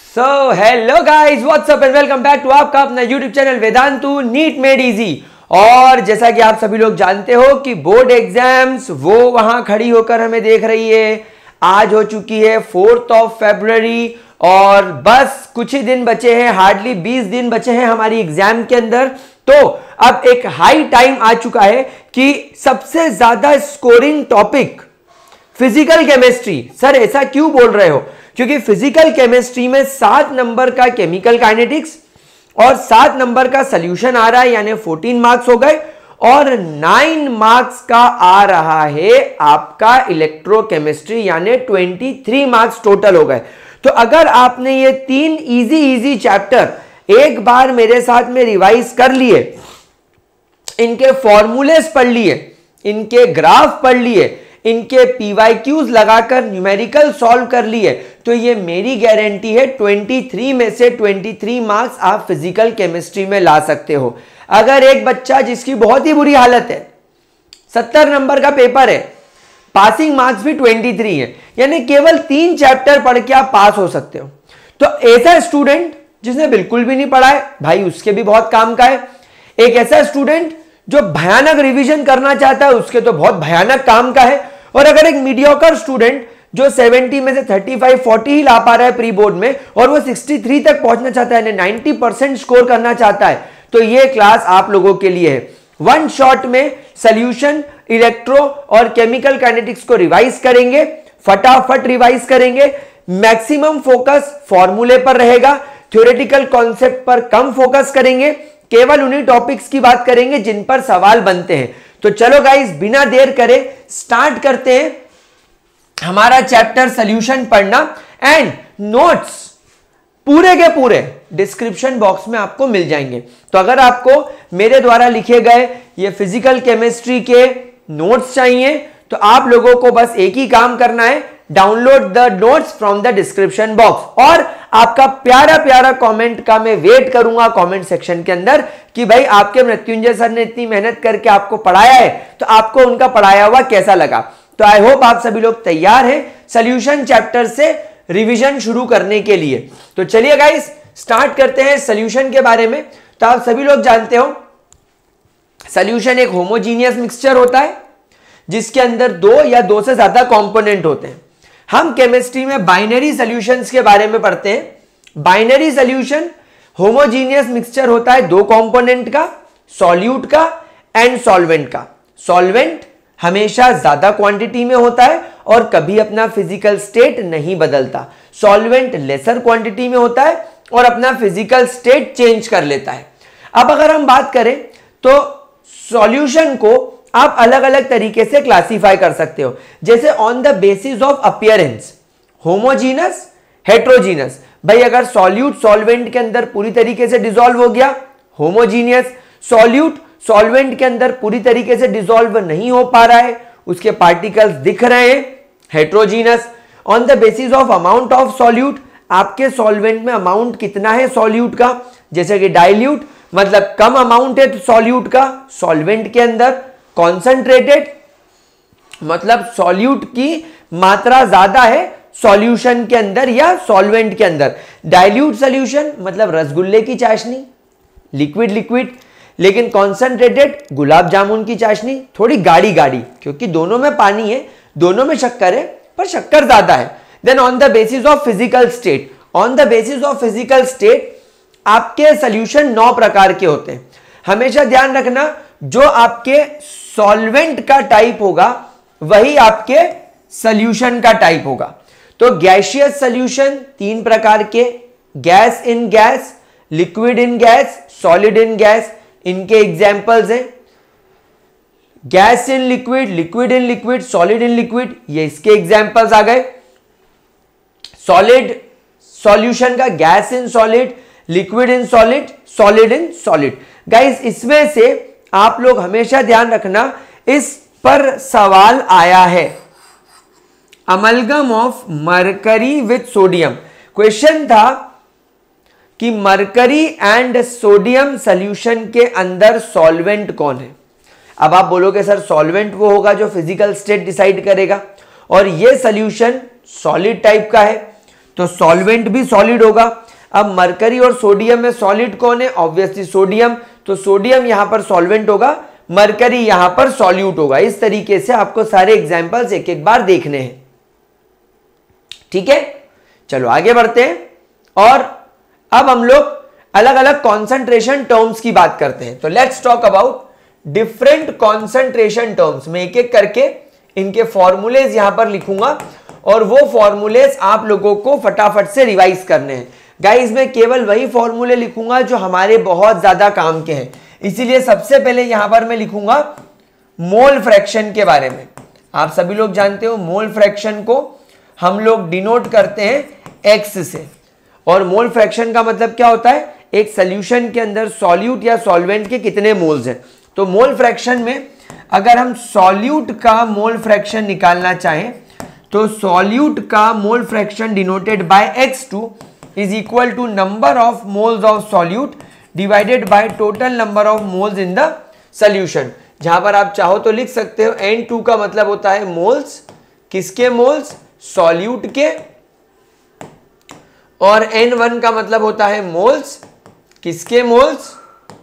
So hello guys, what's up and welcome back to आपका अपना YouTube channel Vedantu NEET made easy. और जैसा कि आप सभी लोग जानते हो कि बोर्ड एग्जाम्स वो वहां खड़ी होकर हमें देख रही है। आज हो चुकी है 4 फरवरी और बस कुछ ही दिन बचे हैं, हार्डली 20 दिन बचे हैं हमारी एग्जाम के अंदर। तो अब एक हाई टाइम आ चुका है कि सबसे ज्यादा scoring topic physical chemistry. Sir ऐसा क्यों बोल रहे हो? क्योंकि फिजिकल केमिस्ट्री में 7 नंबर का केमिकल काइनेटिक्स और 7 नंबर का सॉल्यूशन आ रहा है, यानी 14 मार्क्स हो गए, और 9 मार्क्स का आ रहा है आपका इलेक्ट्रोकेमिस्ट्री, यानी 23 मार्क्स टोटल हो गए। तो अगर आपने ये 3 इजी चैप्टर एक बार मेरे साथ में रिवाइज कर लिए, इनके फॉर्मूलेस पढ़ लिए, इनके ग्राफ पढ़ लिए, इनके PYQs लगाकर न्यूमेरिकल सॉल्व कर लिए, तो ये मेरी गारंटी है 23 में से 23 मार्क्स आप फिजिकल केमिस्ट्री में ला सकते हो। अगर एक बच्चा जिसकी बहुत ही बुरी हालत है, 70 नंबर का पेपर है, पासिंग मार्क्स भी 23 है, यानी केवल 3 चैप्टर पढ़ के आप पास हो सकते हो। तो ऐसा स्टूडेंट जिसने बिल्कुल भी नहीं पढ़ा है भाई, उसके भी बहुत काम का है। एक ऐसा स्टूडेंट जो भयानक रिवीजन करना चाहता है, उसके तो बहुत भयानक काम का है। और अगर एक मीडियोकर स्टूडेंट जो 70 में से 35-40 ही ला पा रहा है प्री बोर्ड में और वो 63 तक पहुंचना चाहता है, 90% स्कोर करना चाहता है, तो ये क्लास आप लोगों के लिए है। वन शॉट में सॉल्यूशन, इलेक्ट्रो और केमिकल काइनेटिक्स को रिवाइज करेंगे, फटाफट रिवाइज करेंगे। मैक्सिमम फोकस फॉर्मूले पर रहेगा, थ्योरेटिकल कॉन्सेप्ट पर कम फोकस करेंगे, केवल उन्हीं टॉपिक्स की बात करेंगे जिन पर सवाल बनते हैं। तो चलो गाइस, बिना देर करे स्टार्ट करते हैं हमारा चैप्टर सॉल्यूशन पढ़ना। एंड नोट्स पूरे के पूरे डिस्क्रिप्शन बॉक्स में आपको मिल जाएंगे। तो अगर आपको मेरे द्वारा लिखे गए ये फिजिकल केमिस्ट्री के नोट्स चाहिए तो आप लोगों को बस एक ही काम करना है, download the notes from the description box. और आपका प्यारा प्यारा कमेंट का मैं वेट करूंगा कमेंट सेक्शन के अंदर कि भाई आपके मृत्युंजय सर ने इतनी मेहनत करके आपको पढ़ाया है, तो आपको उनका पढ़ाया हुआ कैसा लगा। तो आई होप आप सभी लोग तैयार हैं सॉल्यूशन चैप्टर से रिवीजन शुरू करने के लिए। तो चलिए गाइस, स्टार्ट करते हैं सॉल्यूशन के बारे में। तो आप सभी लोग जानते हो सॉल्यूशन एक होमोजीनियस मिक्सचर होता है जिसके अंदर 2 या 2 से ज्यादा कंपोनेंट होते हैं। हम केमिस्ट्री में बाइनरी सॉल्यूशंस के बारे में पढ़ते हैं। बाइनरी सॉल्यूशन होमोजीनियस मिक्सचर होता है 2 कंपोनेंट का, सॉल्यूट का एंड सॉल्वेंट का। सॉल्वेंट हमेशा ज्यादा क्वांटिटी में होता है और कभी अपना फिजिकल स्टेट नहीं बदलता। सॉल्वेंट लेसर क्वांटिटी में होता है और अपना फिजिकल स्टेट चेंज कर लेता है। अब अगर हम बात करें तो सॉल्यूशन को आप अलग अलग तरीके से क्लासिफाई कर सकते हो, जैसे on the basis of appearance, homogeneous, heterogeneous. भाई अगर सॉल्यूट सॉल्वेंट के अंदर पूरी तरीके से डिसॉल्व हो गया, होमोजीनियस। सॉल्यूट सॉल्वेंट के अंदर पूरी तरीके से डिसॉल्व नहीं हो पा रहा है, उसके पार्टिकल्स दिख रहे हैं, heterogeneous. On the basis of amount of solute, आपके सॉल्वेंट में अमाउंट कितना है सॉल्यूट का, जैसे कि डाइल्यूट मतलब कम अमाउंट है सॉल्यूट का सॉल्वेंट के अंदर, कॉन्सेंट्रेटेड मतलब सॉल्यूट की मात्रा ज्यादा है सॉल्यूशन के अंदर या सॉल्वेंट के अंदर। डाइल्यूट सॉल्यूशन मतलब रसगुल्ले की चाशनी, लिक्विड लिक्विड। लेकिन कॉन्सेंट्रेटेड गुलाब जामुन की चाशनी, थोड़ी गाढ़ी गाढ़ी, क्योंकि दोनों में पानी है, दोनों में शक्कर है, पर शक्कर ज्यादा है। Then on the basis of physical state, on the basis of physical state आपके सॉल्यूशन 9 प्रकार के होते हैं। हमेशा ध्यान रखना, जो आपके सॉल्वेंट का टाइप होगा वही आपके सॉल्यूशन का टाइप होगा। तो गैसियस सॉल्यूशन 3 प्रकार के, gas in gas, liquid in gas, solid in gas. इनके एग्जांपल्स हैं gas in liquid, liquid in liquid, solid in liquid, ये इसके एग्जांपल्स आ गए। सॉलिड सॉल्यूशन का gas in solid, liquid in solid, solid in solid. Guys इसमें से आप लोग हमेशा ध्यान रखना, इस पर सवाल आया है, amalgam of mercury with sodium. Question था कि मरकरी एंड सोडियम सॉल्यूशन के अंदर सॉल्वेंट कौन है। अब आप बोलोगे सर सॉल्वेंट वो होगा जो फिजिकल स्टेट डिसाइड करेगा, और ये सॉल्यूशन सॉलिड टाइप का है, तो सॉल्वेंट भी सॉलिड होगा। अब मरकरी और सोडियम में सॉलिड कौन है? ऑब्वियसली सोडियम, तो सोडियम यहां पर सॉल्वेंट होगा, मरकरी यहां पर सॉल्यूट होगा। इस तरीके से आपको सारे एग्जाम्पल्स एक एक बार देखने हैं, ठीक है। चलो आगे बढ़ते हैं और अब हम लोग अलग अलग कॉन्सेंट्रेशन टर्म्स की बात करते हैं। तो let's talk about different concentration terms. मैं एक एक करके इनके फॉर्मूलेज यहां पर लिखूंगा और वो फॉर्मूलेज आप लोगों को फटाफट से रिवाइज करने हैं। गाइस मैं केवल वही फॉर्मूले लिखूंगा जो हमारे बहुत ज्यादा काम के हैं, इसीलिए सबसे पहले यहां पर मैं लिखूंगा मोल फ्रैक्शन के बारे में। आप सभी लोग जानते हो मोल फ्रैक्शन को हम लोग डिनोट करते हैं एक्स से, और मोल फ्रैक्शन का मतलब क्या होता है? एक सॉल्यूशन के अंदर सॉल्यूट या सॉल्वेंट के कितने मोल्स हैं। तो मोल फ्रैक्शन में अगर हम सॉल्यूट का मोल फ्रैक्शन निकालना चाहें तो सॉल्यूट का mole fraction denoted by X2 is equal to number of moles of solute divided by total number of moles in the solution. जहां पर आप चाहो तो लिख सकते हो N2 का मतलब होता है मोल्स, किसके मोल्स? सॉल्यूट के, और N1 का मतलब होता है मोल्स, किसके मोल्स?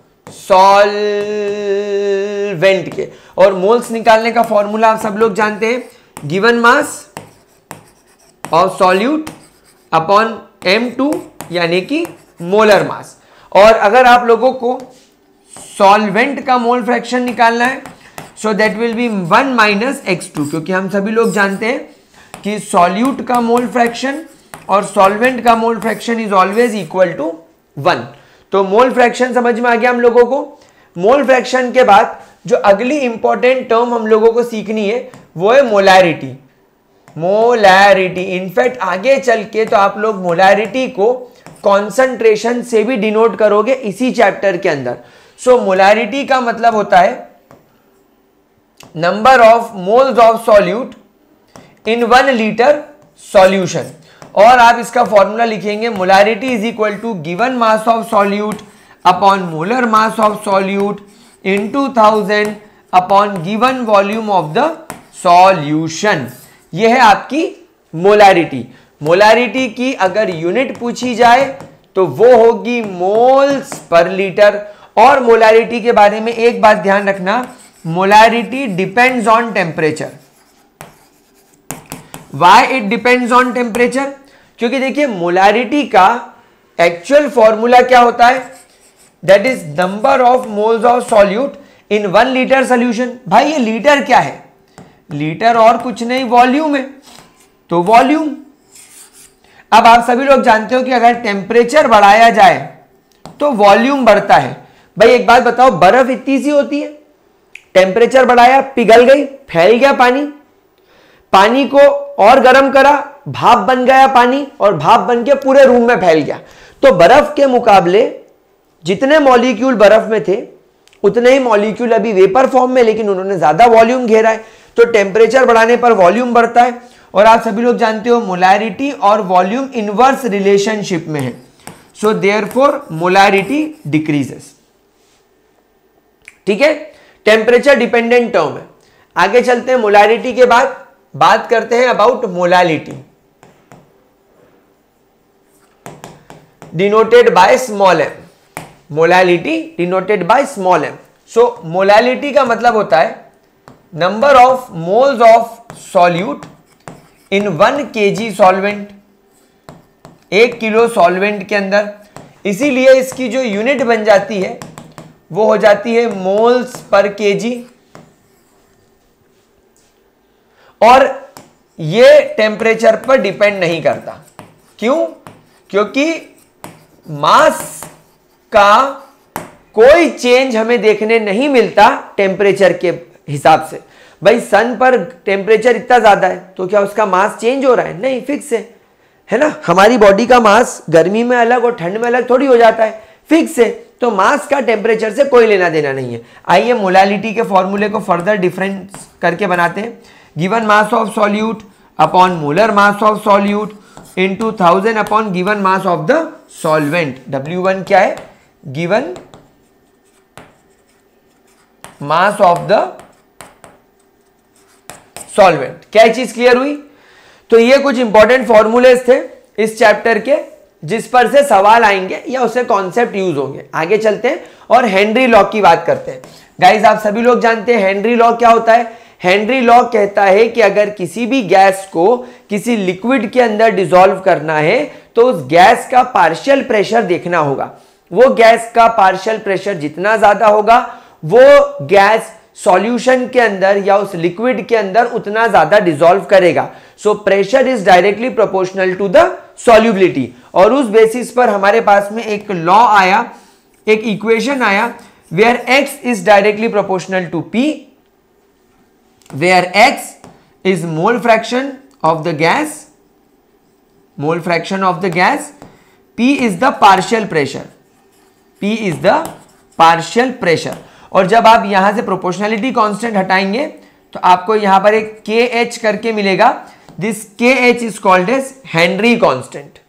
सॉल्वेंट के। और मोल्स निकालने का फॉर्मूला आप सब लोग जानते हैं, given mass of solute upon M2 यानी कि मोलर मास। और अगर आप लोगों को सॉल्वेंट का मोल फ्रैक्शन निकालना है so that will be 1 minus X2, क्योंकि हम सभी लोग जानते हैं कि सॉल्यूट का मोल फ्रैक्शन और सॉल्वेंट का mole fraction is always equal to 1। तो मोल फ्रैक्शन समझ में आ गया हम लोगों को। मोल फ्रैक्शन के बाद जो अगली इंपॉर्टेंट टर्म हम लोगों को सीखनी है वो है मोलैरिटी। मोलैरिटी, इनफैक्ट आगे चल के तो आप लोग मोलैरिटी को कॉन्सेंट्रेशन से भी डिनोट करोगे इसी चैप्टर के अंदर। सो मोलैरिटी का मतलब होता है number of moles of solute in 1 litre solution. और आप इसका फॉर्मूला लिखेंगे molarity is equal to given mass of solute upon molar mass of solute into 1000 upon given volume of the solution. यह है आपकी मोलैरिटी। मोलैरिटी की अगर unit पूछी जाए तो वो होगी मोल्स पर लीटर। और मोलैरिटी के बारे में एक बात ध्यान रखना, molarity depends on temperature. Why it depends on temperature? क्योंकि देखिए मोलैरिटी का एक्चुअल फॉर्मूला क्या होता है? That is number of moles of solute in 1 litre solution. भाई ये लीटर क्या है? लीटर और कुछ नहीं, वॉल्यूम है, तो वॉल्यूम। अब आप सभी लोग जानते हो कि अगर टेम्परेचर बढ़ाया जाए तो वॉल्यूम बढ़ता है। भाई एक बात बताओ, बर्फ इतनी सी होती है, टेम्परेचर बढ़ाया पिघल गई, फैल गया पानी, पानी को और गर्म करा, भाप बन गया पानी, और भाप बन के पूरे रूम में फैल गया। तो बर्फ के मुकाबले जितने मॉलिक्यूल बर्फ में थे उतने ही मॉलिक्यूल अभी वेपर फॉर्म में, लेकिन उन्होंने ज्यादा वॉल्यूम घेरा है। तो टेम्परेचर बढ़ाने पर वॉल्यूम बढ़ता है। और आप सभी लोग जानते हो मोलैरिटी और वॉल्यूम इनवर्स रिलेशनशिप में है, सो देयरफॉर मोलैरिटी डिक्रीजेस। ठीक है, टेम्परेचर डिपेंडेंट टर्म है। आगे चलते हैं, मोलैरिटी के बाद बात करते हैं about molality denoted by small m. Molality denoted by small m. So molality का मतलब होता है number of moles of solute in 1 kg solvent, 1 kilo solvent के अंदर। इसीलिए इसकी जो यूनिट बन जाती है वो हो जाती है मोल्स पर केजी। और ये टेम्परेचर पर डिपेंड नहीं करता। क्यों? क्योंकि मास का कोई चेंज हमें देखने नहीं मिलता टेम्परेचर के हिसाब से। भाई सन पर टेम्परेचर इतना ज्यादा है तो क्या उसका मास चेंज हो रहा है? नहीं, फिक्स है ना। हमारी बॉडी का मास गर्मी में अलग और ठंड में अलग थोड़ी हो जाता है, फिक्स है। तो मास का टेम्परेचर से कोई लेना देना नहीं है। आइए मोलालिटी के फॉर्मूले को फर्दर डिफरेंस करके बनाते हैं। Given mass of solute upon molar mass of solute into 1000 upon given mass of the solvent. W1 क्या है? Given mass of the solvent. क्या चीज क्लियर हुई? तो ये कुछ इंपॉर्टेंट फॉर्मूलेज थे। इस चैप्टर के जिस पर से सवाल आएंगे या उससे कॉन्सेप्ट यूज होंगे। आगे चलते हैं और हेनरी लॉ की बात करते हैं। गाइस आप सभी लोग जानते हैं हेनरी लॉ क्या होता है। हेनरी लॉ कहता है कि अगर किसी भी गैस को किसी लिक्विड के अंदर डिसॉल्व करना है तो उस गैस का पार्शियल प्रेशर देखना होगा। वो गैस का पार्शियल प्रेशर जितना ज्यादा होगा वो गैस सॉल्यूशन के अंदर या उस लिक्विड के अंदर उतना ज्यादा डिसॉल्व करेगा। So pressure is directly proportional to the solubility. और उस बेसिस पर हमारे पास में एक लॉ आया, एक इक्वेशन आया, where x is directly proportional to p, where x is mole fraction of the gas, mole fraction of the gas, p is the partial pressure, p is the partial pressure. और जब आप यहां से proportionality constant हटाएंगे तो आपको यहां पर एक KH करके मिलेगा। This KH is called as Henry constant.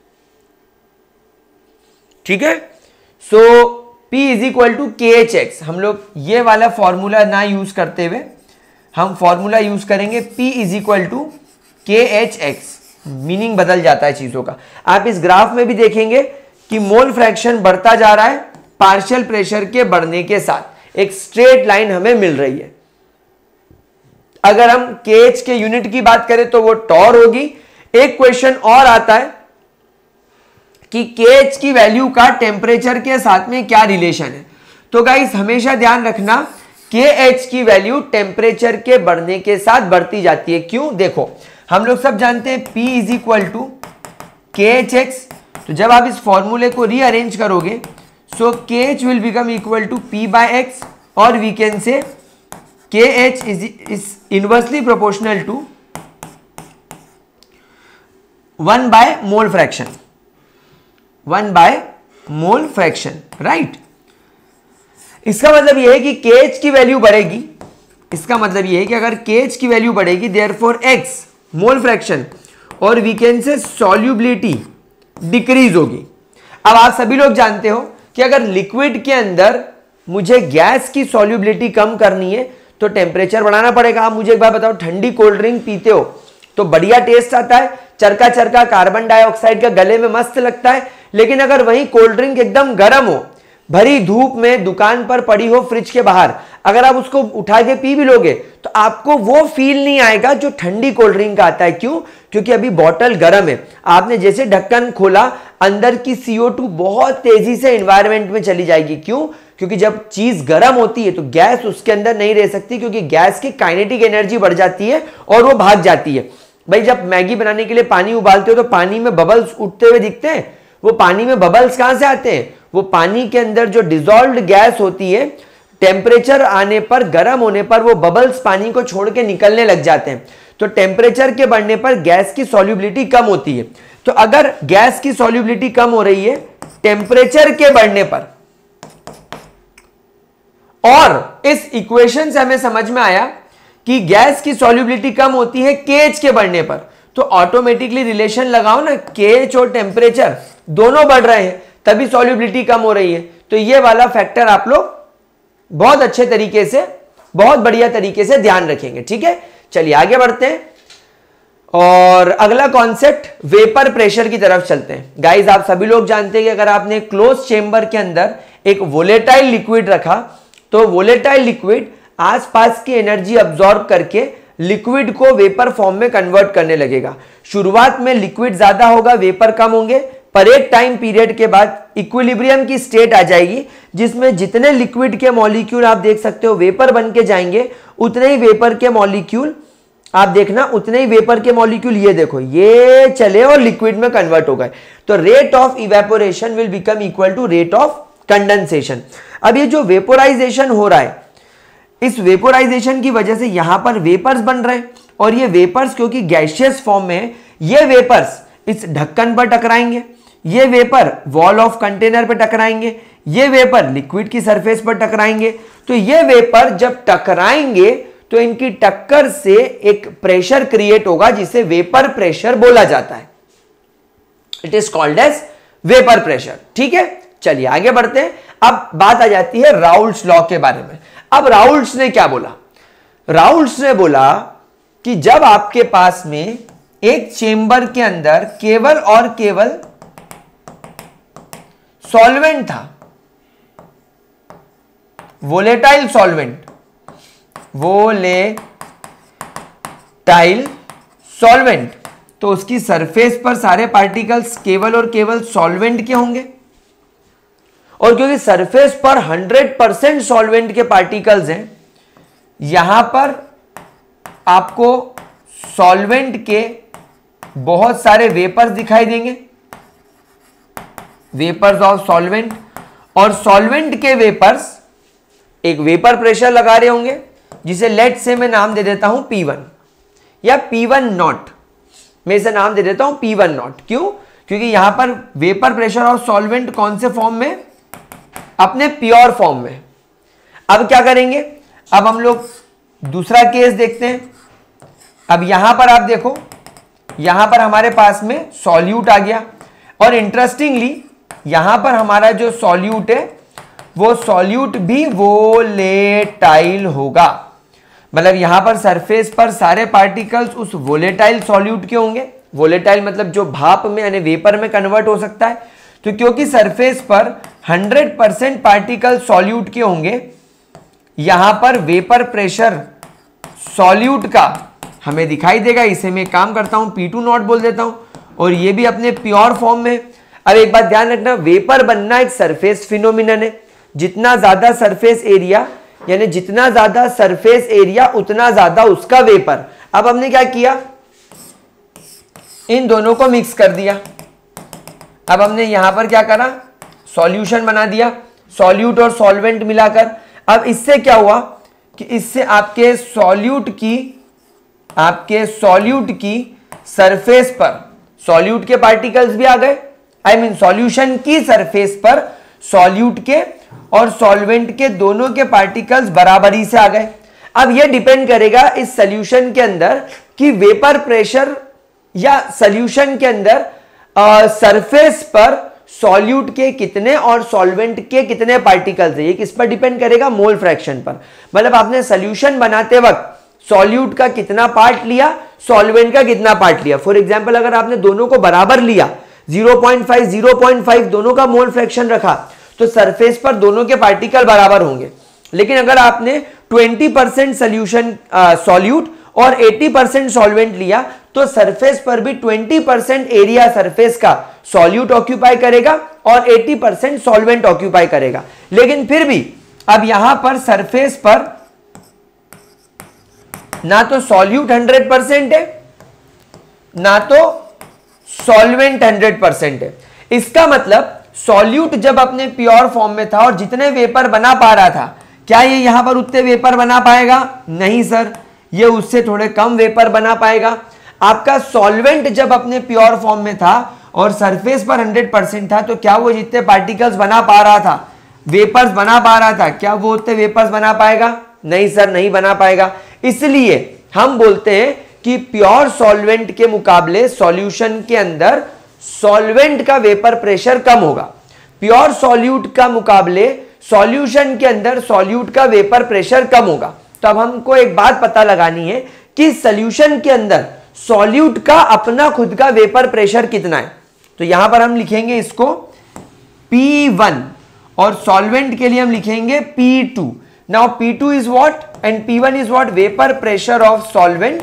ठीक है, so P is equal to KHX। हम लोग ये वाला फॉर्मूला ना यूज करते हुए हम फॉर्मूला यूज करेंगे P is equal to KHX। Meaning बदल जाता है चीजों का। आप इस ग्राफ में भी देखेंगे कि मोल फ्रैक्शन बढ़ता जा रहा है पार्शियल प्रेशर के बढ़ने के साथ। एक स्ट्रेट लाइन हमें मिल रही है। अगर हम KH के यूनिट की बात करें तो वो टॉर होगी। एक क्वेश्चन और आता है कि KH की वैल्यू का टेम्परेचर के साथ में क्या रिलेशन है। तो गाइस हमेशा ध्यान रखना KH की वैल्यू टेम्परेचर के बढ़ने के साथ बढ़ती जाती है। क्यों? देखो हम लोग सब जानते हैं P is equal to KHX। तो जब आप इस फॉर्मूले को रीअरेंज करोगे so KH will become equal to P by X और we can say KH is inversely proportional to 1 by mole fraction, 1 by mole fraction, right? इसका मतलब यह है कि KH की वैल्यू बढ़ेगी। इसका मतलब यह है कि अगर KH की वैल्यू बढ़ेगी देयरफॉर X मोल फ्रैक्शन और we can say solubility decrease होगी। अब आप सभी लोग जानते हो कि अगर लिक्विड के अंदर मुझे गैस की सॉल्युबिलिटी कम करनी है तो टेम्परेचर बढ़ाना पड़ेगा। आप मुझे एक बात बताओ, ठंडी कोल्ड ड्रिंक पीते हो तो बढ़िया टेस्ट आता है, चरका चरका कार्बन डाइऑक्साइड का गले में मस्त लगता है। लेकिन अगर वही कोल्ड ड्रिंक एकदम गर्म हो, भरी धूप में दुकान पर पड़ी हो फ्रिज के बाहर, अगर आप उसको उठा के पी भी लोगे तो आपको वो फील नहीं आएगा जो ठंडी कोल्ड ड्रिंक का आता है। क्यों? क्योंकि अभी बॉटल गर्म है। आपने जैसे ढक्कन खोला अंदर की CO2 बहुत तेजी से एनवायरनमेंट में चली जाएगी। क्यों? क्योंकि जब चीज गर्म होती है तो गैस उसके अंदर नहीं रह सकती, क्योंकि गैस की काइनेटिक एनर्जी बढ़ जाती है और वो भाग जाती है। भाई जब मैगी बनाने के लिए पानी उबालते हो तो पानी में बबल्स उठते हुए दिखते हैं। वो पानी में बबल्स कहां से आते हैं? वो पानी के अंदर जो डिसॉल्व्ड गैस होती है, टेम्परेचर आने पर, गर्म होने पर वो बबल्स पानी को छोड़ के निकलने लग जाते हैं। तो टेम्परेचर के बढ़ने पर गैस की सॉल्युबिलिटी कम होती है। तो अगर गैस की सॉल्युबिलिटी कम हो रही है टेम्परेचर के बढ़ने पर, और इस इक्वेशन से हमें समझ में आया कि गैस की सॉल्युबिलिटी कम होती है KH के बढ़ने पर, तो ऑटोमेटिकली रिलेशन लगाओ ना, KH और टेम्परेचर दोनों बढ़ रहे हैं तभी सॉल्युबिलिटी कम हो रही है। तो ये वाला फैक्टर आप लोग बहुत अच्छे तरीके से, बहुत बढ़िया तरीके से ध्यान रखेंगे। ठीक है, चलिए आगे बढ़ते हैं और अगला कॉन्सेप्ट वेपर प्रेशर की तरफ चलते हैं। गाइस आप सभी लोग जानते हैं कि अगर आपने क्लोज चेंबर के अंदर एक वोलेटाइल लिक्विड रखा तो वोलेटाइल लिक्विड आसपास की एनर्जी अब्सॉर्ब करके लिक्विड को वेपर फॉर्म में कन्वर्ट करने लगेगा। शुरुआत में लिक्विड ज्यादा होगा, वेपर कम होंगे, पर एक टाइम पीरियड के बाद इक्विलिब्रियम की स्टेट आ जाएगी जिसमें जितने लिक्विड के मॉलिक्यूल आप देख सकते हो वेपर बन के जाएंगे, उतने ही वेपर के मॉलिक्यूल आप देखना, उतने ही वेपर के मॉलिक्यूल ये देखो ये चले और लिक्विड में कन्वर्ट हो गए। तो rate of evaporation will become equal to rate of condensation. अब ये जो वेपोराइजेशन हो रहा है, इस वेपोराइजेशन की वजह से यहां पर वेपर्स बन रहे हैं और ये वेपर्स क्योंकि गैसियस फॉर्म में है, ये वेपर्स इस ढक्कन पर टकराएंगे, ये वेपर वॉल ऑफ कंटेनर पर टकराएंगे, ये वेपर लिक्विड की सरफेस पर टकराएंगे। तो ये वेपर जब टकराएंगे तो इनकी टक्कर से एक प्रेशर क्रिएट होगा जिसे वेपर प्रेशर बोला जाता है। It is called as vapour pressure. ठीक है, चलिए आगे बढ़ते हैं। अब बात आ जाती है राउल्ट्स लॉ के बारे में। अब राउल्ट्स ने क्या बोला? राउल्ट्स ने बोला कि जब आपके पास में एक चेंबर के अंदर केवल और केवल सॉल्वेंट था, वोलेटाइल सॉल्वेंट, वोलेटाइल सॉल्वेंट, तो उसकी सरफेस पर सारे पार्टिकल्स केवल और केवल सॉल्वेंट के होंगे। और क्योंकि सरफेस पर 100% सॉल्वेंट के पार्टिकल्स हैं, यहां पर आपको सॉल्वेंट के बहुत सारे वेपर्स दिखाई देंगे, वेपर्स ऑफ सॉल्वेंट। और सॉल्वेंट के वेपर्स एक वेपर प्रेशर लगा रहे होंगे, जिसे लेट से मैं नाम दे देता हूं P1 या P1 नॉट, मैं इसे नाम दे देता हूं P1 नॉट। क्यों? क्योंकि यहां पर वेपर प्रेशर ऑफ सॉल्वेंट कौन से फॉर्म में? अपने प्योर फॉर्म में। अब क्या करेंगे? अब हम लोग दूसरा केस देखते हैं। अब यहां पर आप देखो, यहां पर हमारे पास में सॉल्यूट आ गया, और इंटरेस्टिंगली यहां पर हमारा जो सॉल्यूट है वो सॉल्यूट भी वोलेटाइल होगा। मतलब यहां पर सरफेस पर सारे पार्टिकल्स उस वोलेटाइल सॉल्यूट के होंगे। वोलेटाइल मतलब जो भाप में यानी वेपर में कन्वर्ट हो सकता है। तो क्योंकि सरफेस पर 100% पार्टिकल सॉल्यूट के होंगे, यहां पर वेपर प्रेशर सॉल्यूट का हमें दिखाई देगा। इसे मैं काम करता हूं P2 नॉट बोल देता हूं, और ये भी अपने प्योर फॉर्म में। अब एक बात ध्यान रखना, वेपर बनना एक सरफेस फिनोमिनन है। जितना ज्यादा सरफेस एरिया, यानी जितना ज्यादा सरफेस एरिया उतना ज्यादा उसका वेपर। अब हमने क्या किया? इन दोनों को मिक्स कर दिया। अब हमने यहां पर क्या करा? सॉल्यूशन बना दिया, सॉल्यूट और सॉल्वेंट मिलाकर। अब इससे क्या हुआ कि इससे आपके सॉल्यूट की सरफेस पर सॉल्यूट के पार्टिकल्स भी आ गए। आई मीन सॉल्यूशन की सरफेस पर सॉल्यूट के और सॉल्वेंट के दोनों के पार्टिकल्स बराबरी से आ गए। अब यह डिपेंड करेगा इस सॉल्यूशन के अंदर कि वेपर प्रेशर या सॉल्यूशन के अंदर सरफेस पर सॉल्यूट के कितने और सॉल्वेंट के कितने पार्टिकल्स है। ये किस पर डिपेंड करेगा? मोल फ्रैक्शन पर। मतलब आपने सॉल्यूशन बनाते वक्त सॉल्यूट का कितना पार्ट लिया, सॉल्वेंट का कितना पार्ट लिया। फॉर एग्जांपल अगर आपने दोनों को बराबर लिया, 0.5 दोनों का मोल फ्रैक्शन रखा, तो सरफेस पर दोनों के पार्टिकल बराबर होंगे। लेकिन अगर आपने 20% सॉल्यूशन सॉल्यूट और 80% सॉल्वेंट लिया, तो सरफेस पर भी 20% एरिया सरफेस का सॉल्यूट ऑक्यूपाई करेगा और 80% सॉल्वेंट ऑक्यूपाई करेगा। लेकिन फिर भी अब यहां पर सरफेस पर ना तो सॉल्यूट 100% है, ना तो सॉल्वेंट 100% है। इसका मतलब सॉल्यूट जब अपने प्योर फॉर्म में था और जितने वेपर बना पा रहा था, क्या ये यहां पर उतने वेपर बना पाएगा? नहीं सर, ये उससे थोड़े कम वेपर बना पाएगा। आपका सॉल्वेंट जब अपने प्योर फॉर्म में था और सरफेस पर 100% था, तो क्या वो जितने पार्टिकल्स बना पा रहा था, वेपर्स बना पा रहा था, क्या वो उतने वेपर्स बना पाएगा? नहीं सर, नहीं बना पाएगा। इसलिए हम बोलते हैं कि प्योर सॉल्वेंट के मुकाबले सॉल्यूशन के अंदर सॉल्वेंट का वेपर प्रेशर कम होगा। प्योर सॉल्यूट का मुकाबले सॉल्यूशन के अंदर सॉल्यूट का वेपर प्रेशर कम होगा। तो अब हमको एक बात पता लगानी है कि सॉल्यूशन के अंदर सॉल्यूट का अपना खुद का वेपर प्रेशर कितना है। तो यहां पर हम लिखेंगे इसको P1 और सॉल्वेंट के लिए हम लिखेंगे P2। Now P2 is what and P1 is what? Vapour pressure of solvent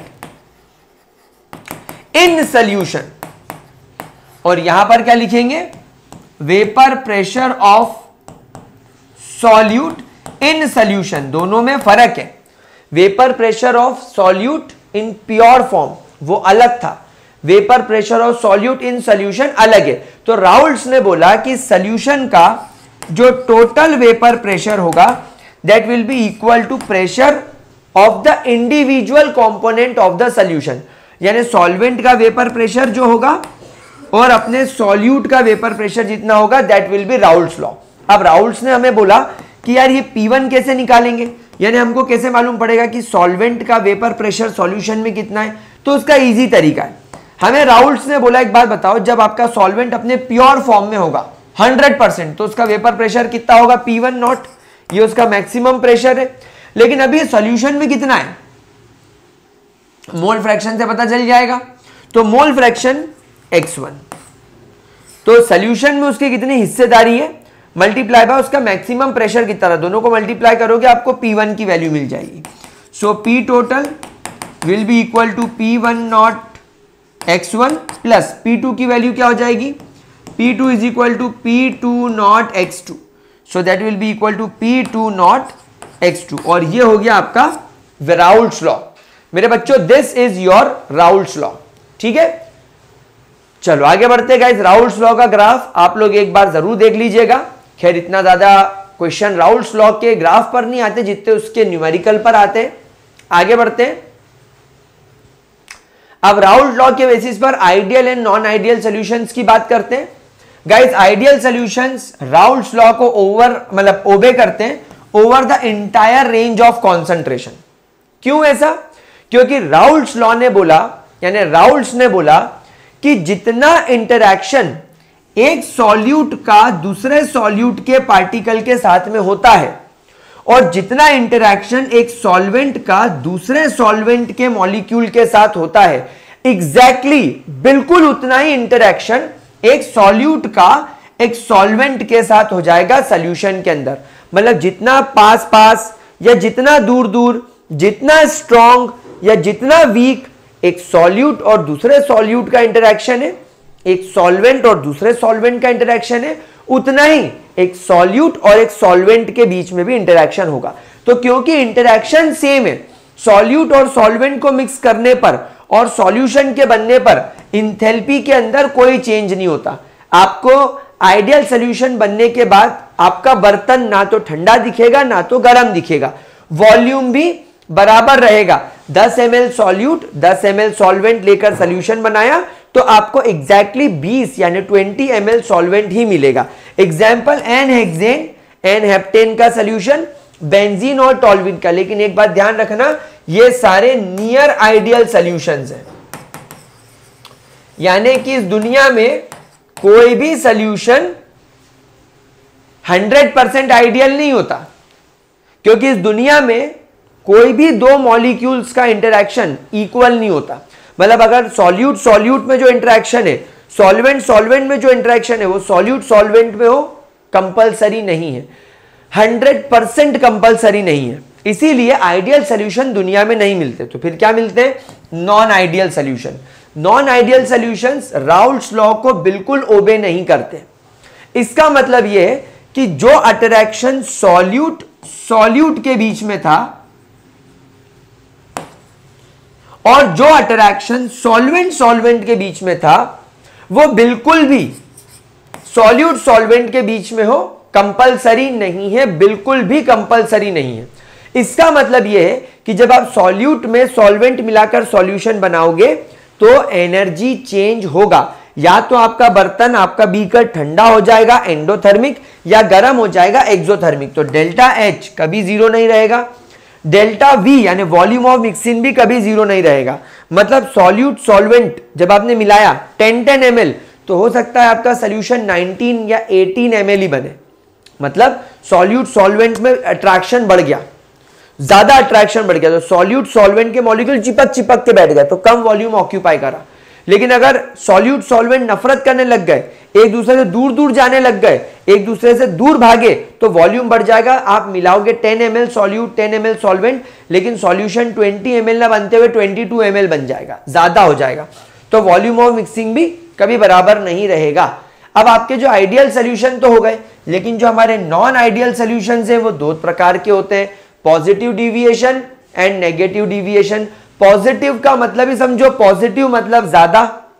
in solution. और यहां पर क्या लिखेंगे? Vapour pressure of solute in solution. दोनों में फर्क है। Vapour pressure of solute in pure form वो अलग था, vapour pressure of solute in solution अलग है। तो राउल्ट्स ने बोला कि सॉल्यूशन का जो टोटल वेपर प्रेशर होगा that will be equal to pressure of the individual component of the solution. यानी सॉल्वेंट का वेपर प्रेशर जो होगा और अपने सॉल्यूट का वेपर प्रेशर जितना होगा that will be Raoult's law. अब राउल्ट्स ने हमें बोला कि यार ये P1 कैसे निकालेंगे, यानी हमको कैसे मालूम पड़ेगा कि सॉल्वेंट का वेपर प्रेशर सॉल्यूशन में कितना है। तो उसका इजी तरीका है, हमें राउल्ट्स ने बोला एक बात बताओ, जब आपका सॉल्वेंट अपने प्योर फॉर्म में होगा 100%, तो उसका वेपर प्रेशर कितना होगा? P1 नॉट, ये उसका मैक्सिमम प्रेशर है। लेकिन अभी सॉल्यूशन में कितना है, मोल फ्रैक्शन से पता चल जाएगा। तो मोल फ्रैक्शन x1, तो सॉल्यूशन में उसकी कितनी हिस्सेदारी है मल्टीप्लाई बाय उसका मैक्सिमम प्रेशर कितना रहा, दोनों को मल्टीप्लाई करोगे आपको P1 की वैल्यू मिल जाएगी। So P total will be equal to P1 not x1 plus P2 की वैल्यू क्या हो जाएगी, P2 is equal to P2 not x2, so that will be equal to P2 not x2, और ये हो गया आपका राउल्ट्स लॉ। मेरे बच्चों this is your Raoult's law, ठीक है। चलो आगे बढ़ते गाइस, राउल्ट्स लॉ का ग्राफ आप लोग एक बार जरूर देख लीजिएगा। खैर इतना ज्यादा क्वेश्चन राउल्ट्स लॉ के ग्राफ पर नहीं आते जितने उसके न्यूमेरिकल पर आते हैं। आगे बढ़ते हैं, अब राउल्ट लॉ के बेसिस पर ideal and non ideal solutions की बात करते हैं। Guys ideal solutions Raoult's law को ओबे करते हैं over the entire range of concentration. क्यों ऐसा, क्योंकि राउल्ट्स लॉ ने बोला, यानी राउल्ट्स ने बोला कि जितना इंटरैक्शन एक सॉल्यूट का दूसरे सॉल्यूट के पार्टिकल के साथ में होता है और जितना इंटरैक्शन एक सॉल्वेंट का दूसरे सॉल्वेंट के मॉलिक्यूल के साथ होता है, एग्जैक्टली बिल्कुल उतना ही इंटरैक्शन एक सॉल्यूट का एक सॉल्वेंट के साथ हो जाएगा सॉल्यूशन के अंदर। मतलब जितना पास पास या जितना दूर दूर, जितना स्ट्रॉन्ग या जितना वीक एक सॉल्यूट और दूसरे सॉल्यूट का इंटरैक्शन है, एक सॉल्वेंट और दूसरे सॉल्वेंट का इंटरैक्शन है, उतना ही एक सॉल्यूट और एक सॉल्वेंट के बीच में भी इंटरैक्शन होगा। तो क्योंकि इंटरैक्शन सेम है, सॉल्यूट और सॉल्वेंट को मिक्स करने पर और सॉल्यूशन के बनने पर इंथैल्पी के अंदर कोई चेंज नहीं होता। आपको आइडियल सॉल्यूशन बनने के बाद आपका बर्तन ना तो ठंडा दिखेगा ना तो गर्म दिखेगा, वॉल्यूम भी बराबर रहेगा। 10 ml सॉल्यूट 10 ml सॉल्वेंट लेकर सॉल्यूशन बनाया तो आपको एग्जैक्टली 20 यानी 20 ml सॉल्वेंट ही मिलेगा। Example n hexane n heptane का सॉल्यूशन, बेंजीन और टॉल्विन का। लेकिन एक बात ध्यान रखना, ये सारे नियर आइडियल सॉल्यूशंस हैं, यानी कि इस दुनिया में कोई भी सॉल्यूशन 100% आइडियल नहीं होता, क्योंकि इस दुनिया में कोई भी दो मॉलिक्यूल्स का इंटरैक्शन इक्वल नहीं होता। मतलब अगर सॉल्यूट सॉल्यूट में जो इंटरैक्शन है, सॉल्वेंट सॉल्वेंट में जो इंटरैक्शन है, वो सॉल्यूट सॉल्वेंट में हो, कंपलसरी नहीं है, 100% कंपलसरी नहीं है। इसीलिए आइडियल सॉल्यूशन दुनिया में नहीं मिलते। तो फिर क्या मिलते हैं, non ideal solution. Non ideal solutions Raoult's law को बिल्कुल ओबे नहीं करते। इसका मतलब यह है कि जो इंटरैक्शन सॉल्यूट सॉल्यूट के बीच में था और जो इंटरैक्शन सॉल्वेंट सॉल्वेंट के बीच में था, वो बिल्कुल भी सॉल्यूट सॉल्वेंट के बीच में हो, कंपलसरी नहीं है, बिल्कुल भी कंपलसरी नहीं है। इसका मतलब यह है कि जब आप सॉल्यूट में सॉल्वेंट मिलाकर सॉल्यूशन बनाओगे तो एनर्जी चेंज होगा। या तो आपका बर्तन, आपका बीकर ठंडा हो जाएगा एंडोथर्मिक, या गर्म हो जाएगा एक्सोथर्मिक। तो डेल्टा H कभी जीरो नहीं रहेगा, डेल्टा V यानी वॉल्यूम ऑफ मिक्सिंग भी कभी जीरो नहीं रहेगा। मतलब सॉल्यूट सॉल्वेंट जब आपने मिलाया 10 ml, तो हो सकता है आपका सोल्यूशन 19 या 18 ml ही बने। मतलब सॉल्यूट सॉल्वेंट में अट्रैक्शन बढ़ गया, ज्यादा अट्रैक्शन बढ़ गया, तो सॉल्यूट सॉल्वेंट के मॉलिक्यूल चिपक चिपक के बैठ गए, तो कम वॉल्यूम ऑक्यूपाई करा। लेकिन अगर सॉल्यूट सॉल्वेंट नफरत करने लग गए, एक दूसरे से दूर दूर जाने लग गए, एक दूसरे से दूर भागे, तो वॉल्यूम बढ़ जाएगा। आप मिलाओगे 10 ml सॉल्यूट 10 ml सॉल्वेंट, लेकिन सॉल्यूशन 20 ml ना बनते हुए 22 ml बन जाएगा, ज्यादा हो जाएगा। तो वॉल्यूम ऑफ मिक्सिंग भी कभी बराबर नहीं रहेगा। अब आपके जो आइडियल सोल्यूशन तो हो गए, लेकिन जो हमारे नॉन आइडियल सोल्यूशन है वो दो प्रकार के होते हैं, positive deviation and negative deviation. Positive का मतलब ही समझो, पॉजिटिव मतलब ज्यादा,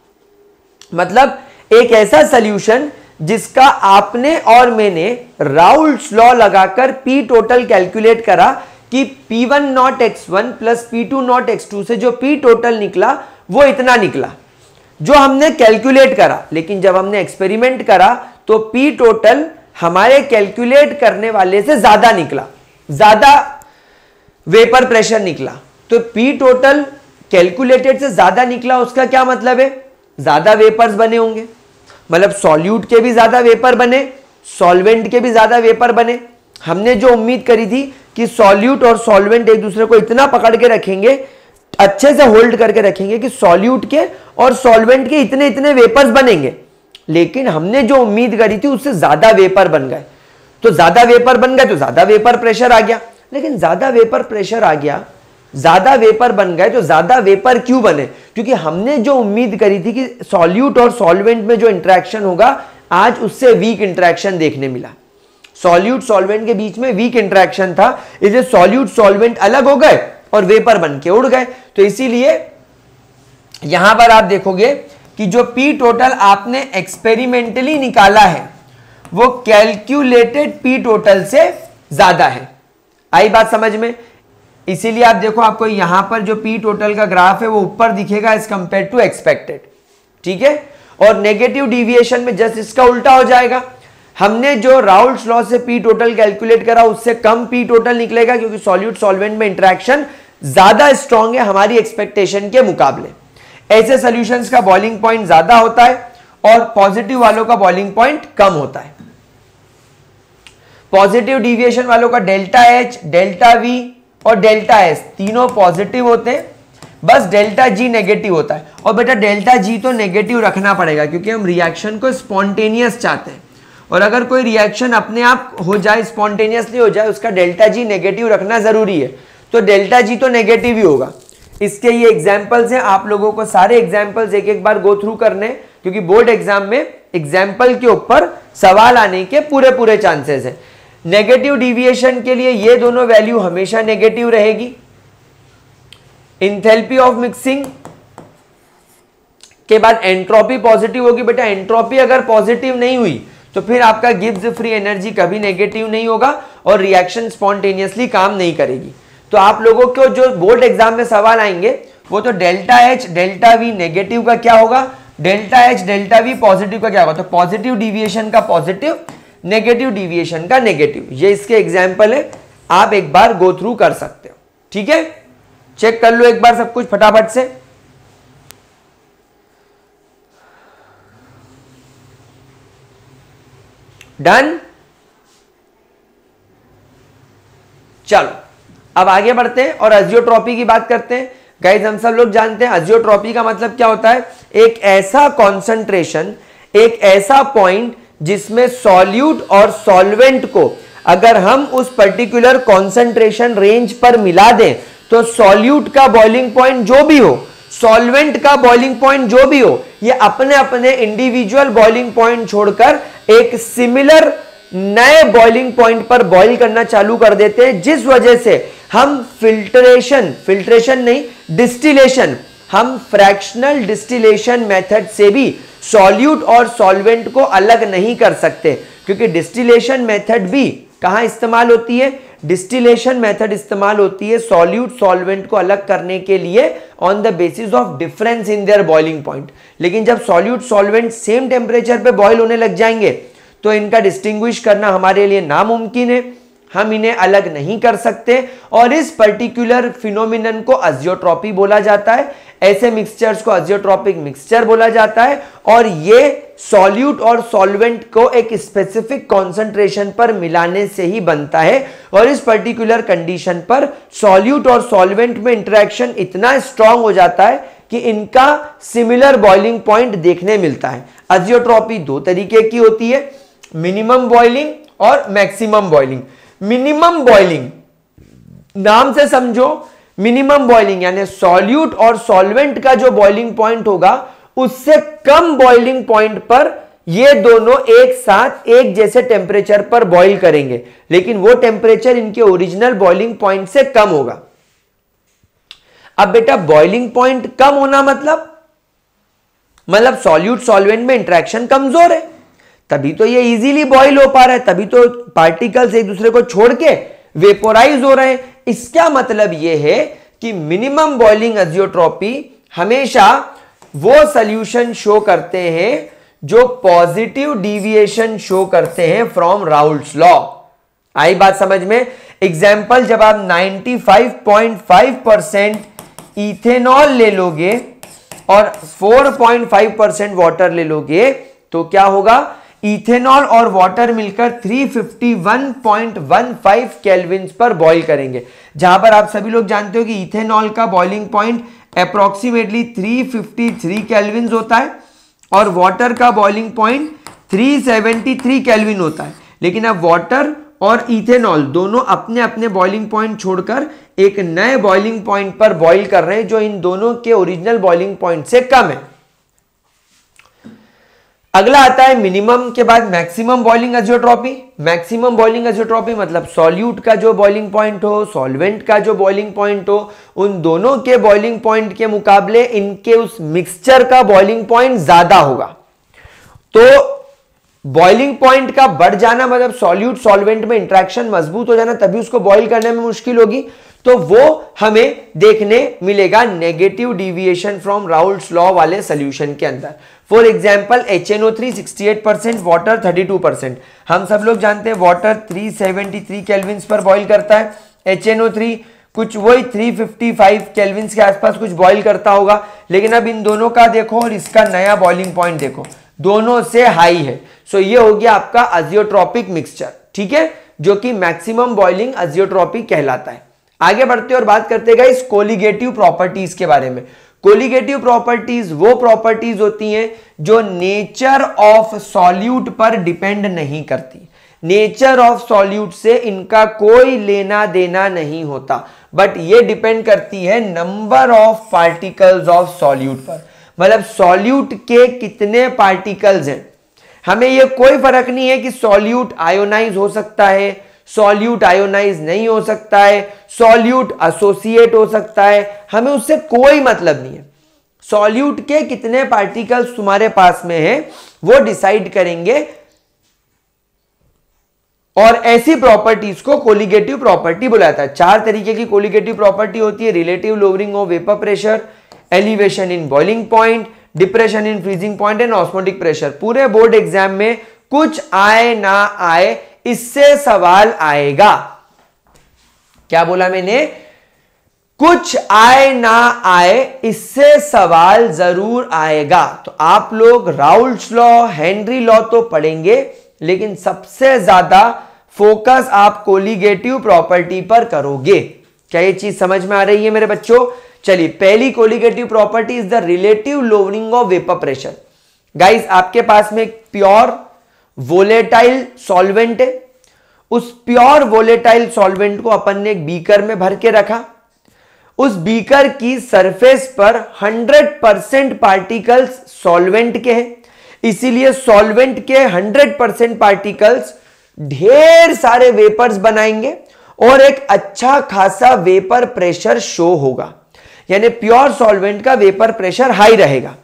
मतलब एक ऐसा सॉल्यूशन जिसका आपने और मैंने राउल्ट्स लॉ लगाकर पी टोटल कैलकुलेट करा कि P1 not x1 plus P2 not x2 से जो पी टोटल निकला वो इतना निकला जो हमने कैलकुलेट करा। लेकिन जब हमने एक्सपेरिमेंट करा तो पी टोटल हमारे कैलकुलेट करने वाले से ज्यादा निकला, ज्यादा वेपर प्रेशर निकला। तो पी टोटल कैलकुलेटेड से ज्यादा निकला, उसका क्या मतलब है, ज्यादा वेपर्स बने होंगे। मतलब सॉल्यूट के भी ज्यादा वेपर बने, सॉल्वेंट के भी ज्यादा वेपर बने। हमने जो उम्मीद करी थी कि सॉल्यूट और सॉल्वेंट एक दूसरे को इतना पकड़ के रखेंगे अच्छे से होल्ड करके रखेंगे कि सॉल्यूट के और सॉल्वेंट के इतने इतने वेपर्स बनेंगे, लेकिन हमने जो उम्मीद करी थी उससे ज्यादा वेपर बन गए। तो ज्यादा वेपर बन गए तो ज्यादा वेपर प्रेशर आ गया, लेकिन ज्यादा वेपर प्रेशर आ गया, ज्यादा वेपर बन गए तो ज्यादा वेपर क्यों बने? क्योंकि हमने जो उम्मीद करी थी कि सॉल्यूट और सॉल्वेंट में जो इंटरेक्शन होगा आज उससे वीक इंटरेक्शन देखने मिला। सॉल्यूट सॉल्वेंट के बीच में वीक इंटरेक्शन था, इसलिए सॉल्यूट सॉल्वेंट अलग हो गए और वेपर बन के उड़ गए। तो इसीलिए यहां पर आप देखोगे कि जो पी टोटल आपने एक्सपेरिमेंटली निकाला है वो कैलकुलेटेड पी टोटल से ज्यादा है। आई बात समझ में? इसीलिए आप देखो, आपको यहां पर जो पी टोटल का ग्राफ है वो ऊपर दिखेगा एज कंपेयर टू एक्सपेक्टेड, ठीक है। और नेगेटिव डिविएशन में जस्ट इसका उल्टा हो जाएगा। हमने जो राउल्ट्स लॉ से पी टोटल कैलकुलेट करा उससे कम पी टोटल निकलेगा, क्योंकि सॉल्यूट सॉल्वेंट में इंटरेक्शन ज्यादा स्ट्रांग है हमारी एक्सपेक्टेशन के मुकाबले। ऐसे सॉल्यूशंस का बॉइलिंग पॉइंट ज्यादा होता है और पॉजिटिव वालों का बॉइलिंग पॉइंट कम होता है। पॉजिटिव डिविएशन वालों का डेल्टा एच, डेल्टा वी और डेल्टा एस तीनों पॉजिटिव होते हैं, बस डेल्टा जी नेगेटिव होता है। और बेटा डेल्टा जी तो नेगेटिव रखना पड़ेगा, क्योंकि हम रिएक्शन को स्पॉन्टेनियस चाहते हैं, और अगर कोई रिएक्शन अपने आप हो जाए, स्पॉन्टेनियसली हो जाए, उसका डेल्टा जी नेगेटिव रखना जरूरी है। तो डेल्टा जी तो नेगेटिव ही होगा। इसके ये एग्जाम्पल्स हैं, आप लोगों को सारे एग्जाम्पल्स एक एक बार गो थ्रू करने, क्योंकि बोर्ड एग्जाम में एग्जाम्पल के ऊपर सवाल आने के पूरे चांसेस हैं। नेगेटिव डिविएशन के लिए ये दोनों वैल्यू हमेशा नेगेटिव रहेगी। इंथैल्पी ऑफ मिक्सिंग के बाद एंट्रोपी पॉजिटिव होगी। बेटा एंट्रोपी अगर पॉजिटिव नहीं हुई तो फिर आपका गिब्स फ्री एनर्जी कभी नेगेटिव नहीं होगा और रिएक्शन स्पॉन्टेनियसली काम नहीं करेगी। तो आप लोगों को जो बोर्ड एग्जाम में सवाल आएंगे वो तो delta H delta V negative का क्या होगा, delta H delta V positive का क्या होगा। तो पॉजिटिव डिविएशन का पॉजिटिव, नेगेटिव डिविएशन का नेगेटिव, ये इसके एग्जाम्पल है, आप एक बार गो थ्रू कर सकते हो। ठीक है, चेक कर लो एक बार सब कुछ फटाफट से। डन। चलो अब आगे बढ़ते हैं और अजियोट्रॉपी की बात करते हैं। गाइस हम सब लोग जानते हैं अजियोट्रॉपी का मतलब क्या होता है, एक ऐसा कॉन्सेंट्रेशन, एक ऐसा पॉइंट जिसमें सॉल्यूट और सॉल्वेंट को अगर हम उस पर्टिकुलर कॉन्सेंट्रेशन रेंज पर मिला दें तो सॉल्यूट का बॉइलिंग पॉइंट जो भी हो, सॉल्वेंट का बॉइलिंग पॉइंट जो भी हो, ये अपने अपने इंडिविजुअल बॉइलिंग पॉइंट छोड़कर एक सिमिलर नए बॉइलिंग पॉइंट पर बॉइल करना चालू कर देते हैं, जिस वजह से हम फिल्ट्रेशन नहीं डिस्टिलेशन, हम फ्रैक्शनल डिस्टिलेशन मेथड से भी सॉल्यूट और सॉल्वेंट को अलग नहीं कर सकते। क्योंकि डिस्टिलेशन मेथड भी कहां इस्तेमाल होती है, डिस्टिलेशन मेथड इस्तेमाल होती है सॉल्यूट सॉल्वेंट को अलग करने के लिए on the basis of difference in their boiling point. लेकिन जब सॉल्यूट सॉल्वेंट सेम टेम्परेचर पे बॉइल होने लग जाएंगे तो इनका डिस्टिंग्विश करना हमारे लिए नामुमकिन है, हम इन्हें अलग नहीं कर सकते और इस पर्टिकुलर फिनोमिनन को अजियोट्रॉपी बोला जाता है। ऐसे मिक्सचर्स को अजियोट्रॉपिक मिक्सचर बोला जाता है और ये सॉल्यूट और सॉल्वेंट को एक स्पेसिफिक कॉन्सेंट्रेशन पर मिलाने से ही बनता है और इस पर्टिकुलर कंडीशन पर सॉल्यूट और सॉल्वेंट में इंटरेक्शन इतना स्ट्रांग हो जाता है कि इनका सिमिलर बॉइलिंग पॉइंट देखने मिलता है। अजियोट्रॉपी दो तरीके की होती है, मिनिमम बॉइलिंग और मैक्सिमम बॉइलिंग। मिनिमम बॉइलिंग नाम से समझो, मिनिमम बॉइलिंग यानी सॉल्यूट और सॉल्वेंट का जो बॉइलिंग पॉइंट होगा उससे कम बॉइलिंग पॉइंट पर ये दोनों एक साथ एक जैसे टेम्परेचर पर बॉइल करेंगे, लेकिन वो टेम्परेचर इनके ओरिजिनल बॉइलिंग पॉइंट से कम होगा। अब बेटा बॉइलिंग पॉइंट कम होना मतलब सॉल्यूट सॉल्वेंट में इंटरेक्शन कमजोर है, तभी तो ये इजीली बॉइल हो पा रहा है, तभी तो पार्टिकल्स एक दूसरे को छोड़ के वेपोराइज हो रहे हैं। इसका मतलब यह है कि मिनिमम बॉइलिंग अजियोट्रॉपी हमेशा वो सॉल्यूशन शो करते हैं जो पॉजिटिव डिविएशन शो करते हैं फ्रॉम राउल्ट्स लॉ। आई बात समझ में? एग्जाम्पल, जब आप 95.5% इथेनॉल ले लोगे और 4.5% वाटर ले लोगे तो क्या होगा, इथेनॉल और वाटर मिलकर 351.15 केल्विन पर बॉईल करेंगे, जहां पर आप सभी लोग जानते हो कि इथेनॉल का बॉइलिंग पॉइंट अप्रोक्सीमेटली 353 केल्विन होता है और वाटर का बॉइलिंग पॉइंट 373 केल्विन होता है। लेकिन अब वाटर और इथेनॉल दोनों अपने अपने बॉइलिंग पॉइंट छोड़कर एक नए बॉइलिंग पॉइंट पर बॉईल कर रहे हैं जो इन दोनों के ओरिजिनल बॉइलिंग पॉइंट से कम है। अगला आता है मिनिमम के बाद maximum boiling azeotropy. Maximum boiling azeotropy मतलब सॉल्यूट का जो बॉइलिंग पॉइंट हो, सॉल्वेंट का जो बॉइलिंग पॉइंट हो, उन दोनों के बॉइलिंग पॉइंट के मुकाबले इनके उस मिक्सचर का बॉइलिंग पॉइंट ज्यादा होगा। तो बॉइलिंग पॉइंट का बढ़ जाना मतलब सॉल्यूट सॉल्वेंट में इंटरेक्शन मजबूत हो जाना, तभी उसको बॉइल करने में मुश्किल होगी। तो वो हमें देखने मिलेगा negative deviation from Raoult's law वाले सॉल्यूशन के अंदर। For example HNO3 68%, water 32%। हम सब लोग जानते हैं वाटर 373 केल्विन पर बॉइल करता है, HNO3 कुछ वही 355 केल्विन के आसपास कुछ बॉइल करता होगा। लेकिन अब इन दोनों का देखो और इसका नया बॉइलिंग पॉइंट देखो, दोनों से हाई है। सो ये हो गया आपका अजियोट्रॉपिक मिक्सचर, ठीक है, जो कि मैक्सिमम बॉइलिंग अजियोट्रॉपी कहलाता है। आगे बढ़ते और बात करते हैं इस कोलिगेटिव प्रॉपर्टीज के बारे में। कोलिगेटिव प्रॉपर्टीज वो प्रॉपर्टीज होती हैं जो नेचर ऑफ सॉल्यूट पर डिपेंड नहीं करती। नेचर ऑफ सॉल्यूट से इनका कोई लेना देना नहीं होता, बट ये डिपेंड करती है number of particles of solute पर। मतलब सॉल्यूट के कितने पार्टिकल्स हैं, हमें ये कोई फर्क नहीं है कि सॉल्यूट आयोनाइज हो सकता है, सॉल्यूट आयोनाइज नहीं हो सकता है, सॉल्यूट एसोसिएट हो सकता है, हमें उससे कोई मतलब नहीं है। सॉल्यूट के कितने पार्टिकल्स तुम्हारे पास में है वो डिसाइड करेंगे, और ऐसी प्रॉपर्टीज को कोलिगेटिव प्रॉपर्टी बुलाता है। 4 तरीके की कोलिगेटिव प्रॉपर्टी होती है: relative lowering of vapour pressure, elevation in boiling point, depression in freezing point and osmotic pressure. पूरे बोर्ड एग्जाम में कुछ आए ना आए इससे सवाल आएगा। क्या बोला मैंने? कुछ आए ना आए इससे सवाल जरूर आएगा। तो आप लोग राउल्ट्स लॉ, हेनरी लॉ तो पढ़ेंगे, लेकिन सबसे ज्यादा फोकस आप कोलिगेटिव प्रॉपर्टी पर करोगे। क्या ये चीज समझ में आ रही है मेरे बच्चों? चलिए, पहली colligative property is the relative lowering of vapour pressure. Guys, आपके पास में एक प्योर वोलेटाइल सॉल्वेंट है। उस प्योर वोलेटाइल सॉल्वेंट को अपन ने एक बीकर में भर के रखा। उस बीकर की सरफेस पर 100% पार्टिकल्स सॉल्वेंट के हैं, इसीलिए सॉल्वेंट के 100% पार्टिकल्स ढेर सारे वेपर्स बनाएंगे और एक अच्छा खासा वेपर प्रेशर शो होगा, यानी प्योर सॉल्वेंट का वेपर प्रेशर हाई रहेगा।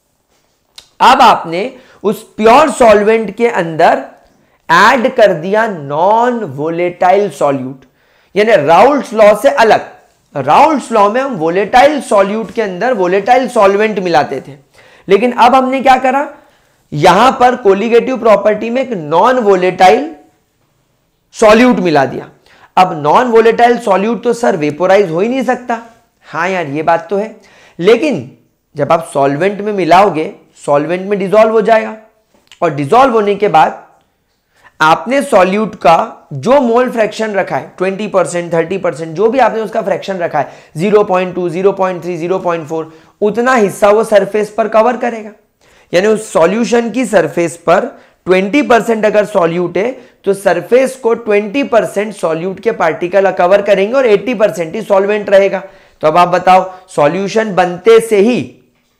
अब आपने उस प्योर सॉल्वेंट के अंदर ऐड कर दिया नॉन वोलेटाइल सॉल्यूट, यानी राउल्ट्स लॉ से अलग। राउल्ट्स लॉ में हम वोलेटाइल सॉल्यूट के अंदर वोलेटाइल सॉल्वेंट मिलाते थे, लेकिन अब हमने क्या करा, यहां पर कोलिगेटिव प्रॉपर्टी में एक नॉन वोलेटाइल सॉल्यूट मिला दिया। अब नॉन वोलेटाइल सॉल्यूट तो सर वेपोराइज हो ही नहीं सकता। हाँ यार, ये बात तो है, लेकिन जब आप सॉल्वेंट में मिलाओगे, सॉल्वेंट में डिसॉल्व हो जाएगा, और डिसॉल्व होने के बाद आपने सॉल्यूट का जो मोल फ्रैक्शन रखा है 20%, 30%, जो भी आपने उसका फ्रैक्शन रखा है 0.2, 0.3, 0.4, उतना हिस्सा वो सरफेस पर कवर करेगा। यानी उस सॉल्यूशन की सरफेस पर 20% अगर सॉल्यूट है तो सरफेस को 20% सॉल्यूट के पार्टिकल कवर करेंगे और 80% ही सॉल्वेंट रहेगा। तो अब आप बताओ, सॉल्यूशन बनते से ही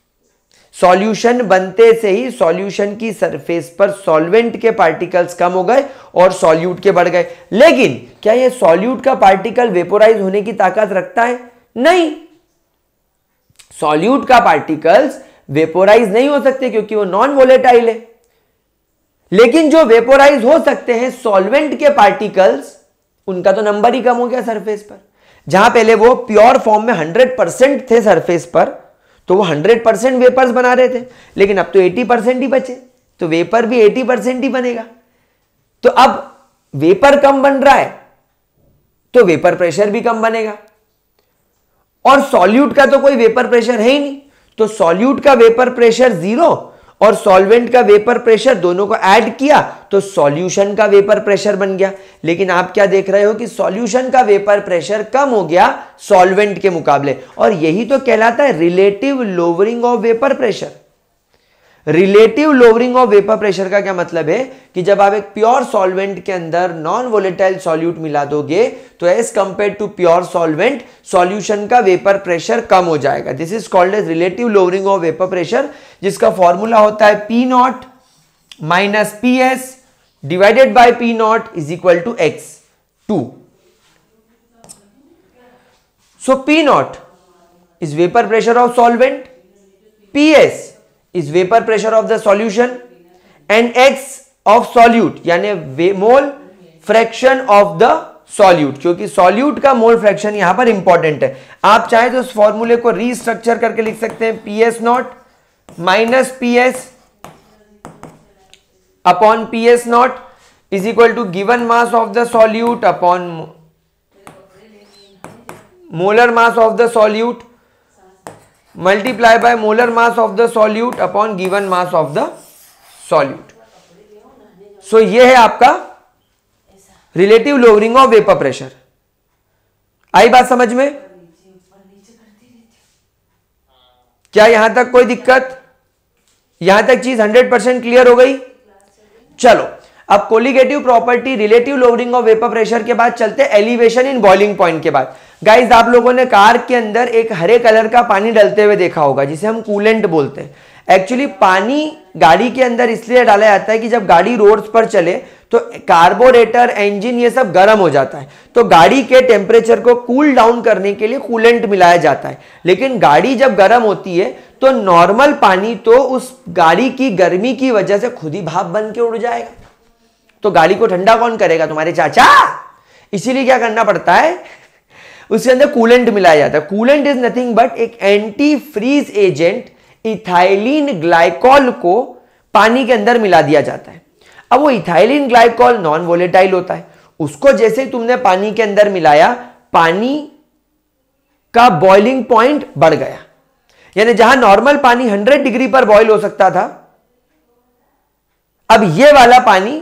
सॉल्यूशन की सरफेस पर सॉल्वेंट के पार्टिकल्स कम हो गए और सॉल्यूट के बढ़ गए। लेकिन क्या यह सॉल्यूट का पार्टिकल वेपोराइज होने की ताकत रखता है? नहीं, सॉल्यूट का पार्टिकल्स वेपोराइज नहीं हो सकते क्योंकि वो नॉन वोलेटाइल है। लेकिन जो वेपोराइज हो सकते हैं सॉल्वेंट के पार्टिकल्स, उनका तो नंबर ही कम हो गया सरफेस पर। जहां पहले वो प्योर फॉर्म में 100% थे सरफेस पर, तो वो 100% वेपर्स बना रहे थे, लेकिन अब तो 80% ही बचे, तो वेपर भी 80% ही बनेगा। तो अब वेपर कम बन रहा है तो वेपर प्रेशर भी कम बनेगा, और सॉल्यूट का तो कोई वेपर प्रेशर है ही नहीं, तो सॉल्यूट का वेपर प्रेशर 0 और सॉल्वेंट का वेपर प्रेशर, दोनों को ऐड किया तो सॉल्यूशन का वेपर प्रेशर बन गया। लेकिन आप क्या देख रहे हो कि सॉल्यूशन का वेपर प्रेशर कम हो गया सॉल्वेंट के मुकाबले, और यही तो कहलाता है relative lowering of vapour pressure. Relative lowering of vapour pressure का क्या मतलब है कि जब आप एक प्योर सॉल्वेंट के अंदर नॉन वोलेटाइल सॉल्यूट मिला दोगे तो as compare to pure solvent solution का वेपर प्रेशर कम हो जाएगा। This is called as relative lowering of vapour pressure, जिसका फॉर्मूला होता है P not minus P S divided by P not is equal to X 2। So P not is vapour pressure of solvent, P S is vapor pressure of the solution and x of solute यानी mole fraction of the solute, क्योंकि solute का mole fraction यहां पर important है। आप चाहे तो इस फॉर्मूले को रीस्ट्रक्चर करके लिख सकते हैं P S not minus P S upon P S not is equal to given mass of the solute upon molar mass of the solute multiply by molar mass of the solute upon given mass of the solute. So ये है आपका relative lowering of vapour pressure. आई बात समझ में? क्या यहां तक कोई दिक्कत? यहां तक चीज 100% क्लियर हो गई? चलो अब colligative property relative lowering of vapour pressure के बाद चलते एलिवेशन इन बॉइलिंग पॉइंट के बाद। गाइस आप लोगों ने कार के अंदर एक हरे कलर का पानी डलते हुए देखा होगा जिसे हम कूलेंट बोलते हैं। एक्चुअली पानी गाड़ी के अंदर इसलिए डाला जाता है कि जब गाड़ी रोड्स पर चले तो कार्बोरेटर इंजन ये सब गर्म हो जाता है, तो गाड़ी के टेम्परेचर को कूल डाउन करने के लिए कूलेंट मिलाया जाता है। लेकिन गाड़ी जब गर्म होती है तो नॉर्मल पानी तो उस गाड़ी की गर्मी की वजह से खुद ही भाप बन के उड़ जाएगा, तो गाड़ी को ठंडा कौन करेगा? तुम्हारे चाचा। इसीलिए क्या करना पड़ता है, उसके अंदर कूलेंट मिलाया जाता है। कूलेंट इज नथिंग बट एक anti freeze agent ethylene glycol को पानी के अंदर मिला दिया जाता है। अब वो इथाइलिन ग्लाइकॉल नॉन वोलेटाइल होता है, उसको जैसे तुमने पानी के अंदर मिलाया पानी का बॉइलिंग पॉइंट बढ़ गया, यानी जहां नॉर्मल पानी 100 डिग्री पर बॉइल हो सकता था, अब ये वाला पानी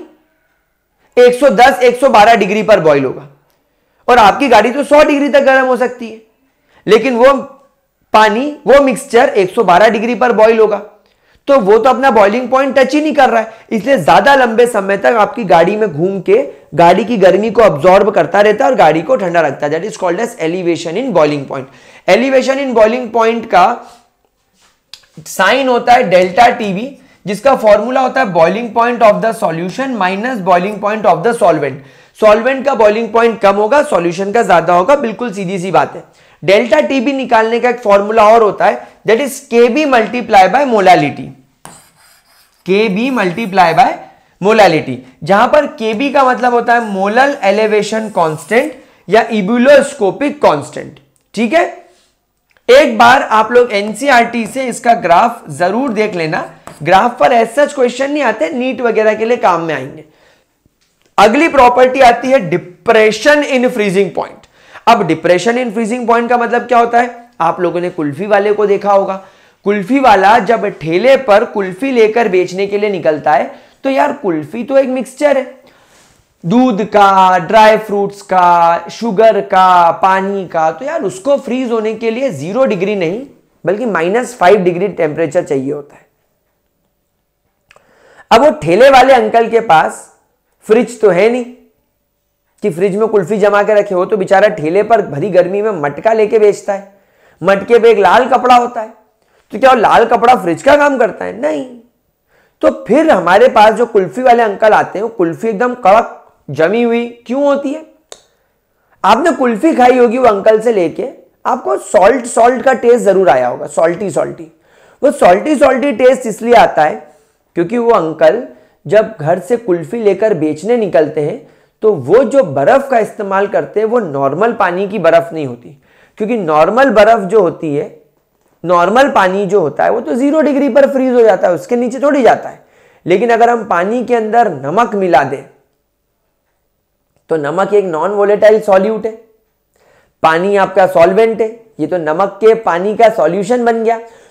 110-112 डिग्री पर बॉइल होगा। और आपकी गाड़ी तो 100 डिग्री तक गर्म हो सकती है, लेकिन वो पानी वो मिक्सचर 112 डिग्री पर बॉइल होगा, तो वो तो अपना बॉइलिंग पॉइंट टच ही नहीं कर रहा है, इसलिए ज्यादा लंबे समय तक आपकी गाड़ी में घूम के गाड़ी की गर्मी को अब्सॉर्ब करता रहता है और गाड़ी को ठंडा रखता है। That is called as elevation in boiling point. Elevation in boiling point का साइन होता है डेल्टा टीबी, जिसका फॉर्मूला होता है boiling point of the solution minus boiling point of the solvent. Solvent का बॉइलिंग पॉइंट कम होगा, सॉल्यूशन का ज्यादा होगा, बिल्कुल सीधी सी बात है। डेल्टा टीबी निकालने का एक फॉर्मूला और होता है, that is KB multiply by molality. KB multiply by molality, जहां पर केबी का मतलब होता है मोलल एलिवेशन कांस्टेंट या इबुलोस्कोपिक कांस्टेंट। ठीक है, एक बार आप लोग एनसीईआरटी से इसका ग्राफ जरूर देख लेना। ग्राफ पर ऐसा क्वेश्चन नहीं आते, नीट वगैरह के लिए काम में आएंगे। अगली प्रॉपर्टी आती है डिप्रेशन इन फ्रीजिंग पॉइंट। अब डिप्रेशन इन फ्रीजिंग पॉइंट का मतलब क्या होता है? आप लोगों ने कुल्फी वाले को देखा होगा। कुल्फी वाला जब ठेले पर कुल्फी लेकर बेचने के लिए निकलता है तो यार कुल्फी तो एक मिक्सचर है, दूध का, ड्राई फ्रूट्स का, शुगर का, पानी का, तो यार उसको फ्रीज होने के लिए 0 डिग्री नहीं बल्कि -5 डिग्री टेम्परेचर चाहिए होता है। अब वो ठेले वाले अंकल के पास फ्रिज तो है नहीं कि फ्रिज में कुल्फी जमा के रखे हो, तो बेचारा ठेले पर भरी गर्मी में मटका लेके बेचता है। मटके पे एक लाल कपड़ा होता है, तो क्या वो लाल कपड़ा फ्रिज का काम करता है? नहीं। तो फिर हमारे पास जो कुल्फी वाले अंकल आते हैं वो कुल्फी एकदम कड़क जमी हुई क्यों होती है? आपने कुल्फी खाई होगी वो अंकल से लेके, आपको सॉल्ट का टेस्ट जरूर आया होगा, सॉल्टी। वो सॉल्टी टेस्ट इसलिए आता है क्योंकि वो अंकल जब घर से कुल्फी लेकर बेचने निकलते हैं तो वो जो बर्फ का इस्तेमाल करते हैं वो नॉर्मल पानी की बर्फ नहीं होती, क्योंकि नॉर्मल बर्फ जो होती है, नॉर्मल पानी जो होता है वो तो 0 डिग्री पर फ्रीज हो जाता है, उसके नीचे थोड़ी जाता है। लेकिन अगर हम पानी के अंदर नमक मिला दें तो नमक एक नॉन वोलेटाइल सॉल्यूट है, पानी आपका सॉल्वेंट है, ये तो नमक के पानी का सॉल्यूशन बन गया।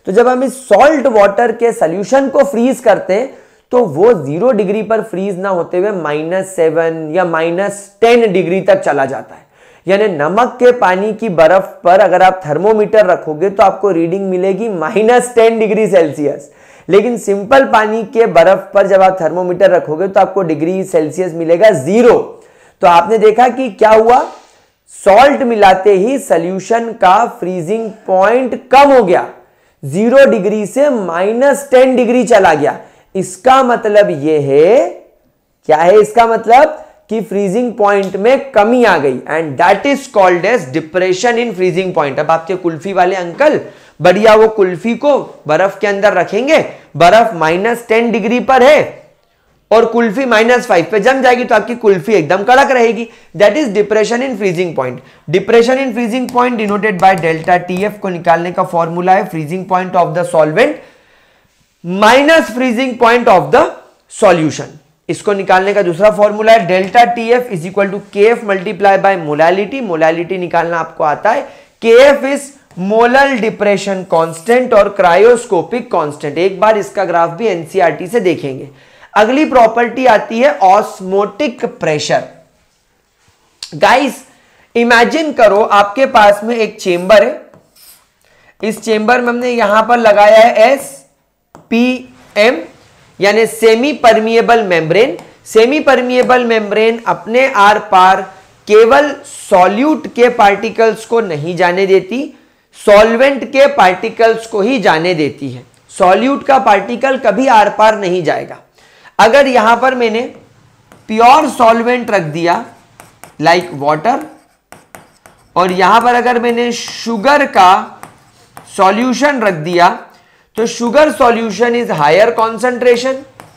तो जब हम इस सॉल्ट वाटर के सोल्यूशन को फ्रीज करते हैं तो वो 0 डिग्री पर फ्रीज ना होते हुए -7 या -10 डिग्री तक चला जाता है। यानी नमक के पानी की बर्फ पर अगर आप थर्मोमीटर रखोगे तो आपको रीडिंग मिलेगी -10 डिग्री सेल्सियस, लेकिन सिंपल पानी के बर्फ पर जब आप थर्मोमीटर रखोगे तो आपको डिग्री सेल्सियस मिलेगा 0। तो आपने देखा कि क्या हुआ, सॉल्ट मिलाते ही सॉल्यूशन का फ्रीजिंग पॉइंट कम हो गया, 0 डिग्री से -10 डिग्री चला गया। इसका मतलब यह है, क्या है इसका मतलब, कि फ्रीजिंग पॉइंट में कमी आ गई, and that is called as depression in freezing point. अब आपके कुल्फी वाले अंकल बढ़िया वो कुल्फी को बर्फ के अंदर रखेंगे, बर्फ -10 डिग्री पर है और कुल्फी -5 पे जम जाएगी तो आपकी कुल्फी एकदम कड़क रहेगी। That is depression in freezing point. Depression in freezing point denoted by delta TF को निकालने का फॉर्मूला है freezing point of the solvent minus freezing point of the solution. इसको निकालने का दूसरा फॉर्मूला है delta TF is equal to KF multiply by molality. Molality निकालना आपको आता है, KF is molar depression constant और क्रायोस्कोपिक कांस्टेंट। एक बार इसका ग्राफ भी एनसीईआरटी से देखेंगे। अगली प्रॉपर्टी आती है ऑस्मोटिक प्रेशर। गाइस इमेजिन करो आपके पास में एक चेंबर है, इस चेंबर में हमने यहां पर लगाया है SPM यानी semi permeable membrane. Semi permeable membrane अपने आर पार केवल सॉल्यूट के पार्टिकल्स को नहीं जाने देती, सॉल्वेंट के पार्टिकल्स को ही जाने देती है। सॉल्यूट का पार्टिकल कभी आर पार नहीं जाएगा। अगर यहां पर मैंने प्योर सॉल्वेंट रख दिया लाइक वाटर, और यहां पर अगर मैंने शुगर का सॉल्यूशन रख दिया तो sugar solution is higher concentration.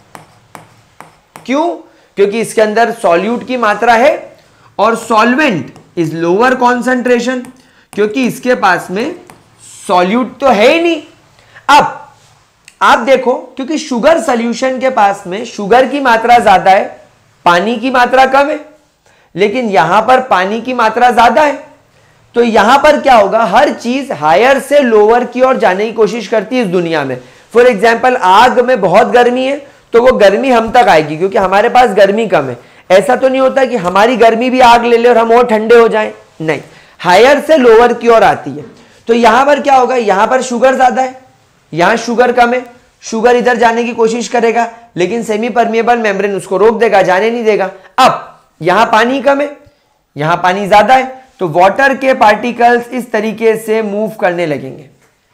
क्यों? क्योंकि इसके अंदर सॉल्यूट की मात्रा है, और सॉल्वेंट इज लोअर कॉन्सेंट्रेशन क्योंकि इसके पास में सॉल्यूट तो है ही नहीं। अब आप देखो, क्योंकि शुगर सॉल्यूशन के पास में शुगर की मात्रा ज्यादा है, पानी की मात्रा कम है, लेकिन यहां पर पानी की मात्रा ज्यादा है, तो यहां पर क्या होगा, हर चीज हायर से लोअर की ओर जाने की कोशिश करती है इस दुनिया में। फॉर एग्जाम्पल आग में बहुत गर्मी है तो वो गर्मी हम तक आएगी क्योंकि हमारे पास गर्मी कम है। ऐसा तो नहीं होता कि हमारी गर्मी भी आग ले ले और हम और ठंडे हो जाएं, नहीं, हायर से लोअर की ओर आती है। तो यहां पर क्या होगा, यहां पर शुगर ज्यादा है, यहां शुगर कम है, शुगर इधर जाने की कोशिश करेगा लेकिन सेमी परमिएबल मेम्ब्रेन उसको रोक देगा, जाने नहीं देगा। अब यहां पानी कम है, यहां पानी ज्यादा है, तो वाटर के पार्टिकल्स इस तरीके से मूव करने लगेंगे,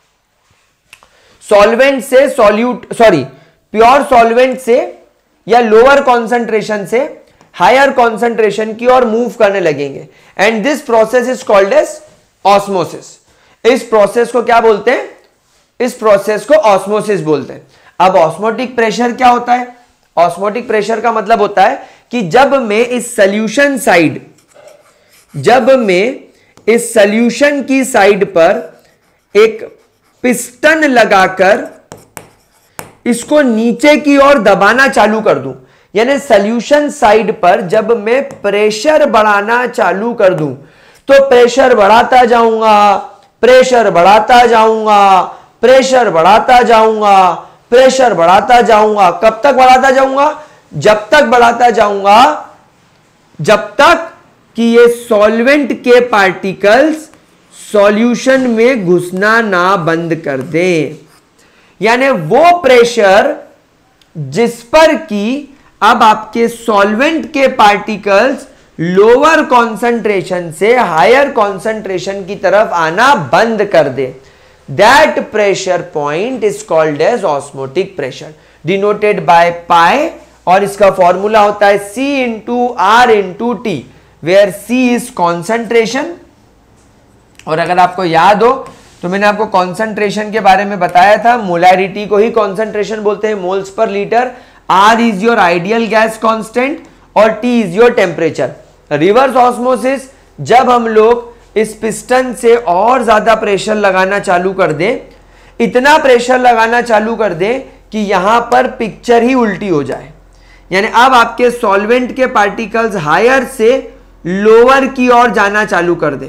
सॉल्वेंट से सॉल्यूट, सॉरी प्योर सॉल्वेंट से या लोअर कॉन्सेंट्रेशन से हायर कॉन्सेंट्रेशन की ओर मूव करने लगेंगे, and this process is called as osmosis. इस प्रोसेस को क्या बोलते हैं, इस प्रोसेस को ऑस्मोसिस बोलते हैं। अब ऑस्मोटिक प्रेशर क्या होता है? ऑस्मोटिक प्रेशर का मतलब होता है कि जब मैं इस सॉल्यूशन साइड, जब मैं इस सॉल्यूशन की साइड पर एक पिस्टन लगाकर इसको नीचे की ओर दबाना चालू कर दूं, यानी सॉल्यूशन साइड पर जब मैं प्रेशर बढ़ाना चालू कर दूं तो प्रेशर बढ़ाता जाऊंगा, प्रेशर बढ़ाता जाऊंगा, प्रेशर बढ़ाता जाऊंगा, प्रेशर बढ़ाता जाऊंगा। कब तक बढ़ाता जाऊंगा? जब तक बढ़ाता जाऊंगा जब तक कि ये सॉल्वेंट के पार्टिकल्स सॉल्यूशन में घुसना ना बंद कर दें। यानी वो प्रेशर जिस पर कि अब आपके सॉल्वेंट के पार्टिकल्स लोअर कॉन्सेंट्रेशन से हायर कॉन्सेंट्रेशन की तरफ आना बंद कर दे, that pressure point is called as osmotic pressure, denoted by pi, और इसका फॉर्मूला होता है C into R into T, where C is concentration. और अगर आपको याद हो तो मैंने आपको कॉन्सेंट्रेशन के बारे में बताया था, मोलैरिटी को ही कॉन्सेंट्रेशन बोलते हैं, मोल्स पर litre. R is your ideal gas constant और T is your temperature. Reverse osmosis, जब हम लोग इस पिस्टन से और ज्यादा प्रेशर लगाना चालू कर दें, इतना प्रेशर लगाना चालू कर दें कि यहां पर पिक्चर ही उल्टी हो जाए, यानी अब आपके सॉल्वेंट के पार्टिकल्स हायर से लोअर की ओर जाना चालू कर दें,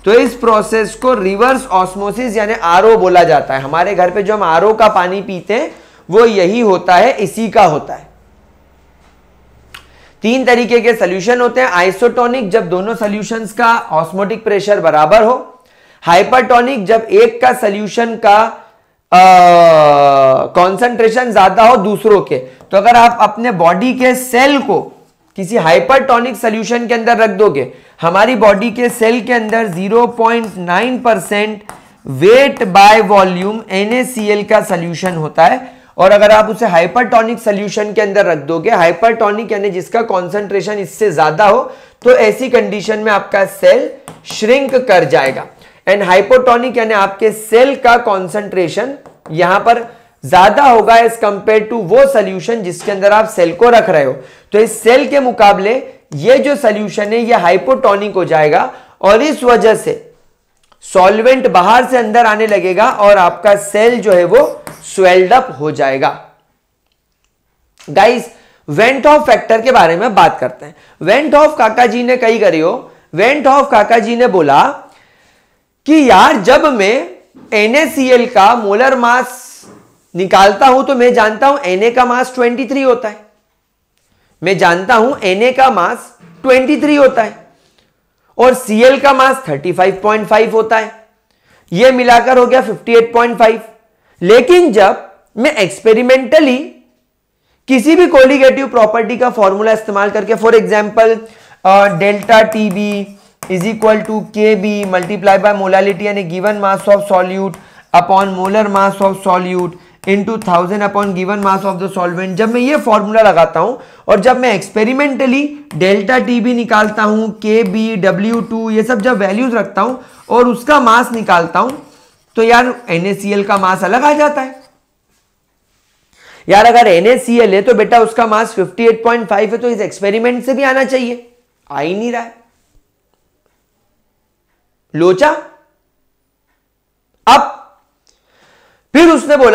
तो इस प्रोसेस को रिवर्स ऑस्मोसिस यानी आरओ बोला जाता है। हमारे घर पे जो हम आरओ का पानी पीते हैं वो यही होता है, इसी का होता है। 3 तरीके के सॉल्यूशन होते हैं। आइसोटोनिक, जब दोनों सॉल्यूशंस का ऑस्मोटिक प्रेशर बराबर हो। हाइपरटोनिक, जब एक का सॉल्यूशन का कंसंट्रेशन ज्यादा हो दूसरों के। तो अगर आप अपने बॉडी के सेल को किसी हाइपरटोनिक सॉल्यूशन के अंदर रख दोगे, हमारी बॉडी के सेल के अंदर 0.9% वेट बाय वॉल्यूम NaCl का सॉल्यूशन होता है, और अगर आप उसे हाइपरटोनिक सॉल्यूशन के अंदर रख दोगे, हाइपरटोनिक यानी जिसका कंसंट्रेशन इससे ज्यादा हो, तो ऐसी कंडीशन में आपका सेल श्रिंक कर जाएगा। एंड हाइपोटोनिक यानी आपके सेल का कंसंट्रेशन यहां पर ज्यादा होगा एज कंपेयर टू वो सॉल्यूशन जिसके अंदर आप सेल को रख रहे हो। तो इस सेल के मुकाबले ये जो सॉल्यूशन है ये हाइपोटोनिक हो जाएगा, और इस वजह से सॉल्वेंट बाहर से अंदर आने लगेगा और आपका सेल जो है वो स्वेल्ड अप हो जाएगा। गाइस, वेंट ऑफ फैक्टर के बारे में बात करते हैं। वेंट ऑफ काका जी ने कही करी हो। वेंट ऑफ काका जी ने बोला कि यार जब मैं NaCl का मोलर मास निकालता हूं तो मैं जानता हूं Na का मास 23 होता है। मैं जानता हूं Na का मास 23 होता है और Cl का मास 35.5 होता है। यह मिलाकर हो गया 58.5। लेकिन जब मैं एक्सपेरिमेंटली किसी भी कोलिगेटिव प्रॉपर्टी का फॉर्मूला इस्तेमाल करके, for example delta TB is equal to K B multiply by molality यानी given mass of solute upon molar mass of solute into 1000 upon given mass of the solvent, जब मैं ये formula लगाता हूं और जब मैं एक्सपेरिमेंटली डेल्टा टीबी निकालता हूं, के बी, W2 ये सब जब वैल्यूज रखता हूं और उसका मास निकालता हूं, तो यार NaCl का मास अलग आ जाता है। यार अगर NaCl है तो बेटा उसका मास 58.5 है, तो इस एक्सपेरिमेंट से भी आना चाहिए, आ ही नहीं रहा है। लोचा। अब फिर उसने बोला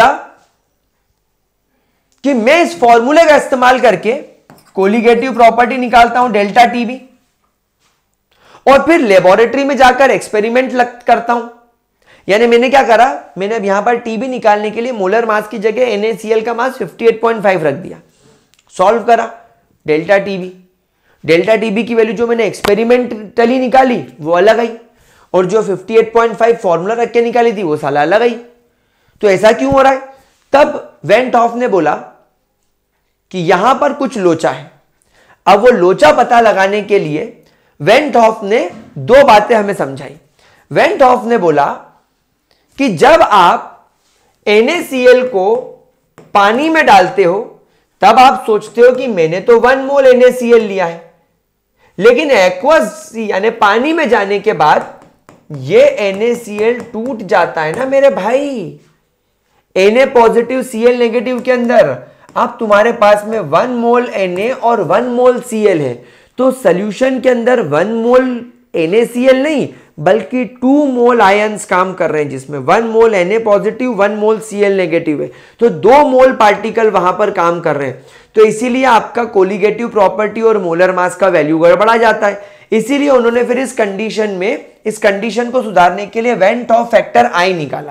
कि मैं इस फॉर्मूले का इस्तेमाल करके कोलिगेटिव प्रॉपर्टी निकालता हूं डेल्टा टीबी, और फिर लेबोरेटरी में जाकर एक्सपेरिमेंट करता हूं। यानी मैंने क्या करा, मैंने अब यहां पर टीबी निकालने के लिए मोलर मास की जगह NaCl का मास 58.5 रख दिया, सॉल्व करा डेल्टा टीबी। डेल्टा टीबी की वैल्यू जो मैंने एक्सपेरिमेंटली निकाली वो अलग आई, और जो 58.5 फॉर्मूला रख के निकाली थी वो साला अलग आई। तो ऐसा क्यों हो रहा है? तब वेंट ऑफ ने बोला कि यहां पर कुछ लोचा है। अब वो लोचा पता लगाने के लिए वेंट ऑफ ने 2 बातें हमें समझाई। वेंट ऑफ ने बोला कि जब आप NaCl को पानी में डालते हो तब आप सोचते हो कि मैंने तो 1 मोल NaCl लिया है, लेकिन एक्वस यानी पानी में जाने के बाद ये NaCl टूट जाता है ना मेरे भाई। Na पॉजिटिव Cl नेगेटिव के अंदर अब तुम्हारे पास में 1 मोल Na और 1 मोल Cl है, तो सॉल्यूशन के अंदर 1 मोल NaCl नहीं बल्कि 2 मोल आयंस काम कर रहे हैं, जिसमें 1 mole Na positive 1 mole Cl negative है, तो 2 मोल पार्टिकल वहां पर काम कर रहे हैं। तो इसीलिए आपका कोलिगेटिव प्रॉपर्टी और मोलर मास का वैल्यू गड़बड़ा जाता है। इसीलिए उन्होंने फिर इस कंडीशन में इस कंडीशन को सुधारने के लिए वेंट ऑफ फैक्टर I निकाला।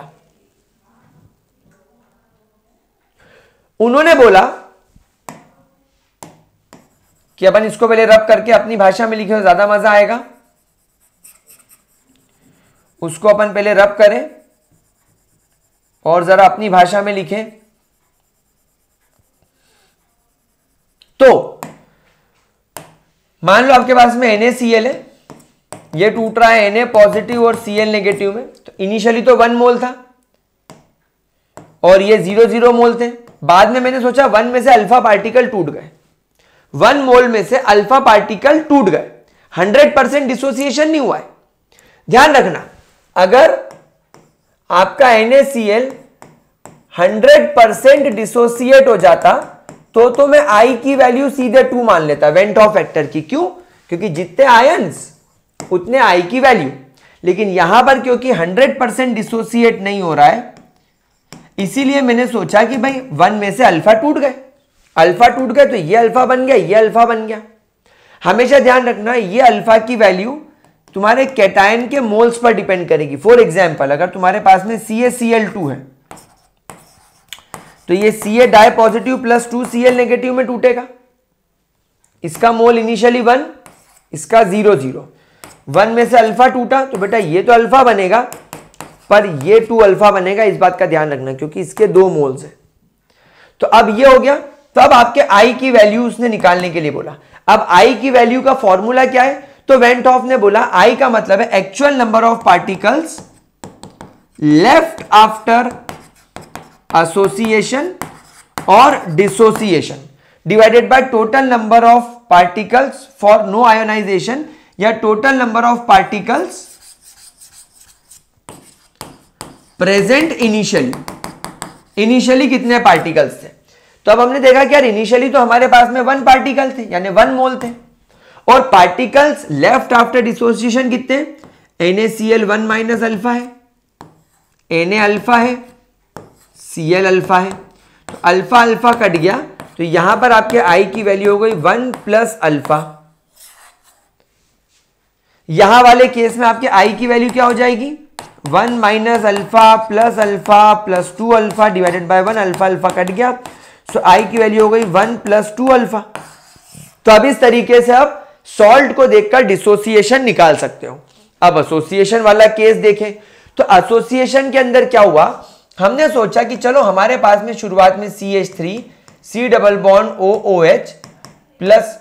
उन्होंने बोला कि अपन इसको पहले रब करके अपनी भाषा में लिखे तो ज्यादा मजा आएगा। उसको अपन पहले रब करें और जरा अपनी भाषा में लिखें। तो मान लो आपके पास में NaCl है, ये टूट रहा है Na पॉजिटिव और Cl नेगेटिव में। तो इनिशियली तो 1 मोल था और ये 0.0 मोल थे। बाद में मैंने सोचा 1 में से अल्फा पार्टिकल टूट गए, 1 मोल में से अल्फा पार्टिकल टूट गए, 100% डिसोसिएशन नहीं हुआ है। ध्यान रखना, अगर आपका NaCl 100% डिसोसिएट हो जाता तो मैं I की वैल्यू सीधे 2 मान लेता वेंट ऑफ फैक्टर की। क्यों? क्योंकि जितने आयंस उतने I की वैल्यू। लेकिन यहां पर क्योंकि 100% डिसोसिएट नहीं हो रहा है, इसीलिए मैंने सोचा कि भाई 1 में से अल्फा टूट गए, अल्फा टूट गए तो ये अल्फा बन गया, ये अल्फा बन गया। हमेशा ध्यान रखना ये अल्फा की वैल्यू तुम्हारे कैटायन के मोल्स पर डिपेंड करेगी। फॉर एग्जाम्पल अगर तुम्हारे पास में CaCl2 है तो ये Ca di positive plus 2Cl negative में टूटेगा। इसका मोल इनिशियली 1, इसका 0 0, 1 में से अल्फा टूटा तो बेटा ये तो अल्फा बनेगा पर ये 2 अल्फा बनेगा, इस बात का ध्यान रखना क्योंकि इसके 2 मोल्स है। तो अब ये हो गया। तो अब आपके I की वैल्यू उसने निकालने के लिए बोला। अब I की वैल्यू का फॉर्मूला क्या है? तो वेंट ऑफ ने बोला I का मतलब है actual number of particles left after association और dissociation divided by total number of particles for no ionisation या total number of particles present initially. Initially कितने पार्टिकल्स थे? तो अब हमने देखा कि यार इनिशियली तो हमारे पास में 1 पार्टिकल थे यानी 1 मोल थे और पार्टिकल्स लेफ्ट आफ्टर डिसोसिएशन कितने? NaCl1 माइनस अल्फा है, Na अल्फा है, Cl अल्फा है। तो अल्फा अल्फा कट गया तो यहां पर आपके I की वैल्यू हो गई 1 प्लस अल्फा। यहां वाले केस में आपके I की वैल्यू क्या हो जाएगी? 1 minus alpha plus 2 alpha divided by 1, alpha alpha cut गया। सो I की वैल्यू हो गई 1 प्लस 2 अल्फा। तो अब इस तरीके से आप सॉल्ट को देखकर डिसोसिएशन निकाल सकते हो। अब एसोसिएशन वाला केस देखें तो एसोसिएशन के अंदर क्या हुआ? हमने सोचा कि चलो हमारे पास में शुरुआत में CH3 C double bond OOH plus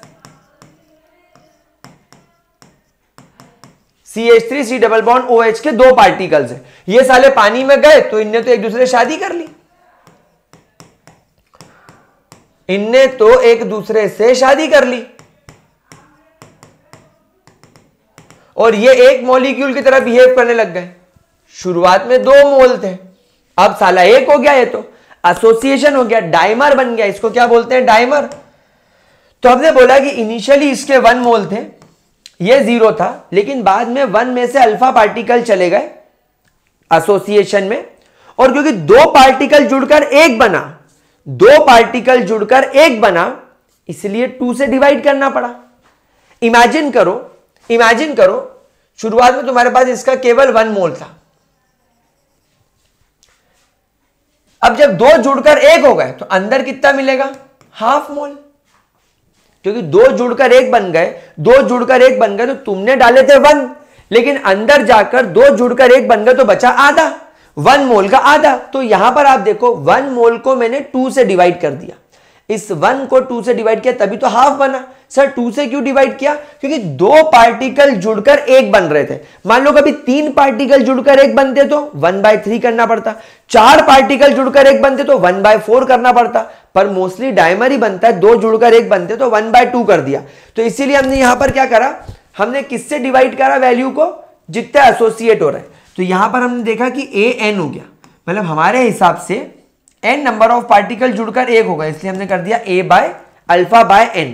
CH3 C double bond OH के 2 पार्टिकल्स हैं। ये साले पानी में गए तो इनने तो एक दूसरे से शादी कर ली। इनने तो एक दूसरे से शादी कर ली और ये एक मॉलिक्यूल की तरह बिहेव करने लग गए। शुरुआत में 2 मोल थे, अब साला एक हो गया, ये तो एसोसिएशन हो गया, डाइमर बन गया। इसको क्या बोलते हैं? डाइमर। तो हमने बोला कि इनिशियली इसके 1 मोल थे, ये 0 था, लेकिन बाद में 1 में से अल्फा पार्टिकल चले गए एसोसिएशन में और क्योंकि 2 पार्टिकल जुड़कर एक बना, 2 पार्टिकल जुड़कर एक बना, इसलिए 2 से डिवाइड करना पड़ा। इमेजिन करो शुरुआत में तुम्हारे पास इसका केवल 1 मोल था। अब जब 2 जुड़कर एक हो गए तो अंदर कितना मिलेगा? Half mole. क्योंकि 2 जुड़कर एक बन गए तो तुमने डाले थे 1, लेकिन अंदर जाकर 2 जुड़कर एक बन गए तो बचा आधा, 1 मोल का आधा। तो यहां पर आप देखो 1 मोल को मैंने 2 से डिवाइड कर दिया। इस 1 को 2 से डिवाइड किया तभी तो हाफ बना। सर 2 से क्यों डिवाइड किया? क्योंकि 2 पार्टिकल जुड़कर एक बन रहे थे। मान लो कभी 3 पार्टिकल जुड़कर एक बनते तो 1/3 करना पड़ता, 4 पार्टिकल जुड़कर एक बनते तो 1/4 करना पड़ता, पर मोस्टली डायमर ही बनता है, 2 जुड़कर एक बनते तो 1/2 कर दिया। तो इसीलिए हमने यहां पर क्या करा? हमने किससे डिवाइड करा वैल्यू को? जितने एसोसिएट हो रहे हैं। तो यहां पर हमने देखा कि AN हो गया, मतलब हमारे हिसाब से n नंबर ऑफ पार्टिकल जुड़कर एक होगा, इसलिए हमने कर दिया A by alpha by n।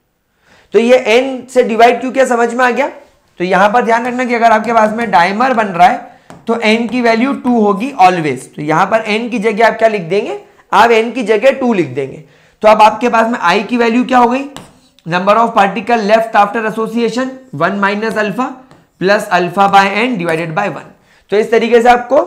तो ये n से डिवाइड क्यों किया समझ में आ गया? तो यहां पर ध्यान रखना कि अगर आपके पास में डायमर बन रहा है तो n की वैल्यू 2 होगी ऑलवेज। तो यहां पर n की जगह आप क्या लिख देंगे? आप n की जगह 2 लिख देंगे। तो अब आपके पास में I की वैल्यू क्या हो गई? Number of particle left after association 1 minus alpha plus alpha by n divided by 1। तो इस तरीके से आपको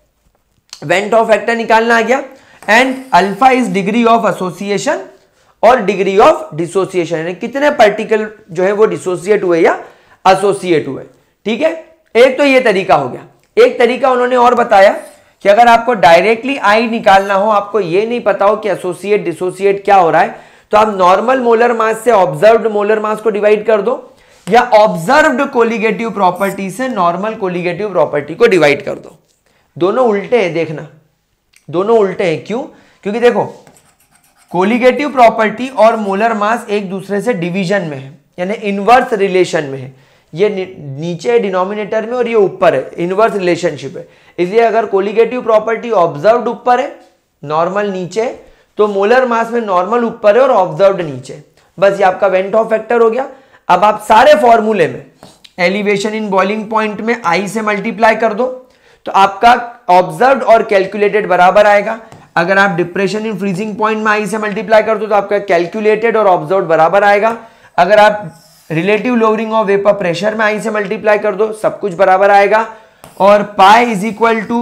वेंट ऑफ फैक्टर निकालना आ गया। And alpha is degree of association और डिग्री ऑफ डिसोसिएशन, यानी कितने पार्टिकल जो है वो डिसोसिएट हुए या एसोसिएट हुए। ठीक है, एक तो ये तरीका हो गया। एक तरीका उन्होंने और बताया कि अगर आपको डायरेक्टली आई निकालना हो, आपको ये नहीं पता हो कि एसोसिएट डिसोसिएट क्या हो रहा है, तो आप नॉर्मल मोलर मास से ऑब्जर्व्ड मोलर मास को डिवाइड कर दो या ऑब्जर्व्ड कोलिगेटिव प्रॉपर्टी से नॉर्मल कोलिगेटिव प्रॉपर्टी को डिवाइड कर दो। दोनों उल्टे हैं, देखना दोनों उल्टे हैं। क्यों? क्योंकि देखो कोलिगेटिव प्रॉपर्टी और मोलर मास एक दूसरे से डिवीजन में है, यानी इनवर्स रिलेशन में है। ये नीचे है डिनोमिनेटर में और ये ऊपर है, इनवर्स रिलेशनशिप है। इसलिए अगर कोलिगेटिव प्रॉपर्टी ऑब्जर्व्ड ऊपर है, नॉर्मल नीचे है, तो मोलर मास में नॉर्मल ऊपर है और ऑब्जर्व्ड नीचे। बस ये आपका वेंट ऑफ फैक्टर हो गया। अब आप सारे फॉर्मूले में एलिवेशन इन बॉइलिंग पॉइंट में आई से मल्टीप्लाई कर दो तो आपका ऑब्जर्व्ड और कैलकुलेटेड बराबर आएगा। अगर आप डिप्रेशन इन फ्रीजिंग पॉइंट में आई से मल्टीप्लाई कर दो तो आपका कैलकुलेटेड और ऑब्जर्व्ड बराबर आएगा। अगर आप relative lowering of vapour pressure में आई से मल्टीप्लाई कर दो, सब कुछ बराबर आएगा। और pi is equal to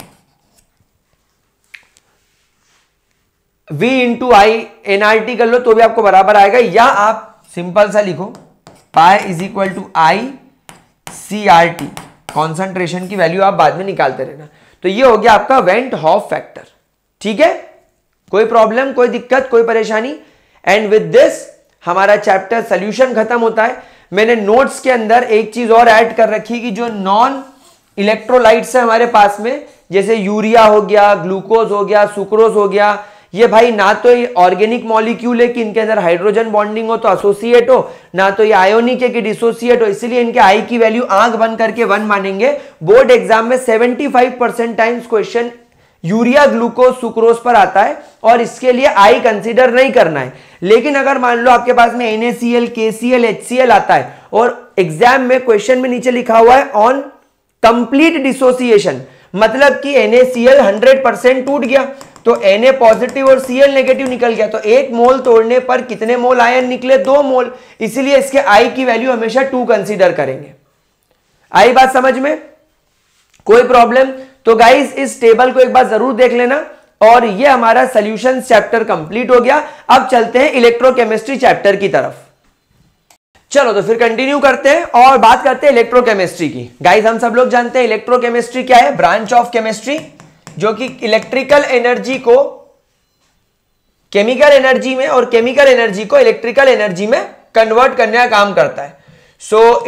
V into I, NRT कर लो तो भी आपको बराबर आएगा, या आप सिंपल सा लिखो pi is equal to I C R T, concentration की वैल्यू आप बाद में निकालते रहना। तो ये हो गया आपका वेंट हॉफ फैक्टर। ठीक है, कोई प्रॉब्लम, कोई दिक्कत, कोई परेशानी? एंड विद दिस हमारा चैप्टर सोल्यूशन खत्म होता है। मैंने नोट्स के अंदर एक चीज और ऐड कर रखी कि जो नॉन इलेक्ट्रोलाइट्स है हमारे पास में, जैसे यूरिया हो गया, ग्लूकोज हो गया, सुक्रोज हो गया, ये भाई ना तो ये ऑर्गेनिक मॉलिक्यूल है कि इनके अंदर हाइड्रोजन बॉन्डिंग हो तो एसोसिएट हो, ना तो ये आयोनिक है कि डिसोसिएट हो, इसलिए इनके आई की वैल्यू आंख बंद करके 1 मानेंगे। बोर्ड एग्जाम में 75% times question urea, glucose, sucrose पर आता है और इसके लिए आई कंसीडर नहीं करना है। लेकिन अगर मान लो आपके पास में NaCl, KCl, HCl आता है और एग्जाम में क्वेश्चन में नीचे लिखा हुआ है ऑन कंप्लीट डिसोसिएशन, मतलब कि NaCl 100% टूट गया तो Na पॉजिटिव और Cl नेगेटिव निकल गया, तो 1 मोल तोड़ने पर कितने मोल आयन निकले? 2 मोल, इसीलिए इसके I की वैल्यू हमेशा 2 कंसीडर करेंगे। आई बात समझ में? कोई प्रॉब्लम? तो गाइस इस टेबल को एक बार जरूर देख लेना। और ये हमारा सॉल्यूशन चैप्टर कंप्लीट हो गया। अब चलते हैं इलेक्ट्रोकेमिस्ट्री चैप्टर की तरफ। चलो तो फिर कंटिन्यू करते हैं और बात करते हैं इलेक्ट्रोकेमिस्ट्री की। गाइस हम सब लोग जानते हैं इलेक्ट्रोकेमिस्ट्री क्या है, ब्रांच ऑफ केमिस्ट्री जो कि इलेक्ट्रिकल एनर्जी को केमिकल एनर्जी में और केमिकल एनर्जी को इलेक्ट्रिकल एनर्जी में कन्वर्ट करने का काम करता है। सो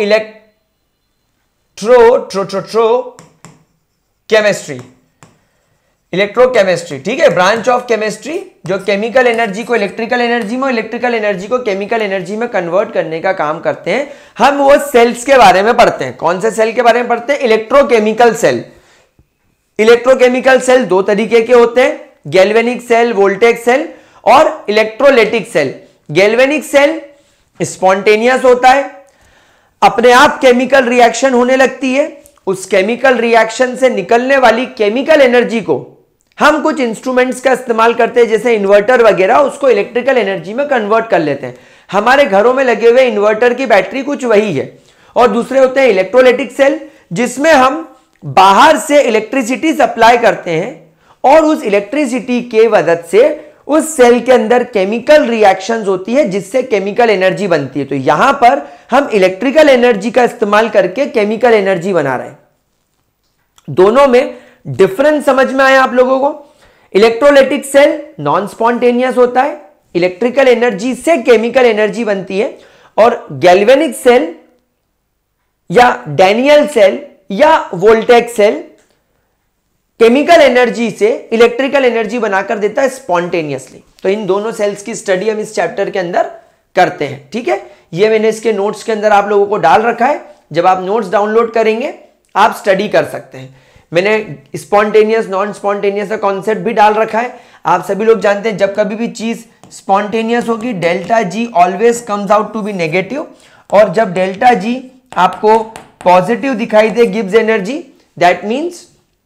केमिस्ट्री, इलेक्ट्रोकेमिस्ट्री, ठीक है, ब्रांच ऑफ केमिस्ट्री जो केमिकल एनर्जी को इलेक्ट्रिकल एनर्जी में, इलेक्ट्रिकल एनर्जी को केमिकल एनर्जी में कन्वर्ट करने का काम करते हैं। हम वो सेल्स के बारे में पढ़ते हैं। कौन से सेल के बारे में पढ़ते हैं? Electrochemical cell. इलेक्ट्रोकेमिकल सेल 2 तरीके के होते हैं, गैल्वेनिक सेल, वोल्टेज सेल और electrolytic cell. Galvanic cell spontaneous होता है, अपने आप केमिकल रिएक्शन होने लगती है, उस केमिकल रिएक्शन से निकलने वाली केमिकल एनर्जी को हम कुछ इंस्ट्रूमेंट्स का इस्तेमाल करते हैं जैसे इन्वर्टर वगैरह, उसको इलेक्ट्रिकल एनर्जी में कन्वर्ट कर लेते हैं। हमारे घरों में लगे हुए इन्वर्टर की बैटरी कुछ वही है। और दूसरे होते हैं इलेक्ट्रोलाइटिक सेल जिसमें हम बाहर से इलेक्ट्रिसिटी सप्लाई करते हैं और उस इलेक्ट्रिसिटी के मदद से उस सेल के अंदर केमिकल रिएक्शंस होती है जिससे केमिकल एनर्जी बनती है। तो यहां पर हम इलेक्ट्रिकल एनर्जी का इस्तेमाल करके केमिकल एनर्जी बना रहे हैं। दोनों में डिफरेंस समझ में आया आप लोगों को? इलेक्ट्रोलाइटिक सेल नॉन स्पॉन्टेनियस होता है, इलेक्ट्रिकल एनर्जी से केमिकल एनर्जी बनती है, और गैल्वेनिक सेल या डैनियल सेल या वोल्टेज सेल केमिकल एनर्जी से इलेक्ट्रिकल एनर्जी बनाकर देता है स्पॉन्टेनियसली। तो इन दोनों सेल्स की स्टडी हम इस चैप्टर के अंदर करते हैं। ठीक है, ये मैंने इसके नोट्स के अंदर आप लोगों को डाल रखा है, जब आप नोट्स डाउनलोड करेंगे आप स्टडी कर सकते हैं। मैंने स्पॉन्टेनियस नॉन स्पॉन्टेनियस का कॉन्सेप्ट भी डाल रखा है। आप सभी लोग जानते हैं जब कभी भी चीज स्पॉन्टेनियस होगी delta G always comes out to be negative, और जब डेल्टा जी आपको पॉजिटिव दिखाई दे gives energy, that means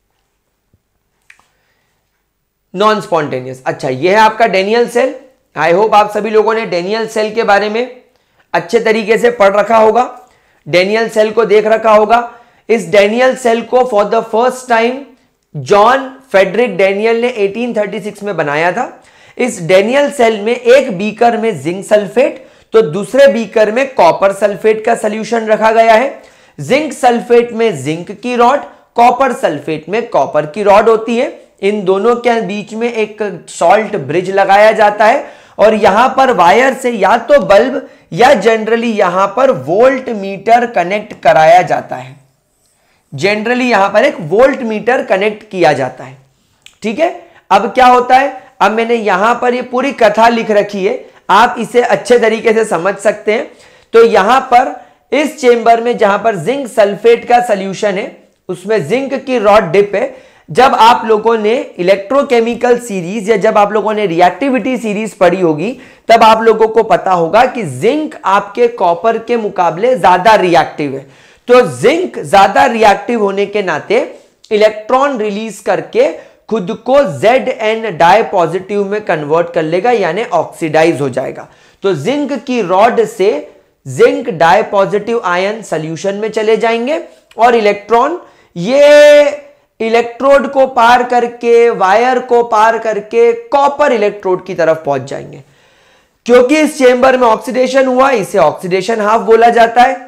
non spontaneous. अच्छा, यह है आपका डेनियल सेल। आई होप आप सभी लोगों ने डेनियल सेल के बारे में अच्छे तरीके से पढ़ रखा होगा, डेनियल सेल को देख रखा होगा। इस डेनियल सेल को for the first time John Frederic Daniell ने 1836 में बनाया था। इस डेनियल सेल में एक बीकर में जिंक सल्फेट तो दूसरे बीकर में कॉपर सल्फेट का सॉल्यूशन रखा गया है। जिंक सल्फेट में जिंक की रॉड, कॉपर सल्फेट में कॉपर की रॉड होती है। इन दोनों के बीच में एक सॉल्ट ब्रिज लगाया जाता है और यहां पर वायर से या तो बल्ब या जनरली यहां पर वोल्ट मीटर कनेक्ट कराया जाता है। जनरली यहां पर एक वोल्ट मीटर कनेक्ट किया जाता है। ठीक है, अब क्या होता है, अब मैंने यहां पर ये पूरी कथा लिख रखी है, आप इसे अच्छे तरीके से समझ सकते हैं। तो यहां पर इस चेंबर में जहां पर जिंक सल्फेट का सॉल्यूशन है उसमें जिंक की रॉड डिप है। जब आप लोगों ने इलेक्ट्रोकेमिकल सीरीज या जब आप लोगों ने रिएक्टिविटी सीरीज पढ़ी होगी तब आप लोगों को पता होगा कि जिंक आपके कॉपर के मुकाबले ज्यादा रिएक्टिव है। तो जिंक ज्यादा रिएक्टिव होने के नाते इलेक्ट्रॉन रिलीज करके खुद को Zn डाई पॉजिटिव में कन्वर्ट कर लेगा, यानी ऑक्सीडाइज हो जाएगा। तो जिंक की रॉड से zinc di positive ion solution में चले जाएंगे और इलेक्ट्रॉन ये इलेक्ट्रोड को पार करके, वायर को पार करके कॉपर इलेक्ट्रोड की तरफ पहुंच जाएंगे। क्योंकि इस चेंबर में ऑक्सीडेशन हुआ, इसे ऑक्सीडेशन हाफ बोला जाता है।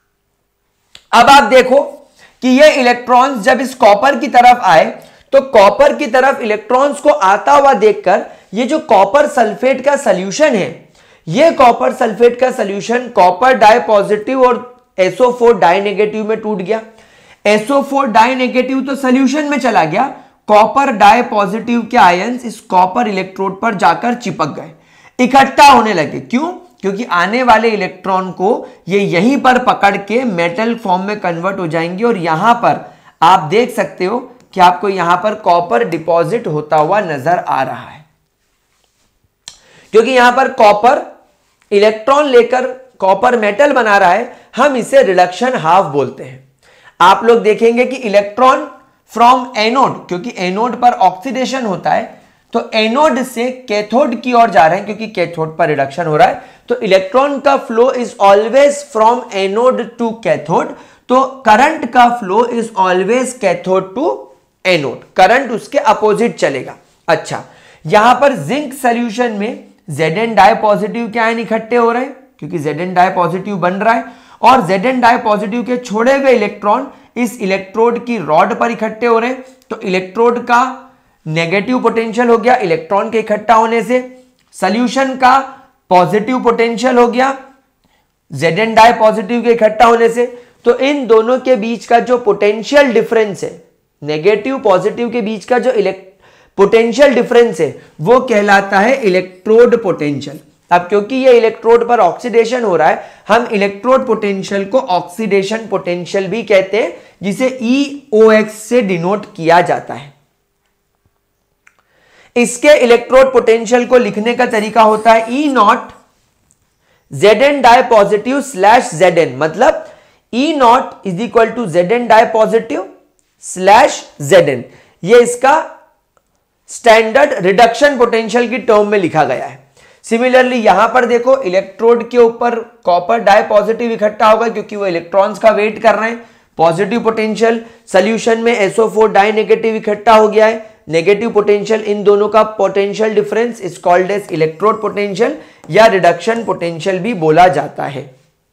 अब आप देखो कि ये इलेक्ट्रॉन्स जब इस कॉपर की तरफ आए तो कॉपर की तरफ इलेक्ट्रॉन्स को आता हुआ देखकर ये जो कॉपर सल्फेट का सॉल्यूशन है, ये कॉपर सल्फेट का सॉल्यूशन कॉपर डाई पॉजिटिव और SO4 डाई नेगेटिव में टूट गया। SO4 डाई नेगेटिव तो सॉल्यूशन में चला गया, कॉपर डाई पॉजिटिव के आयंस इस कॉपर इलेक्ट्रोड पर जाकर चिपक गए, इकट्ठा होने लगे। क्यों? क्योंकि आने वाले इलेक्ट्रॉन को ये यहीं पर पकड़ के मेटल फॉर्म में कन्वर्ट हो जाएंगे और यहां पर आप देख सकते हो कि आपको यहां पर कॉपर डिपॉजिट होता हुआ नजर आ रहा है। क्योंकि यहां पर कॉपर इलेक्ट्रॉन लेकर कॉपर मेटल बना रहा है, हम इसे रिडक्शन हाफ बोलते हैं। आप लोग देखेंगे कि इलेक्ट्रॉन फ्रॉम एनोड, क्योंकि एनोड पर ऑक्सीडेशन होता है, तो एनोड से कैथोड की ओर जा रहे हैं क्योंकि कैथोड पर रिडक्शन हो रहा है। तो इलेक्ट्रॉन का flow is always from anode to cathode, तो करंट का flow is always cathode to anode, current उसके अपोजिट चलेगा। अच्छा, यहां पर जिंक सॉल्यूशन में Zn डाई पॉजिटिव के आयन इकट्ठे हो रहे हैं क्योंकि Zn डाई पॉजिटिव बन रहा है और Zn डाई पॉजिटिव के छोड़े हुए इलेक्ट्रॉन इस इलेक्ट्रोड की रॉड पर इकट्ठे हो रहे हैं। तो इलेक्ट्रोड का नेगेटिव पोटेंशियल हो गया इलेक्ट्रॉन के इकट्ठा होने से, सॉल्यूशन का पॉजिटिव पोटेंशियल हो गया Zn डाई पॉजिटिव के इकट्ठा होने से। तो इन दोनों के बीच का जो पोटेंशियल डिफरेंस है, नेगेटिव पॉजिटिव के बीच का जो पोटेंशियल डिफरेंस है, वो कहलाता है इलेक्ट्रोड पोटेंशियल। अब क्योंकि ये इलेक्ट्रोड पर ऑक्सीडेशन हो रहा है, हम इलेक्ट्रोड पोटेंशियल को ऑक्सीडेशन पोटेंशियल भी कहते हैं, जिसे EOX से डिनोट किया जाता है। इसके इलेक्ट्रोड पोटेंशियल को लिखने का तरीका होता है E naught Zn di positive slash Zn, मतलब E naught is equal to Zn di positive slash Zn। ये इसका स्टैंडर्ड रिडक्शन पोटेंशियल की टर्म में लिखा गया है। सिमिलरली यहां पर देखो, इलेक्ट्रोड के ऊपर कॉपर डाई पॉजिटिव इकट्ठा होगा क्योंकि वो इलेक्ट्रॉन्स का वेट कर रहे हैं, पॉजिटिव पोटेंशियल। सॉल्यूशन में SO4 डाई नेगेटिव इकट्ठा हो गया है, नेगेटिव पोटेंशियल। इन दोनों का potential difference is called as electrode potential या रिडक्शन पोटेंशियल भी बोला जाता है।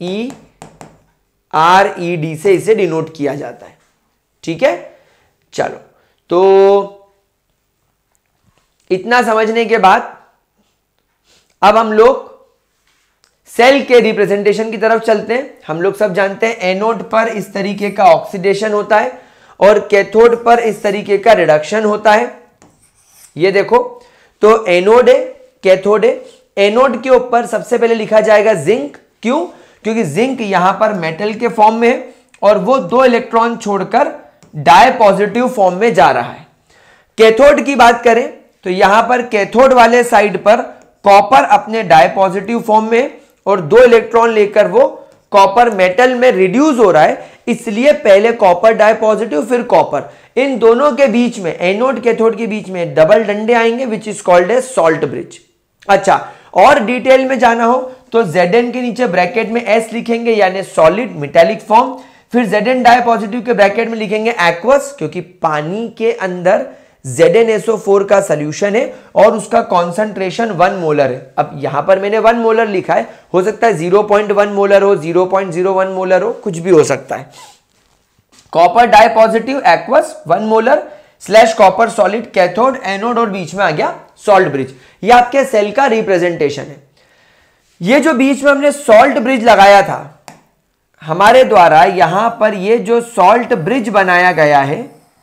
ERED से इसे डिनोट किया जाता है। ठीक है, चलो, तो इतना समझने के बाद अब हम लोग सेल के रिप्रेजेंटेशन की तरफ चलते हैं। हम लोग सब जानते हैं एनोड पर इस तरीके का ऑक्सीडेशन होता है और कैथोड पर इस तरीके का रिडक्शन होता है। ये देखो, तो एनोड है, कैथोड है। एनोड के ऊपर सबसे पहले लिखा जाएगा जिंक। क्यों? क्योंकि जिंक यहां पर मेटल के फॉर्म में है और वो 2 इलेक्ट्रॉन छोड़कर डाई पॉजिटिव फॉर्म में जा रहा है। कैथोड की बात करें तो यहां पर कैथोड वाले साइड पर कॉपर अपने डाई पॉजिटिव फॉर्म में और 2 इलेक्ट्रॉन लेकर वो कॉपर मेटल में रिड्यूस हो रहा है, इसलिए पहले कॉपर डाई पॉजिटिव फिर कॉपर। इन दोनों के बीच में, एनोड कैथोड के बीच में डबल डंडे आएंगे which is called as salt bridge. अच्छा, और डिटेल में जाना हो तो Zn के नीचे ब्रैकेट में S लिखेंगे यानी सॉलिड मेटेलिक फॉर्म, फिर Zn डाई पॉजिटिव के ब्रैकेट में लिखेंगे एक्वस क्योंकि पानी के अंदर ZnSO4 का सॉल्यूशन है और उसका कॉन्सेंट्रेशन 1 मोलर है। अब यहां पर मैंने 1 मोलर लिखा है, हो सकता है 0.1 मोलर हो, 0.01 मोलर हो, कुछ भी हो सकता है। Copper di positive aqueous 1 molar slash copper solid cathode anode और बीच में आ गया सॉल्ट ब्रिज। ये आपके सेल का रिप्रेजेंटेशन है। ये जो बीच में हमने सॉल्ट ब्रिज लगाया था हमारे द्वारा, यहां पर ये जो सॉल्ट ब्रिज बनाया गया है,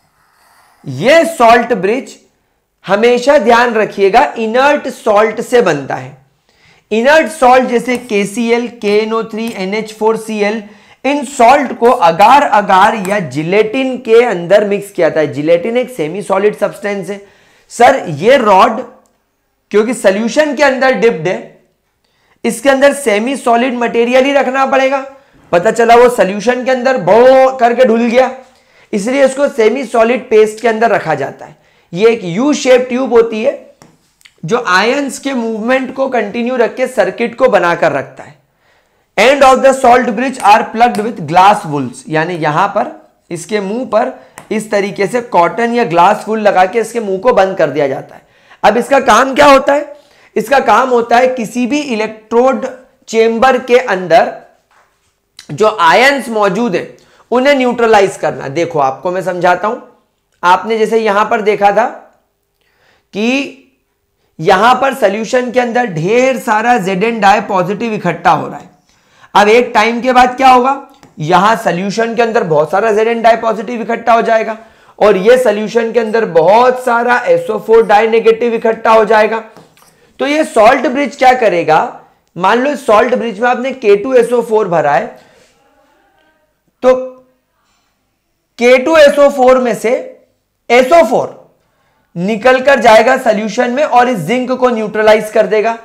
ये सॉल्ट ब्रिज हमेशा ध्यान रखिएगा इनर्ट सॉल्ट से बनता है। इनर्ट सॉल्ट जैसे KCl, KNO3, NH4Cl, इन सॉल्ट को अगार अगार या जिलेटिन के अंदर मिक्स किया था। जिलेटिन एक सेमी सॉलिड सब्सटेंस है। सर ये रॉड क्योंकि सॉल्यूशन के अंदर डिप्ड है, इसके अंदर सेमी सॉलिड मटेरियल ही रखना पड़ेगा। पता चला वो सॉल्यूशन के अंदर भो करके ढुल गया, इसलिए इसको सेमी सॉलिड पेस्ट के अंदर रखा जाता है। ये एक यू शेप ट्यूब होती है जो आयंस के मूवमेंट को कंटिन्यू रख के सर्किट को बनाकर रखता है। End of the salt bridge are plugged with glass wools, यानी यहां पर इसके मुंह पर इस तरीके से कॉटन या ग्लास वुल लगा के इसके मुंह को बंद कर दिया जाता है। अब इसका काम क्या होता है? इसका काम होता है किसी भी इलेक्ट्रोड चेंबर के अंदर जो आयंस मौजूद है उन्हें न्यूट्रलाइज करना। देखो आपको मैं समझाता हूं। आपने जैसे यहां पर देखा था कि यहां पर सॉल्यूशन के अंदर ढेर सारा Zn डाई पॉजिटिव इकट्ठा हो रहा है। अब एक टाइम के बाद क्या होगा, यहां सॉल्यूशन के अंदर बहुत सारा Zn डाई पॉजिटिव इकट्ठा हो जाएगा और ये सॉल्यूशन के अंदर बहुत सारा SO4 डाई नेगेटिव इकट्ठा हो जाएगा। तो ये सॉल्ट ब्रिज क्या करेगा, मान लो सॉल्ट ब्रिज में आपने K2SO4 भरा है, तो K2SO4 में से SO4 निकल कर जाएगा सॉल्यूशन में और इस जिंक को न्यूट्रलाइज कर देगा।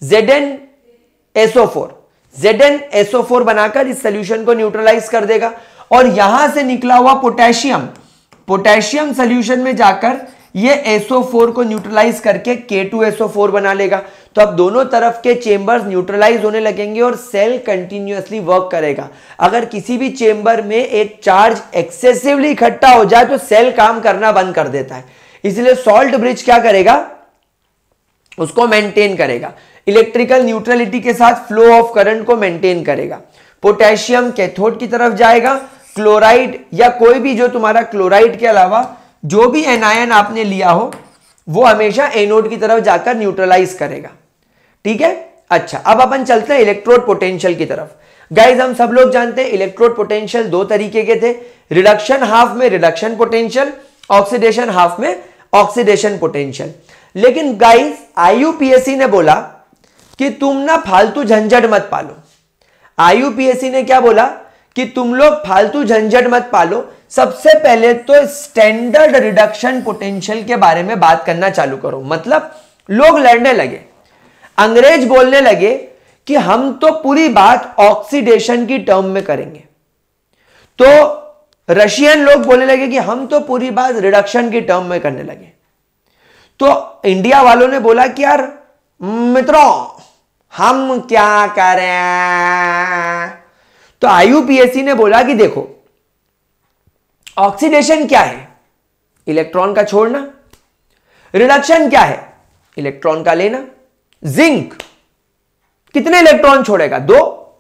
ZnSO4 बनाकर इस सॉल्यूशन को न्यूट्रलाइज कर देगा और यहां से निकला हुआ पोटेशियम सॉल्यूशन में जाकर ये SO4 को न्यूट्रलाइज करके K2SO4 बना लेगा। तो अब दोनों तरफ के चेंबर्स न्यूट्रलाइज होने लगेंगे और सेल कंटिन्यूअसली वर्क करेगा। अगर किसी भी चेंबर में एक चार्ज एक्सेसिवली इकट्ठा हो जाए तो सेल काम करना बंद कर देता है। इसलिए सॉल्ट ब्रिज क्या करेगा, उसको मेंटेन करेगा, इलेक्ट्रिकल न्यूट्रलिटी के साथ फ्लो ऑफ करंट को मेंटेन करेगा। पोटेशियम कैथोड की तरफ जाएगा, क्लोराइड या कोई भी जो तुम्हारा क्लोराइड के अलावा जो भी एनायन आपने लिया हो वो हमेशा एनोड की तरफ जाकर न्यूट्रलाइज करेगा। ठीक है, अच्छा अब अपन चलते हैं इलेक्ट्रोड पोटेंशियल की तरफ। गाइज हम सब लोग जानते हैं इलेक्ट्रोड पोटेंशियल दो तरीके के थे, रिडक्शन हाफ में रिडक्शन पोटेंशियल, ऑक्सीडेशन हाफ में ऑक्सीडेशन पोटेंशियल। लेकिन गाइज IUPAC ने बोला कि तुम ना फालतू झंझट मत पालो। IUPAC ने क्या बोला कि तुम लोग फालतू झंझट मत पालो, सबसे पहले तो स्टैंडर्ड रिडक्शन पोटेंशियल के बारे में बात करना चालू करो। मतलब लोग लड़ने लगे, अंग्रेज बोलने लगे कि हम तो पूरी बात ऑक्सीडेशन की टर्म में करेंगे, तो रशियन लोग बोलने लगे कि हम तो पूरी बात रिडक्शन की टर्म में करने लगे। तो इंडिया वालों ने बोला कि यार मित्रों हम क्या करें। तो IUPAC ने बोला कि देखो ऑक्सीडेशन क्या है, इलेक्ट्रॉन का छोड़ना, रिडक्शन क्या है, इलेक्ट्रॉन का लेना। जिंक कितने इलेक्ट्रॉन छोड़ेगा, 2।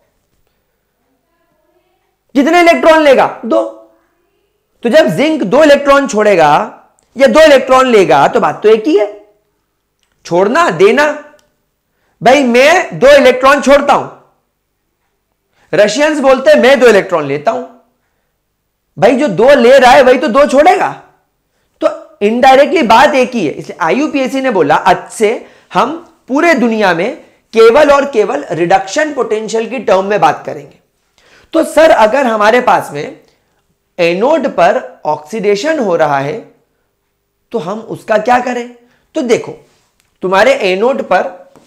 कितने इलेक्ट्रॉन लेगा, 2। तो जब जिंक 2 इलेक्ट्रॉन छोड़ेगा या 2 इलेक्ट्रॉन लेगा तो बात तो एक ही है, छोड़ना देना। भाई मैं 2 इलेक्ट्रॉन छोड़ता हूं, रशियंस बोलते हैं मैं 2 इलेक्ट्रॉन लेता हूं। भाई जो 2 ले रहा है वही तो 2 छोड़ेगा, तो इनडायरेक्टली बात एक ही है। इसलिए IUPAC ने बोला आज से हम पूरे दुनिया में केवल और केवल रिडक्शन पोटेंशियल की टर्म में बात करेंगे। तो सर अगर हमारे पास में एनोड पर ऑक्सीडेशन हो रहा है तो हम उसका क्या करें। तो देखो तुम्हारे एनोड पर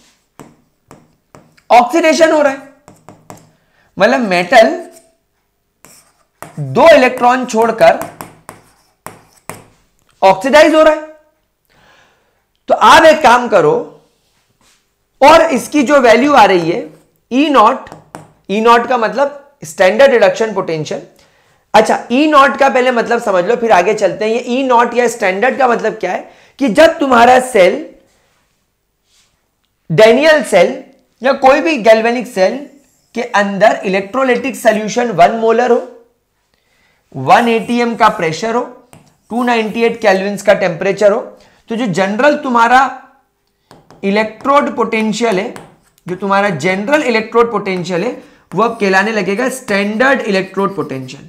ऑक्सीडेशन हो रहा है, मतलब मेटल 2 इलेक्ट्रॉन छोड़कर ऑक्सीडाइज हो रहा है। तो आप एक काम करो और इसकी जो वैल्यू आ रही है E0 का मतलब स्टैंडर्ड रिडक्शन पोटेंशियल। अच्छा E0 का पहले मतलब समझ लो फिर आगे चलते हैं। ये E0 या स्टैंडर्ड का मतलब क्या है कि जब तुम्हारा सेल डैनियल सेल या कोई भी गैल्वेनिक सेल के अंदर इलेक्ट्रोलाइटिक सॉल्यूशन 1 मोलर हो, 1 atm का प्रेशर हो, 298 केल्विन का टेम्परेचर हो, तो जो जनरल तुम्हारा इलेक्ट्रोड पोटेंशियल है, जो तुम्हारा जनरल इलेक्ट्रोड पोटेंशियल है वो अब कहलाने लगेगा स्टैंडर्ड इलेक्ट्रोड पोटेंशियल।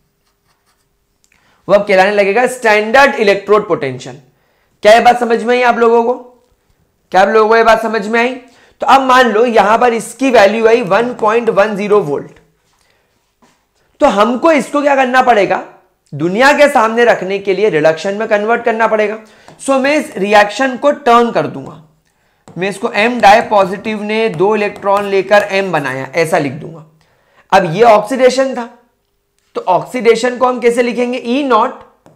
वो अब कहलाने लगेगा स्टैंडर्ड इलेक्ट्रोड पोटेंशियल। क्या ये बात समझ में आई आप लोगों को? क्या आप लोगों को ये बात समझ में आई? तो अब मान लो यहां पर इसकी वैल्यू आई 1.10 वोल्ट, तो हमको इसको क्या करना पड़ेगा, दुनिया के सामने रखने के लिए रिडक्शन में कन्वर्ट करना पड़ेगा। सो मैं इस रिएक्शन को टर्न कर दूंगा, मैं इसको M डाई पॉजिटिव ने 2 इलेक्ट्रॉन लेकर M बनाया, ऐसा लिख दूंगा। अब ये ऑक्सीडेशन था, तो ऑक्सीडेशन को हम कैसे लिखेंगे, E0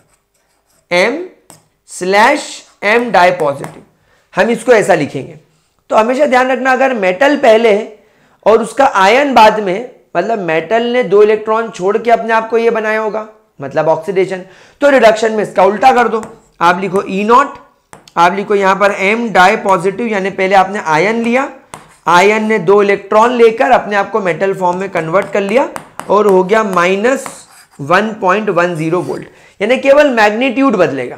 M/M डाई पॉजिटिव, हम इसको ऐसा लिखेंगे। तो हमेशा ध्यान रखना अगर मेटल पहले है और उसका आयन बाद में, मतलब मेटल ने 2 इलेक्ट्रॉन छोड़ के अपने आप को ये बनाया होगा, मतलब ऑक्सीडेशन। तो रिडक्शन में इसका उल्टा कर दो, आप लिखो E0, आप लिखो यहां पर M डाई पॉजिटिव, यानी पहले आपने आयन लिया, आयन ने 2 इलेक्ट्रॉन लेकर अपने आप को मेटल फॉर्म में कन्वर्ट कर लिया और हो गया -1.10 वोल्ट, यानी केवल मैग्नीट्यूड बदलेगा।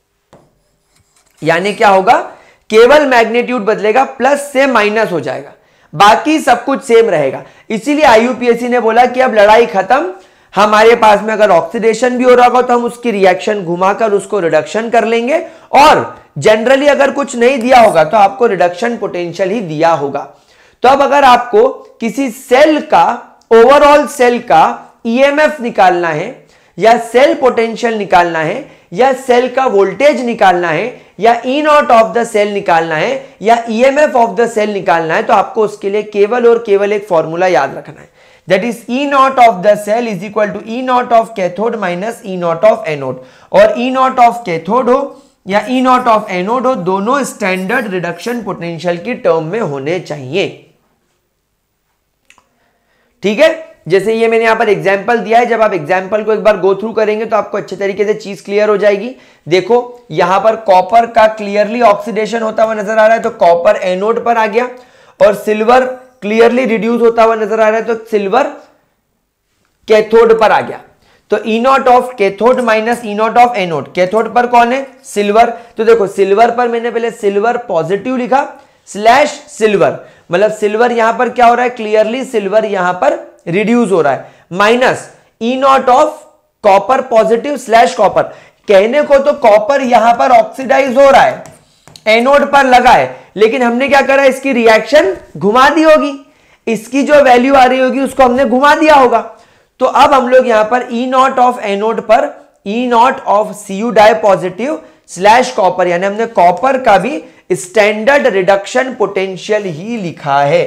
यानी क्या होगा, केवल मैग्नीट्यूड बदलेगा, प्लस से माइनस हो जाएगा, बाकी सब कुछ सेम रहेगा। इसीलिए आईयूपीएसी ने बोला कि अब लड़ाई खत्म, हमारे पास में अगर ऑक्सीडेशन भी हो रहा होगा तो हम उसकी रिएक्शन घुमाकर उसको रिडक्शन कर लेंगे, और जनरली अगर कुछ नहीं दिया होगा तो आपको रिडक्शन पोटेंशियल ही दिया होगा। तो अब अगर आपको किसी सेल का, ओवरऑल सेल का ईएमएफ निकालना है, या सेल पोटेंशियल निकालना है, या सेल का वोल्टेज निकालना है, या E0 ऑफ द सेल निकालना है, या ईएमएफ ऑफ द सेल निकालना है, तो आपको उसके लिए केवल और केवल एक फॉर्मूला याद रखना है, that is E0 of the cell is equal to E0 of cathode minus E0 of anode. और E0 ऑफ कैथोड हो या E0 ऑफ एनोड हो, दोनों स्टैंडर्ड रिडक्शन पोटेंशियल की टर्म में होने चाहिए। ठीक है, जैसे ये मैंने यहां पर एग्जांपल दिया है, जब आप एग्जांपल को एक बार गो थ्रू करेंगे तो आपको अच्छे तरीके से चीज क्लियर हो जाएगी। देखो यहां पर कॉपर का क्लियरली ऑक्सीडेशन होता हुआ नजर आ रहा है, तो कॉपर एनोड पर आ गया, और सिल्वर क्लियरली रिड्यूस होता हुआ नजर आ रहा है, तो सिल्वर कैथोड पर आ गया। तो E0 of cathode minus E0 of anode, cathode पर कौन है, सिल्वर। तो देखो सिल्वर पर मैंने पहले सिल्वर पॉजिटिव लिखा स्लैश सिल्वर, मतलब सिल्वर यहां पर क्या हो रहा है, क्लियरली सिल्वर यहां पर रिड्यूस हो रहा है, minus E0 of copper positive slash copper. कहने को तो कॉपर यहां पर ऑक्सीडाइज हो रहा है, एनोड पर लगा है, लेकिन हमने क्या करा, इसकी रिएक्शन घुमा दी होगी, इसकी जो वैल्यू आ रही होगी उसको हमने घुमा दिया होगा। तो अब हम लोग यहां पर E0 ऑफ एनोड पर E0 of Cu di positive slash copper, यानी हमने कॉपर का भी स्टैंडर्ड रिडक्शन पोटेंशियल ही लिखा है।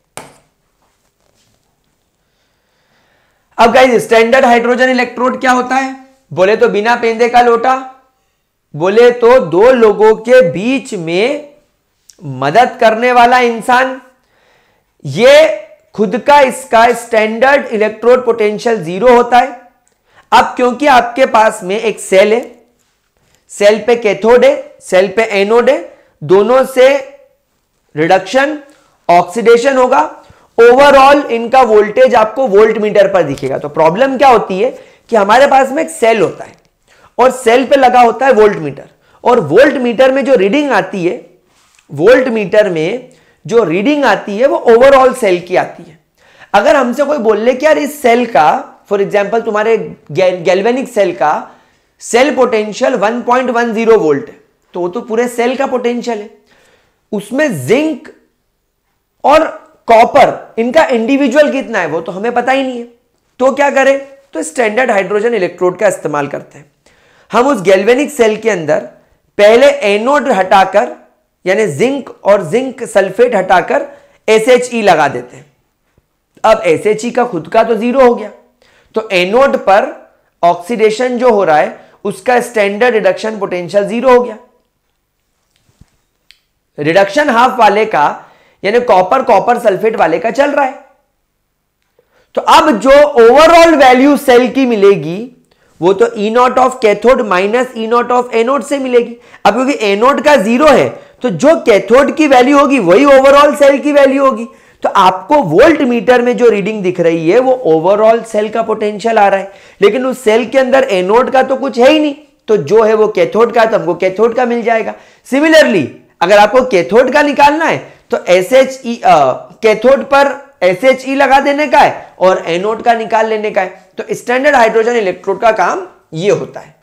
अब गाइस स्टैंडर्ड हाइड्रोजन इलेक्ट्रोड क्या होता है, बोले तो बिना पेंदे का लोटा, बोले तो 2 लोगों के बीच में मदद करने वाला इंसान। ये खुद का इसका स्टैंडर्ड इलेक्ट्रोड पोटेंशियल 0 होता है। अब क्योंकि आपके पास में एक सेल है, सेल पे कैथोड है, सेल पे एनोड है, दोनों से रिडक्शन ऑक्सीडेशन होगा, ओवरऑल इनका वोल्टेज आपको वोल्ट मीटर पर दिखेगा। तो प्रॉब्लम क्या होती है कि हमारे पास में एक सेल होता है और सेल पे लगा होता है वोल्ट मीटर, और वोल्ट मीटर में जो रीडिंग आती है, वोल्ट मीटर में जो रीडिंग आती है वो ओवरऑल सेल की आती है। अगर हमसे कोई बोल ले कि यार इस सेल का, फॉर एग्जांपल तुम्हारे गैल्वेनिक सेल का सेल पोटेंशियल 1.10 वोल्ट है, तो वो तो पूरे सेल का पोटेंशियल है, उसमें जिंक और कॉपर इनका इंडिविजुअल कितना है वो तो हमें पता ही नहीं है। तो क्या करें, तो स्टैंडर्ड हाइड्रोजन इलेक्ट्रोड का इस्तेमाल करते हैं। हम उस गैल्वेनिक सेल के अंदर पहले एनोड हटाकर, यानी जिंक और जिंक सल्फेट हटाकर SHE लगा देते हैं। अब SHE का खुद का तो 0 हो गया, तो एनोड पर ऑक्सीडेशन जो हो रहा है उसका स्टैंडर्ड रिडक्शन पोटेंशियल 0 हो गया। रिडक्शन हाफ वाले का, यानी कॉपर कॉपर सल्फेट वाले का चल रहा है। तो अब जो ओवरऑल वैल्यू सेल की मिलेगी वो तो E0 of cathode minus E0 of anode से मिलेगी। अब क्योंकि एनोड का 0 है तो जो कैथोड की वैल्यू होगी वही ओवरऑल सेल की वैल्यू होगी। तो आपको वोल्ट मीटर में जो रीडिंग दिख रही है वो ओवरऑल सेल का पोटेंशियल आ रहा है, लेकिन उस सेल के अंदर एनोड का तो कुछ है ही नहीं, तो जो है वो कैथोड का, तो हमको कैथोड का मिल जाएगा। सिमिलरली अगर आपको कैथोड का निकालना है तो SHE कैथोड पर SHE लगा देने का है और एनोड का निकाल लेने का है। तो स्टैंडर्ड हाइड्रोजन इलेक्ट्रोड का काम ये होता है।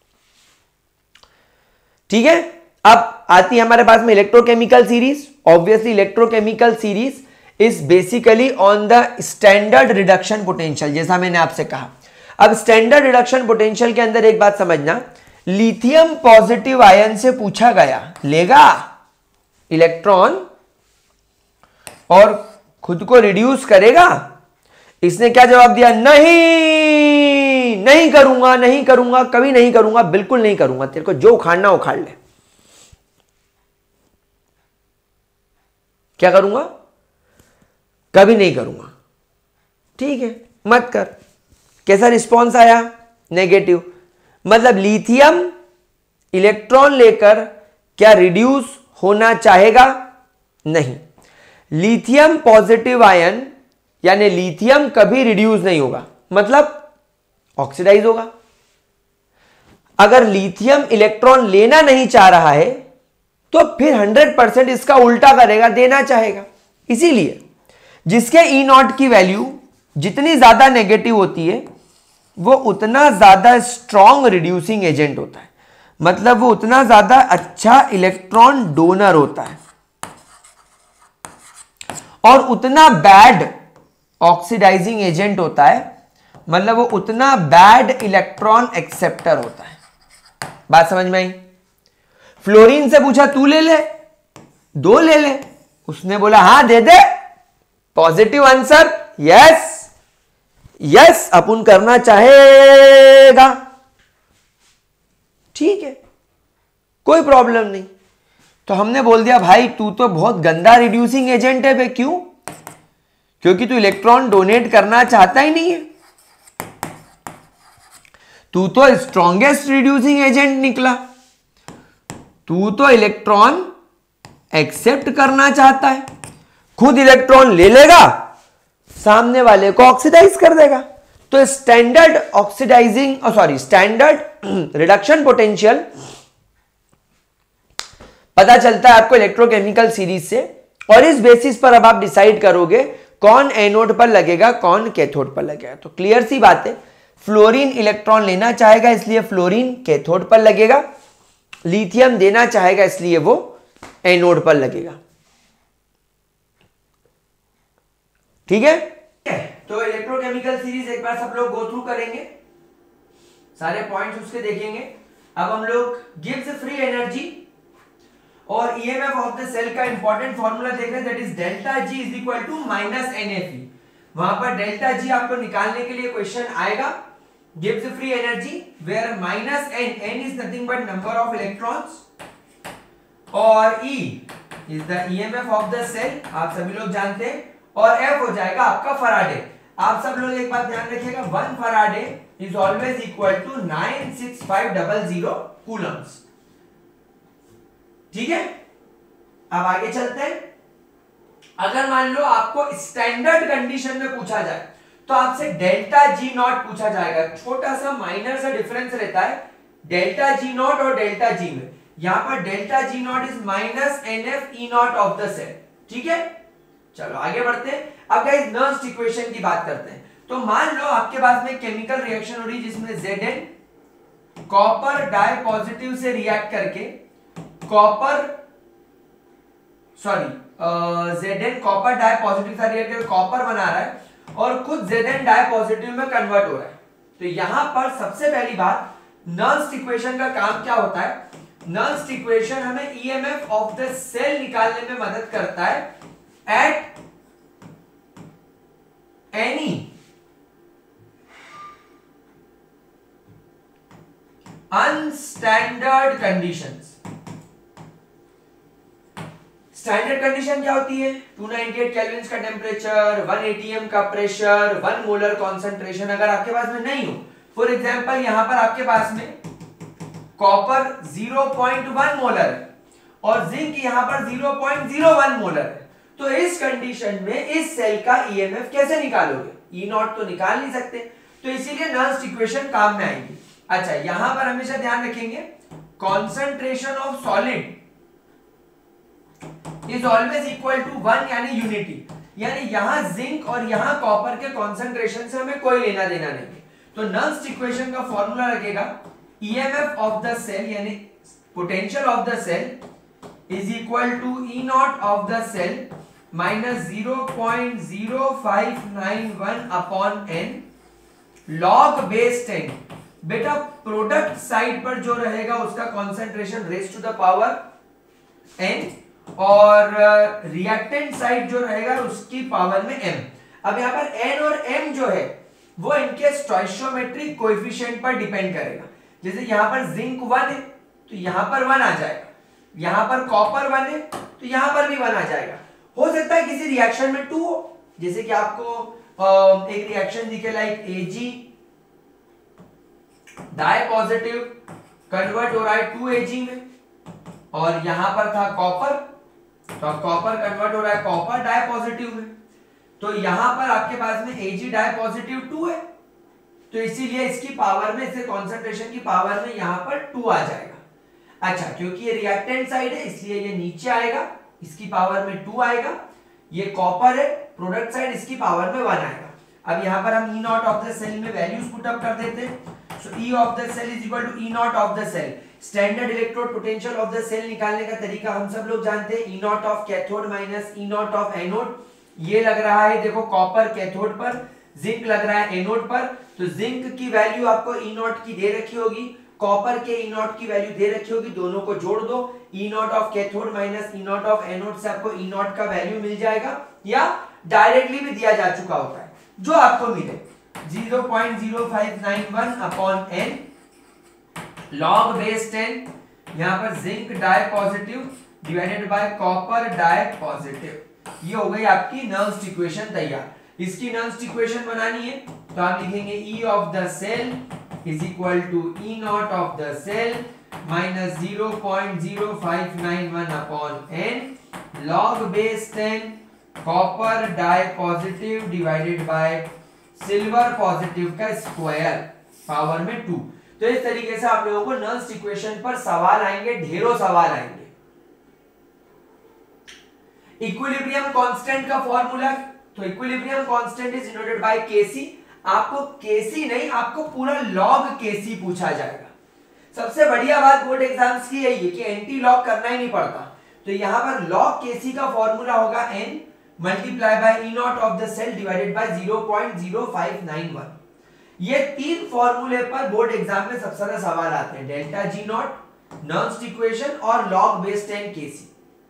ठीक है, अब आती है हमारे पास में electrochemical series. Obviously electrochemical series is basically on the standard reduction potential, जैसा मैंने आपसे कहा। अब स्टैंडर्ड रिडक्शन पोटेंशियल के अंदर एक बात समझना, लिथियम पॉजिटिव आयन से पूछा गया लेगा इलेक्ट्रॉन और खुद को रिड्यूस करेगा। इसने क्या जवाब दिया, नहीं नहीं करूंगा, नहीं करूंगा, कभी नहीं करूंगा, बिल्कुल नहीं करूंगा, तेरे को जो उखाड़ना उखाड़ ले। क्या करूंगा, कभी नहीं करूंगा। ठीक है, मत कर। कैसा रिस्पॉन्स आया? नेगेटिव। मतलब लिथियम इलेक्ट्रॉन लेकर क्या रिड्यूस होना चाहेगा? नहीं। लिथियम पॉजिटिव आयन यानी लिथियम कभी रिड्यूस नहीं होगा, मतलब ऑक्सीडाइज होगा। अगर लिथियम इलेक्ट्रॉन लेना नहीं चाह रहा है तो फिर 100% इसका उल्टा करेगा, देना चाहेगा। इसीलिए जिसके ई नॉट की वैल्यू जितनी ज्यादा नेगेटिव होती है वो उतना ज्यादा स्ट्रॉन्ग रिड्यूसिंग एजेंट होता है, मतलब वो उतना ज्यादा अच्छा इलेक्ट्रॉन डोनर होता है और उतना बैड ऑक्सीडाइजिंग एजेंट होता है, मतलब वो उतना बैड इलेक्ट्रॉन एक्सेप्टर होता है। बात समझ में आई? फ्लोरीन से पूछा तू ले ले, 2 ले ले, उसने बोला हां दे दे, पॉजिटिव आंसर यस यस अपन करना चाहेगा। ठीक है, कोई प्रॉब्लम नहीं। तो हमने बोल दिया भाई तू तो बहुत गंदा रिड्यूसिंग एजेंट है बे। क्यों? क्योंकि तू इलेक्ट्रॉन डोनेट करना चाहता ही नहीं है, तू तो स्ट्रॉन्गेस्ट रिड्यूसिंग एजेंट निकला, तू तो इलेक्ट्रॉन एक्सेप्ट करना चाहता है, खुद इलेक्ट्रॉन ले लेगा, सामने वाले को ऑक्सीडाइज कर देगा। तो standard oxidising standard reduction potential पता चलता है आपको इलेक्ट्रोकेमिकल सीरीज से, और इस बेसिस पर अब आप डिसाइड करोगे कौन एनोड पर लगेगा कौन कैथोड पर लगेगा। तो क्लियर सी बात है, फ्लोरीन इलेक्ट्रॉन लेना चाहेगा इसलिए फ्लोरीन कैथोड पर लगेगा, लिथियम देना चाहेगा इसलिए वो एनोड पर लगेगा। ठीक है, तो इलेक्ट्रोकेमिकल सीरीज एक बार सब लोग गो थ्रू करेंगे, सारे पॉइंट्स उसके देखेंगे। अब हम लोग गिव्स फ्री एनर्जी और ईएमएफ ऑफ द सेल का इंपॉर्टेंट फॉर्मूला देख रहे हैं, that is delta G is equal to minus NFE. वहां पर डेल्टा जी आपको निकालने के लिए क्वेश्चन आएगा, गिव्स free energy where minus N is nothing but number of electrons और E is the EMF of the cell, आप सभी लोग जानते हैं, और एफ हो जाएगा आपका फराडे। आप सब लोग एक बात ध्यान रखिएगा, 1 Faraday is always equal to 96500 coulombs. ठीक है, अब आगे चलते हैं। अगर मान लो आपको स्टैंडर्ड कंडीशन में पूछा जाए तो आपसे डेल्टा जी नॉट पूछा जाएगा, छोटा सा माइनर सा डिफरेंस रहता है डेल्टा जी नॉट और डेल्टा जी में। यहां पर delta G naught is minus NF E naught of the cell. ठीक है, चलो आगे बढ़ते हैं। अब गाइस नर्स्ट इक्वेशन की बात करते हैं। तो मान लो आपके पास में केमिकल रिएक्शन हो रही जिसमें Zn कॉपर डाई पॉजिटिव से रिएक्ट करके Zn कॉपर डाई पॉजिटिव से रिएक्ट करके कॉपर बना रहा है और खुद Zn डाई पॉजिटिव में कन्वर्ट हो रहा है। तो यहां पर सबसे पहली बात, नर्स्ट इक्वेशन का काम क्या होता है? नर्स्ट इक्वेशन हमें ईएमएफ ऑफ द सेल निकालने में मदद करता है at any unstandard conditions। Standard condition क्या होती है? 298 केल्विन का टेम्परेचर, 1 atm का प्रेशर, 1 मोलर कॉन्सेंट्रेशन अगर आपके पास में नहीं हो, फॉर एग्जांपल यहां पर आपके पास में कॉपर 0.1 मोलर है और जिंक यहां पर 0.01 मोलर है, तो इस कंडीशन में इस सेल का ईएमएफ कैसे निकालोगे? ई नॉट तो निकाल नहीं सकते, तो इसीलिए नर्स्ट इक्वेशन काम में आएगी। अच्छा, यहां पर हमेशा ध्यान रखेंगे concentration of solid is always equal to 1 यानी यूनिटी, यानी यहां जिंक और यहां कॉपर के कॉन्सेंट्रेशन से हमें कोई लेना देना नहीं है। तो नर्स्ट इक्वेशन का फॉर्मूला लगेगा ईएमएफ ऑफ द सेल यानी potential of the cell is equal to E naught of the cell minus 0.0591 upon N log base 10। बेटा प्रोडक्ट साइड पर जो रहेगा उसका concentration raise to the power N और reactant side जो रहेगा उसकी पावर में m। अब यहां पर n और m जो है वो इनके स्टोइचियोमेट्रिक कोएफिशिएंट पर डिपेंड करेगा। जैसे यहां पर जिंक 1 है तो यहां पर 1 आ जाएगा, यहां पर कॉपर 1 है तो यहां पर भी 1 आ जाएगा। हो सकता है किसी रिएक्शन में 2 हो, जैसे कि आपको एक रिएक्शन दिखे like Ag di positive convert हो रहा है 2Ag में, और यहां पर था कॉपर, तो कॉपर कन्वर्ट हो रहा है कॉपर डाई पॉजिटिव में, तो यहां पर आपके पास में Ag डाई पॉजिटिव 2 है, तो इसीलिए इसकी पावर में, इससे कॉन्सेंट्रेशन की पावर में यहां पर 2 आ जाएगा। अच्छा, क्योंकि ये रिएक्टेंट साइड है इसलिए ये नीचे आएगा, इसकी पावर में 2 आएगा, ये कॉपर है, प्रोडक्ट साइड, इसकी पावर में 1 आएगा। अब यहां पर हम E naught of the cell में वैल्यूज पुट अप कर देते हैं। So E of the cell is equal to E naught of the cell. Standard electrode potential of the cell निकालने का तरीका हम सब लोग जानते हैं, E naught of cathode minus E naught of anode. ये लग रहा है देखो कॉपर कैथोड पर, जिंक लग रहा है एनोड पर, तो जिंक की वैल्यू आपको E नॉट की दे रखी होगी, कॉपर के E नॉट की वैल्यू दे रखी होगी, दोनों को जोड़ दो, E naught of cathode minus E naught of anode से आपको E नॉट का वैल्यू मिल जाएगा, या डायरेक्टली भी दिया जा चुका होता है, जो आपको मिले 0.0591 अपॉन n log बेस 10, यहां पर zinc di positive divided by copper di positive. ये हो गई आपकी नर्व्स इक्वेशन तैयार। इसकी नर्व्स इक्वेशन बनानी है तो आप लिखेंगे E of the cell is equal to E naught of the cell minus 0.0591 upon n log base 10 copper di positive divided by silver positive का स्क्वायर पावर में 2। तो इस तरीके से आप लोगों को नर्व्स इक्वेशन पर सवाल आएंगे, ढेरों सवाल आएंगे। इक्विलिब्रियम कांस्टेंट का फॉर्मूला, तो equilibrium constant is denoted by Kc। आपको Kc नहीं, आपको पूरा log Kc पूछा जाएगा। सबसे बढ़िया बात बोर्ड एग्जाम्स की यही है कि एंटी लॉग करना ही नहीं पड़ता, तो यहां पर log Kc का फॉर्मूला होगा n multiply by E naught of the cell divided by 0.0591। ये तीन फॉर्मूले पर बोर्ड एग्जाम में सबसे ज्यादा सवाल आते हैं, delta G naught, Nernst equation और log बेस 10 Kc।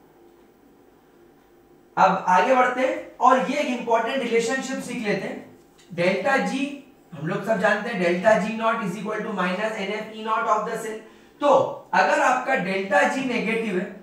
अब आगे बढ़ते हैं और ये एक इंपॉर्टेंट रिलेशनशिप सीख लेते हैं। डेल्टा G हम लोग सब जानते हैं, delta G naught is equal to minus NF E naught of the cell. तो अगर आपका डेल्टा G नेगेटिव है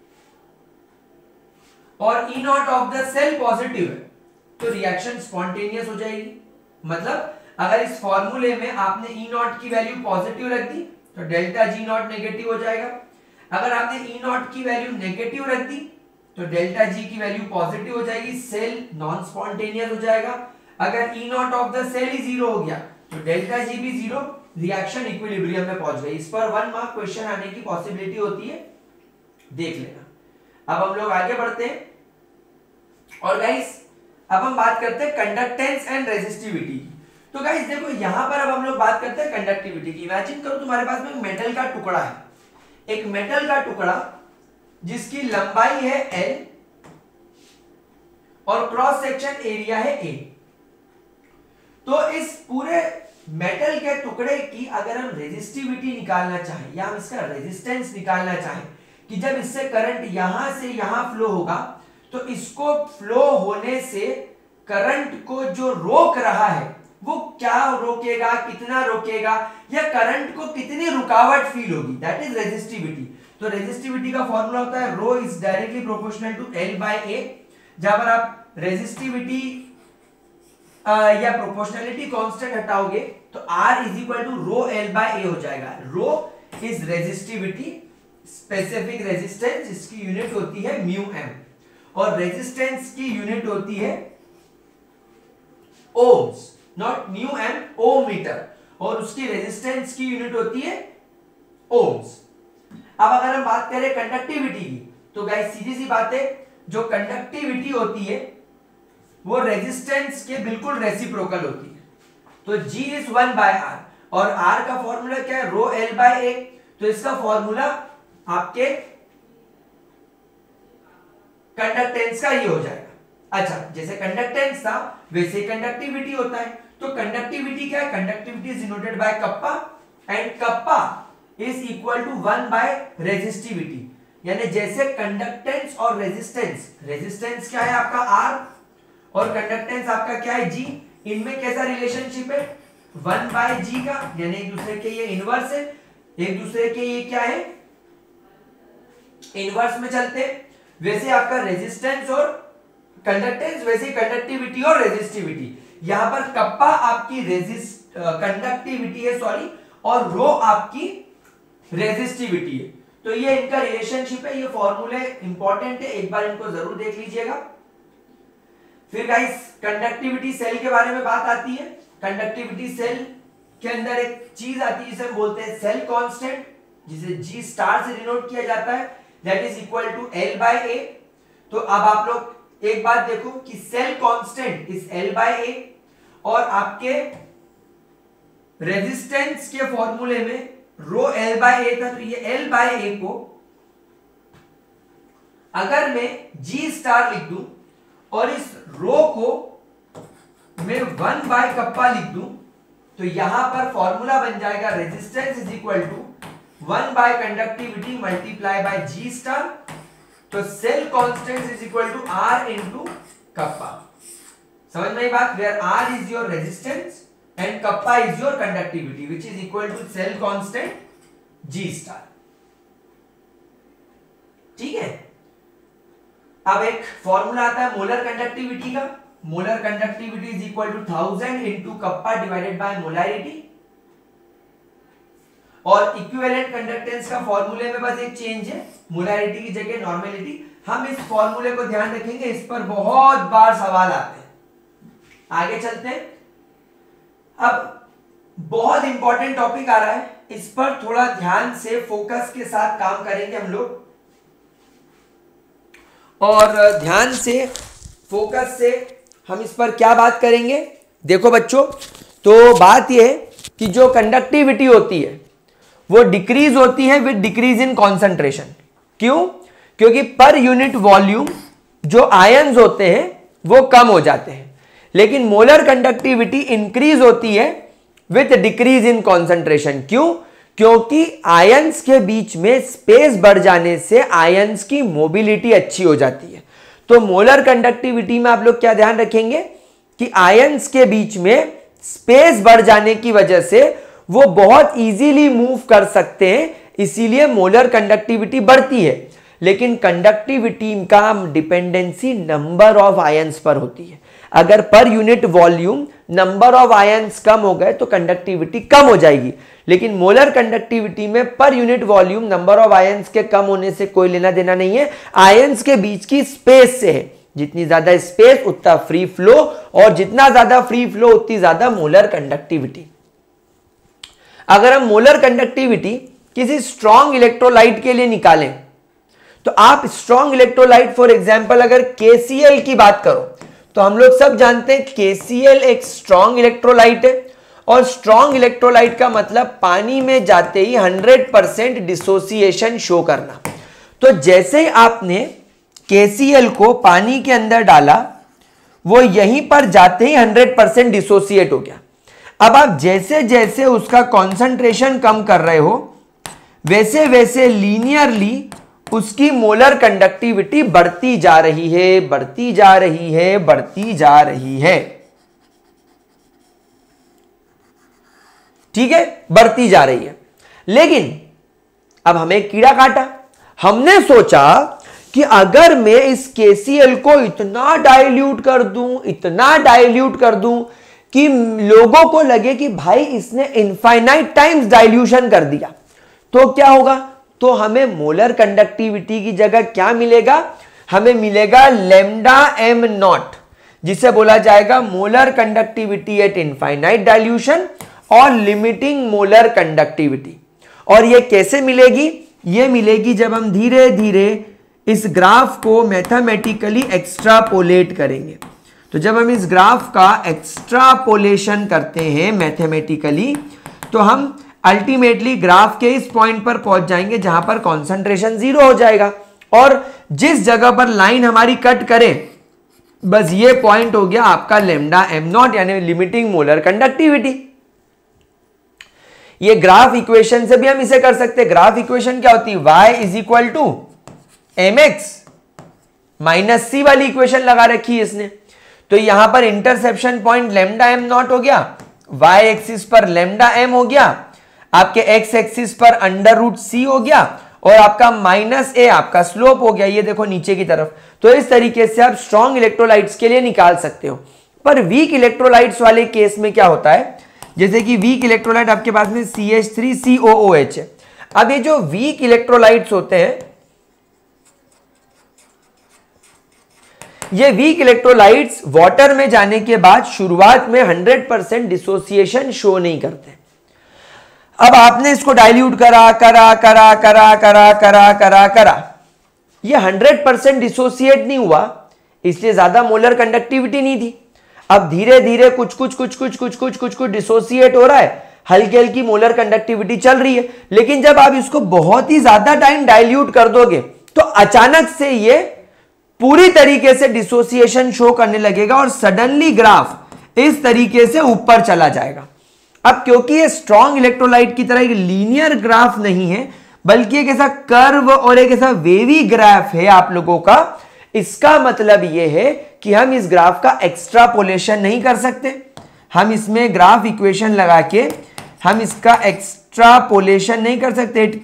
और E naught of the cell positive है तो रिएक्शन स्पॉन्टेनियस हो जाएगी। मतलब अगर इस फॉर्मूले में आपने E नॉट की वैल्यू पॉजिटिव रख दी तो डेल्टा G नॉट नेगेटिव हो जाएगा। अगर आपने E नॉट की वैल्यू नेगेटिव रख दी तो डेल्टा G की वैल्यू पॉजिटिव हो जाएगी, सेल नॉन स्पॉन्टेनियस हो जाएगा। अगर E naught of the cell ही जीरो हो गया तो डेल्टा G भी जीरो, रिएक्शन इक्विलिब्रियम में पहुंच गई। इस पर 1 मार्क क्वेश्चन आने की पॉसिबिलिटी होती है, देख लेना। अब हम लोग आगे बढ़ते हैं और गाइस अब हम बात करते हैं कंडक्टेंस एंड रेजिस्टिविटी की। तो गाइस देखो यहां पर अब हम लोग बात करते हैं कंडक्टिविटी की। इमेजिन करो तुम्हारे पास में मेटल का टुकड़ा है, एक मेटल का टुकड़ा जिसकी लंबाई है L और क्रॉस सेक्शन एरिया है A। तो इस पूरे मेटल के टुकड़े की अगर हम रेजिस्टिविटी निकालना चाहें या हम इसका रेजिस्टेंस निकालना चाहें कि जब इससे करंट यहां से यहां फ्लो होगा तो इसको फ्लो होने से करंट को जो रोक रहा है वो क्या रोकेगा, कितना रोकेगा, या करंट को कितनी रुकावट फील होगी, दैट इज रेजिस्टिविटी। तो रेजिस्टिविटी का फॉर्मूला होता है rho is directly proportional to L by A। जहां पर आप रेजिस्टिविटी या प्रोपोर्शनलिटी कांस्टेंट हटाओगे तो R is equal to rho L by A हो जाएगा। Rho is resistivity, specific resistance इसकी यूनिट होती है म्यू m और रेजिस्टेंस की यूनिट होती है ohms, not mu m, ohm metre, और उसकी रेजिस्टेंस की यूनिट होती है ओम्स। अब अगर हम बात करें कंडक्टिविटी की तो गाइस सीधी सी बात है, जो कंडक्टिविटी होती है वो रेजिस्टेंस के बिल्कुल रेसिप्रोकल होती है। तो G इज 1 बाय R और R का फॉर्मूला क्या है, रो L बाय A। तो इसका फॉर्मूला आपके कंडक्टेंस का ये हो जाएगा। अच्छा, जैसे कंडक्टेंस था वैसे कंडक्टिविटी होता है। तो कंडक्टिविटी क्या है, conductivity is denoted by kappa and kappa is equal to 1 by resistivity. यानी जैसे कंडक्टेंस और रेजिस्टेंस, रेजिस्टेंस क्या है आपका R और कंडक्टेंस आपका क्या है G, इनमें कैसा रिलेशनशिप है 1 बाय G का, यानी एक दूसरे के ये इनवर्स है, एक दूसरे के ये क्या है इनवर्स में चलते हैं। वैसे आपका रेजिस्टेंस और कंडक्टेंस वैसे ही कंडक्टिविटी और रेजिस्टिविटी। यहां पर कप्पा आपकी कंडक्टिविटी है सॉरी, और रो आपकी रेजिस्टिविटी है। तो ये इनका रिलेशनशिप है, ये फॉर्मूले इंपॉर्टेंट है, एक बार इनको जरूर देख लीजिएगा। फिर गाइस कंडक्टिविटी सेल के बारे में बात आती है। कंडक्टिविटी सेल के अंदर एक चीज आती है जिसे हम बोलते हैं सेल कांस्टेंट, जिसे जी स्टार से डिनोट किया जाता है, that is equal to L by A. तो अब आप लोग एक बात देखो कि cell constant is L by A, और आपके रेजिस्टेंस के फॉर्मूले में रो एल बाय ए था, तो ये एल बाय ए को अगर मैं जी स्टार लिख दूं और इस रो को मैं 1 बाय कप्पा लिख दूं, तो यहां पर फॉर्मूला बन जाएगा resistance is equal to 1 by conductivity multiply by G star. तो cell constant is equal to R into kappa. समझ में आई बात? Where R is your resistance and kappa is your conductivity which is equal to cell constant G star. ठीक है, अब एक formula आता है मोलर कंडक्टिविटी का। Molar conductivity is equal to 1000 into kappa divided by molarity, और equivalent conductance का फॉर्मूले में बस एक चेंज है, मोलारिटी की जगह नॉर्मेलिटी। हम इस फॉर्मूले को ध्यान रखेंगे, इस पर बहुत बार सवाल आते हैं। आगे चलते हैं। अब बहुत इंपॉर्टेंट टॉपिक आ रहा है, इस पर थोड़ा ध्यान से फोकस के साथ काम करेंगे हम लोग, और ध्यान से फोकस से हम इस पर क्या बात करेंगे। देखो बच्चों, तो बात यह है कि जो कंडक्टिविटी होती है वो डिक्रीज होती है विद डिक्रीज इन कॉन्सेंट्रेशन। क्यों? क्योंकि पर यूनिट वॉल्यूम जो आयंस होते हैं वो कम हो जाते हैं, लेकिन मोलर कंडक्टिविटी इंक्रीज होती है विद डिक्रीज इन कॉन्सेंट्रेशन। क्यों? क्योंकि आयंस के बीच में स्पेस बढ़ जाने से आयंस की मोबिलिटी अच्छी हो जाती है। तो मोलर कंडक्टिविटी में आप लोग क्या ध्यान रखेंगे कि आयंस के बीच में स्पेस बढ़ जाने की वजह से वो बहुत इजीली मूव कर सकते हैं, इसीलिए मोलर कंडक्टिविटी बढ़ती है। लेकिन कंडक्टिविटी का डिपेंडेंसी नंबर ऑफ आयंस पर होती है। अगर per unit volume number of ions कम हो गए तो कंडक्टिविटी कम हो जाएगी, लेकिन मोलर कंडक्टिविटी में per unit volume number of ions के कम होने से कोई लेना देना नहीं है, आयंस के बीच की स्पेस से है। जितनी ज्यादा स्पेस उतना फ्री फ्लो, और जितना ज्यादा फ्री फ्लो उतनी ज्यादा मोलर कंडक्टिविटी। अगर हम मोलर कंडक्टिविटी किसी स्ट्रॉन्ग इलेक्ट्रोलाइट के लिए निकालें, तो आप स्ट्रॉन्ग इलेक्ट्रोलाइट फॉर एग्जांपल अगर KCl की बात करो, तो हम लोग सब जानते हैं KCl एक स्ट्रॉन्ग इलेक्ट्रोलाइट है, और स्ट्रॉन्ग इलेक्ट्रोलाइट का मतलब पानी में जाते ही 100% डिसोसिएशन शो करना। तो जैसे ही आपने KCl को पानी के अंदर डाला, वो यहीं पर जाते ही 100% डिसोसिएट हो गया। अब आप जैसे जैसे उसका कॉन्सेंट्रेशन कम कर रहे हो, वैसे वैसे लीनियरली उसकी मोलर कंडक्टिविटी बढ़ती जा रही है, बढ़ती जा रही है, बढ़ती जा रही है। ठीक है, बढ़ती जा रही है। लेकिन अब हमें कीड़ा काटा, हमने सोचा कि अगर मैं इस KCl को इतना डाइल्यूट कर दूं, इतना डाइल्यूट कर दूं कि लोगों को लगे कि भाई इसने इनफाइनाइट टाइम्स डाइल्यूशन कर दिया, तो क्या होगा? तो हमें मोलर कंडक्टिविटी की जगह क्या मिलेगा? हमें मिलेगा लैम्डा m नॉट, जिसे बोला जाएगा molar conductivity at infinite dilution और लिमिटिंग मोलर कंडक्टिविटी। और ये कैसे मिलेगी? ये मिलेगी जब हम धीरे धीरे इस ग्राफ को मैथमेटिकली एक्स्ट्रापोलेट करेंगे। तो जब हम इस ग्राफ का एक्स्ट्रापोलेशन करते हैं मैथमेटिकली, तो हम अल्टीमेटली ग्राफ के इस पॉइंट पर पहुंच जाएंगे जहां पर कॉन्सेंट्रेशन 0 हो जाएगा, और जिस जगह पर लाइन हमारी कट करे, बस ये पॉइंट हो गया आपका लैम्डा m नॉट, यानी लिमिटिंग मोलर कंडक्टिविटी। ये ग्राफ इक्वेशन से भी हम इसे कर सकते हैं। ग्राफ इक्वेशन क्या होती है? y is equal to mx minus c वाली इक्वेशन लगा रखी है इसने। तो यहां पर interception point lambda m nought हो गया, y एक्सिस पर लैम्डा m हो गया, आपके x एक्सिस पर अंडर रूट c हो गया, और आपका माइनस a आपका स्लोप हो गया, ये देखो नीचे की तरफ। तो इस तरीके से आप स्ट्रॉन्ग इलेक्ट्रोलाइट्स के लिए निकाल सकते हो। पर वीक इलेक्ट्रोलाइट्स वाले केस में क्या होता है, जैसे कि वीक इलेक्ट्रोलाइट आपके पास में CH3COOH है। अब ये जो वीक इलेक्ट्रोलाइट्स होते हैं, ये वीक इलेक्ट्रोलाइट्स वाटर में जाने के बाद शुरुआत में 100% डिसोसिएशन शो नहीं करते। अब आपने इसको डाइल्यूट करा करा करा करा करा करा करा करा, ये 100% डिसोसिएट नहीं हुआ, इसलिए ज्यादा मोलर कंडक्टिविटी नहीं थी। अब धीरे धीरे कुछ कुछ डिसोसिएट हो रहा है, हल्की हल्की मोलर कंडक्टिविटी चल रही है। लेकिन जब आप इसको बहुत ही ज्यादा टाइम डाइल्यूट कर दोगे तो अचानक से ये पूरी तरीके से डिसोसिएशन शो करने लगेगा और सडनली ग्राफ इस तरीके से ऊपर चला जाएगा। अब क्योंकि ये स्ट्रॉन्ग इलेक्ट्रोलाइट की तरह एक लीनियर ग्राफ नहीं है, बल्कि एक ऐसा कर्व और एक ऐसा वेवी ग्राफ है आप लोगों का, इसका मतलब यह है कि हम इस ग्राफ का एक्स्ट्रापोलेशन नहीं कर सकते। हम इसमें ग्राफ इक्वेशन लगा के हम इसका एक्स्ट्रापोलेशन नहीं कर सकते। It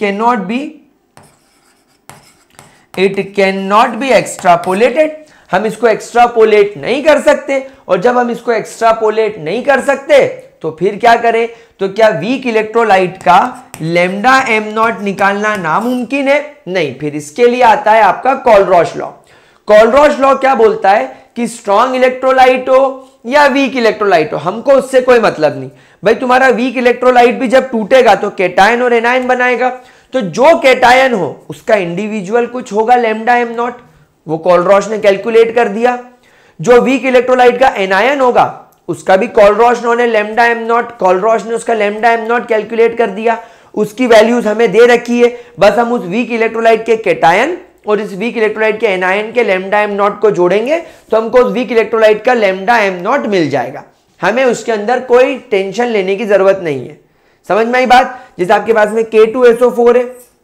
can not be extrapolated. हम इसको एक्स्ट्रापोलेट नहीं कर सकते, और जब हम इसको एक्स्ट्रापोलेट नहीं कर सकते तो फिर क्या करें, तो क्या वीक इलेक्ट्रोलाइट का लैम्डा एम नॉट निकालना नामुमकिन है? नहीं। फिर इसके लिए आता है आपका कोलरॉश लॉ। कोलरॉश लॉ क्या बोलता है कि स्ट्रॉन्ग इलेक्ट्रोलाइट हो या वीक इलेक्ट्रोलाइट हो, हमको उससे कोई मतलब नहीं। भाई तुम्हारा वीक इलेक्ट्रोलाइट भी जब टूटेगा तो कैटायन और एनायन बनाएगा, तो जो कैटायन हो उसका इंडिविजुअल कुछ होगा लैम्डा एम नॉट, वो कोलरॉश ने कैलकुलेट कर दिया। जो वीक इलेक्ट्रोलाइट का एनायन होगा उसका भी कोलरॉश ने लैम्डा एम नॉट, कोलरॉश ने उसका लैम्डा एम नॉट कैलकुलेट कर दिया। उसकी वैल्यूज हमें दे रखी है, बस हम उस वीक इलेक्ट्रोलाइट के कैटायन और इस वीक इलेक्ट्रोलाइट के एनायन के लैम्डा एम नॉट को जोड़ेंगे तो हमको उस वीक इलेक्ट्रोलाइट का लैम्डा एम नॉट मिल जाएगा। हमें उसके अंदर कोई टेंशन लेने की जरूरत नहीं है। समझ में आई बात? जैसे आपके पास में K2SO4 है,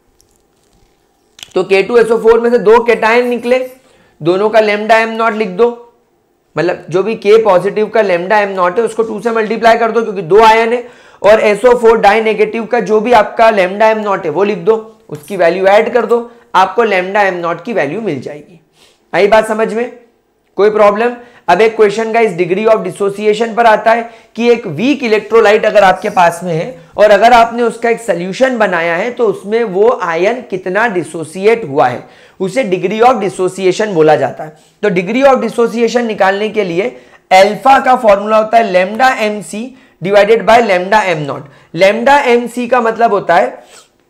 तो K2SO4 में से दो कैटायन निकले, दोनों का लैम्डा एम नॉट लिख दो, मतलब जो भी K पॉजिटिव का लैम्डा एम नॉट है उसको 2 से मल्टीप्लाई कर दो क्योंकि दो आयन है, और SO4 डाई नेगेटिव का जो भी आपका लैम्डा एम नॉट है वो लिख दो, उसकी वैल्यू ऐड कर दो, आपको लैम्डा एम नॉट की वैल्यू मिल जाएगी। आई बात समझ में? कोई प्रॉब्लम? अब एक क्वेश्चन का इस डिग्री ऑफ डिसोसिएशन पर आता है कि एक वीक इलेक्ट्रोलाइट अगर आपके पास में है और अगर आपने उसका एक सोल्यूशन बनाया है तो उसमें वो आयन कितना डिसोसिएट हुआ है, उसे डिग्री ऑफ डिसोसिएशन बोला जाता है। तो डिग्री ऑफ डिसोसिएशन निकालने के लिए अल्फा का फॉर्मूला होता है lambda M C divided by lambda M nought. Lambda M C का मतलब होता है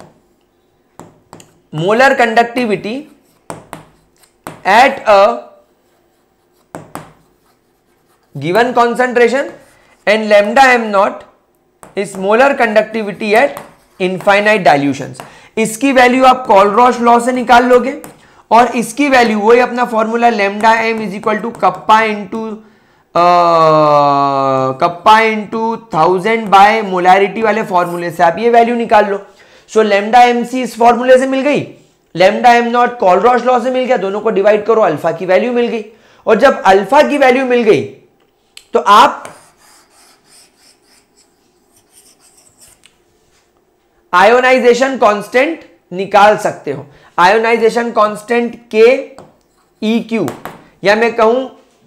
molar conductivity at a given concentration and lambda m naught is molar conductivity at infinite dilutions। इसकी वैल्यू आप कोलरॉश लॉ से निकाल लोगे और इसकी वैल्यू वही अपना formula lambda M is equal to kappa into 1000 by molarity वाले फॉर्मूले से आप ये वैल्यू निकाल लो। सो लैम्डा एम सी इस फॉर्मूले से मिल गई, lambda M nought Kohlrausch law से मिल गया, दोनों को डिवाइड करो, अल्फा की वैल्यू मिल गई। और जब अल्फा की वैल्यू मिल गई तो आप आयोनाइजेशन कांस्टेंट निकाल सकते हो। आयोनाइजेशन कांस्टेंट के ई क्यू, या मैं कहूं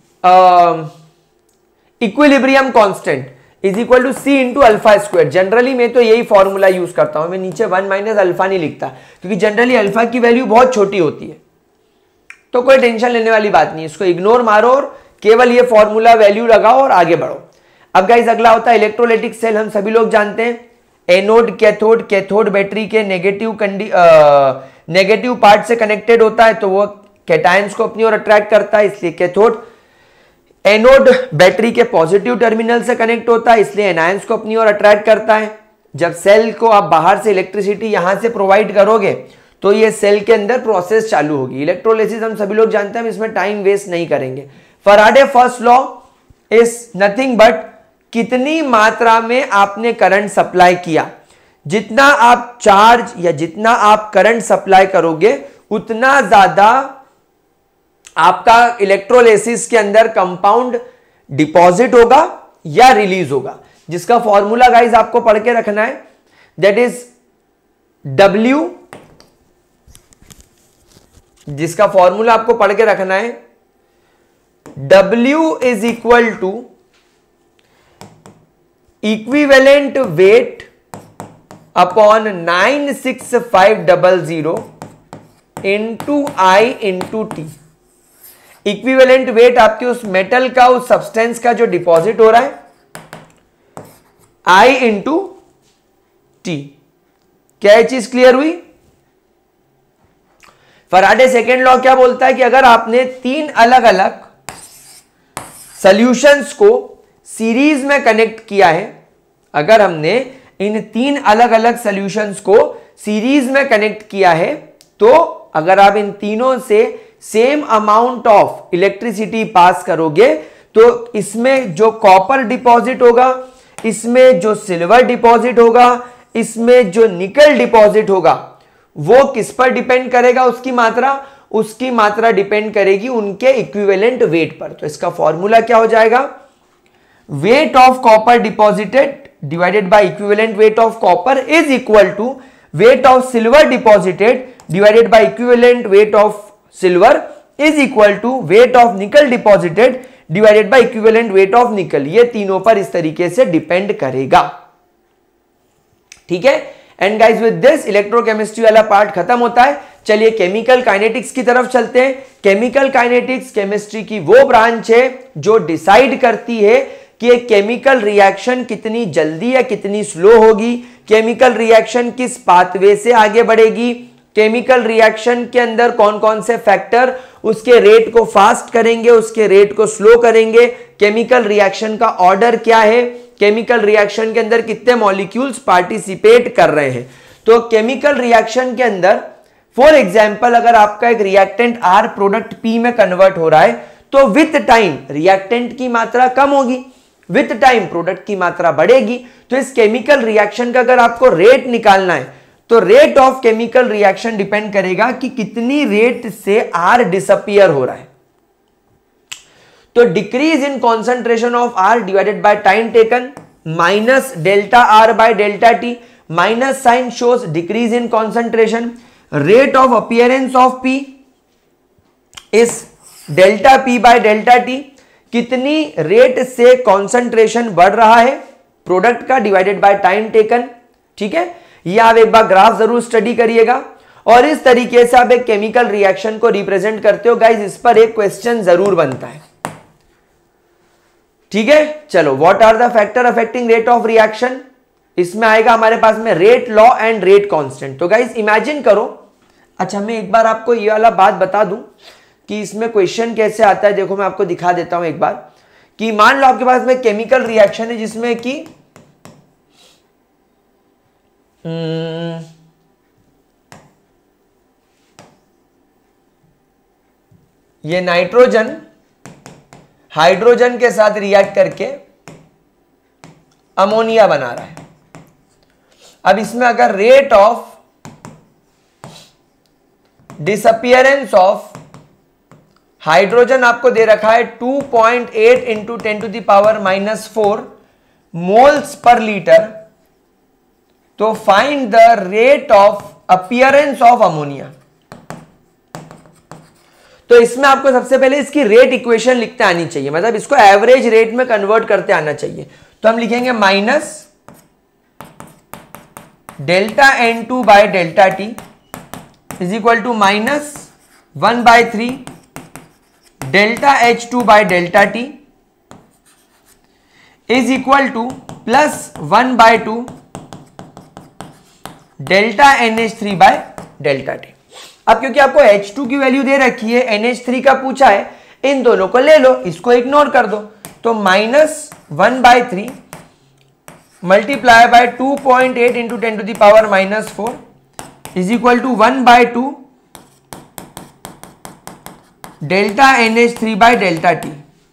equilibrium constant is equal to C into alpha square. Generally मैं तो यही फॉर्मूला यूज करता हूं, मैं नीचे 1 माइनस अल्फा नहीं लिखता क्योंकि जनरली अल्फा की वैल्यू बहुत छोटी होती है, तो कोई टेंशन लेने वाली बात नहीं, इसको इग्नोर मारो और केवल ये फॉर्मूला वैल्यू लगाओ और आगे बढ़ो। अब गाइस अगला होता है इलेक्ट्रोलाइटिक सेल। हम सभी लोग जानते हैं एनोड कैथोड, कैथोड बैटरी के नेगेटिव पार्ट से कनेक्टेड होता है तो वो कैटायंस को अपनी ओर अट्रैक्ट करता है, इसलिए कैथोड। एनोड बैटरी के पॉजिटिव टर्मिनल से कनेक्ट होता है इसलिए एनायंस को अपनी ओर अट्रैक्ट करता है। जब सेल को आप बाहर से इलेक्ट्रिसिटी यहां से प्रोवाइड करोगे तो ये सेल के अंदर प्रोसेस चालू होगी। इलेक्ट्रोलिसिस हम सभी लोग जानते हैं, हम इसमें टाइम वेस्ट नहीं करेंगे। Faraday first law is nothing but कितनी मात्रा में आपने करंट सप्लाई किया, जितना आप चार्ज या जितना आप करंट सप्लाई करोगे उतना ज्यादा आपका इलेक्ट्रोलिसिस के अंदर कंपाउंड डिपॉजिट होगा या रिलीज होगा, जिसका फॉर्मूला गाइस आपको पढ़ के रखना है, दैट इज W जिसका फॉर्मूला आपको पढ़ के रखना है, W is equal to equivalent weight upon 96500 into I into T. Equivalent weight आपके उस मेटल का, उस सब्सटेंस का जो डिपॉजिट हो रहा है, आई इंटू टी। क्या ये चीज क्लियर हुई? फैराडे सेकेंड लॉ क्या बोलता है कि अगर आपने तीन अलग अलग सॉल्यूशंस को सीरीज में कनेक्ट किया है, अगर हमने इन तीन अलग अलग सॉल्यूशंस को सीरीज में कनेक्ट किया है, तो अगर आप इन तीनों से same amount of electricity pass करोगे तो इसमें जो कॉपर डिपॉजिट होगा, इसमें जो सिल्वर डिपॉजिट होगा, इसमें जो निकल डिपॉजिट होगा, वो किस पर डिपेंड करेगा? उसकी मात्रा डिपेंड करेगी उनके इक्विवेलेंट वेट पर। तो इसका फॉर्मूला क्या हो जाएगा? Weight of copper deposited divided by equivalent weight of copper is equal to weight of silver deposited divided by equivalent weight of silver is equal to weight of nickel deposited divided by equivalent weight of nickel. ये तीनों पर इस तरीके से depend करेगा। ठीक है। And guys with this electrochemistry वाला पार्ट खत्म होता है। चलिए केमिकल काइनेटिक्स की तरफ चलते हैं। केमिकल काइनेटिक्स केमिस्ट्री की वो ब्रांच है जो डिसाइड करती है कि एक केमिकल रिएक्शन कितनी जल्दी या कितनी स्लो होगी, केमिकल रिएक्शन किस पाथवे से आगे बढ़ेगी, केमिकल रिएक्शन के अंदर कौन कौन से फैक्टर उसके रेट को फास्ट करेंगे, उसके रेट को स्लो करेंगे, केमिकल रिएक्शन का ऑर्डर क्या है, केमिकल रिएक्शन के अंदर कितने मॉलिक्यूल्स पार्टिसिपेट कर रहे हैं। तो केमिकल रिएक्शन के अंदर फॉर एग्जांपल अगर आपका एक रिएक्टेंट R प्रोडक्ट P में कन्वर्ट हो रहा है, तो विथ टाइम रिएक्टेंट की मात्रा कम होगी, विथ टाइम प्रोडक्ट की मात्रा बढ़ेगी। तो इस केमिकल रिएक्शन का अगर आपको रेट निकालना है, तो rate of chemical reaction depend करेगा कि कितनी रेट से R डिसअपियर हो रहा है। तो decrease in concentration of R divided by time taken minus delta R by delta T, minus sign shows decrease in concentration, rate of appearance of P is delta P by delta T, कितनी rate से concentration बढ़ रहा है product का divided by time taken. ठीक है, ये आप एक बार ग्राफ जरूर स्टडी करिएगा और इस तरीके से आप एक केमिकल रिएक्शन को रिप्रेजेंट करते हो। गाइस इस पर एक क्वेश्चन जरूर बनता है। ठीक है, चलो what are the factor affecting rate of reaction, इसमें आएगा हमारे पास में rate law and rate constant. तो गाइस इमेजिन करो, अच्छा मैं एक बार आपको ये वाला बात बता दूं कि इसमें क्वेश्चन कैसे आता है। देखो मैं आपको दिखा देता हूं एक बार कि मान लो आपके पास में केमिकल रिएक्शन है जिसमें कि ये नाइट्रोजन हाइड्रोजन के साथ रिएक्ट करके अमोनिया बना रहा है। अब इसमें अगर rate of disappearance of hydrogen आपको दे रखा है 2.8 इंटू 10⁻⁻⁴ मोल्स पर लीटर, तो find the rate of appearance of ammonia. तो इसमें आपको सबसे पहले इसकी रेट इक्वेशन लिखते आनी चाहिए, मतलब इसको एवरेज रेट में कन्वर्ट करते आना चाहिए। तो हम लिखेंगे minus delta N2 by delta T is equal to minus 1/3 delta H2 by delta T is equal to plus 1/2 delta NH3 by delta T. अब क्योंकि आपको H2 की वैल्यू दे रखी है, NH3 का पूछा है, इन दोनों को ले लो, इसको इग्नोर कर दो। तो minus 1/3 multiply by 2.8 into 10⁻⁻⁴ is equal to 1/2 delta NH3 by delta T.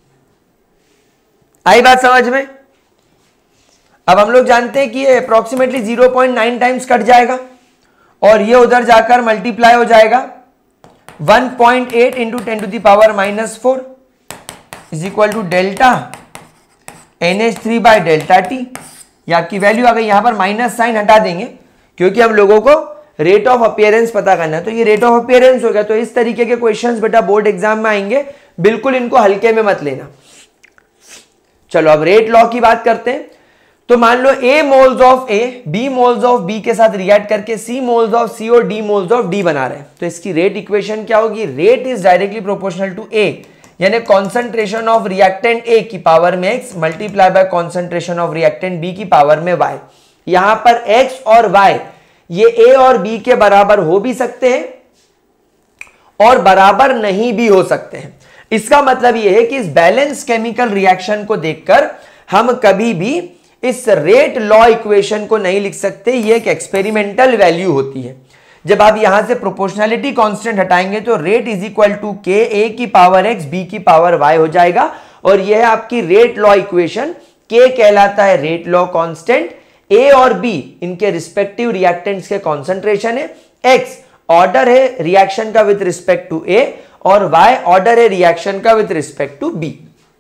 आई बात समझ में? अब हम लोग जानते हैं कि ये अप्रोक्सीमेटली 0.9 टाइम्स कट जाएगा और ये उधर जाकर मल्टीप्लाई हो जाएगा 1.8 into 10⁻⁻⁴ is equal to delta NH3 by delta T. ये आपकी वैल्यू आ गई। यहां पर माइनस साइन हटा देंगे क्योंकि हम लोगों को रेट ऑफ अपीयरेंस पता करना है, तो ये रेट ऑफ अपीयरेंस हो गया। तो इस तरीके के क्वेश्चंस बेटा बोर्ड एग्जाम में आएंगे, बिल्कुल इनको हल्के में मत लेना। चलो अब रेट लॉ की बात करते हैं। तो मान लो A moles of A B moles of B के साथ रिएक्ट करके C मोल्स ऑफ C और D मोल्स ऑफ D बना रहे हैं, तो इसकी रेट इक्वेशन क्या होगी? Rate is directly proportional to A, यानी कॉन्सेंट्रेशन ऑफ रिएक्टेंट A की पावर में X multiply by concentration of reactant B की पावर में Y। यहां पर X और Y ये A और B के बराबर हो भी सकते हैं और बराबर नहीं भी हो सकते हैं। इसका मतलब यह है कि इस बैलेंस केमिकल रिएक्शन को देखकर हम कभी भी इस रेट लॉ इक्वेशन को नहीं लिख सकते, ये एक एक्सपेरिमेंटल वैल्यू होती है। जब आप यहां से प्रोपोर्शनैलिटी कांस्टेंट हटाएंगे तो रेट इज इक्वल टू के ए की पावर एक्स बी की पावर वाई हो जाएगा, और यह है आपकी रेट लॉ इक्वेशन। के कहलाता है रेट लॉ कांस्टेंट, ए और बी इनके रिस्पेक्टिव रिएक्टेंट्स के कॉन्सेंट्रेशन है, एक्स ऑर्डर है रिएक्शन का विद रिस्पेक्ट टू ए, और वाई ऑर्डर है रिएक्शन का विद रिस्पेक्ट टू बी।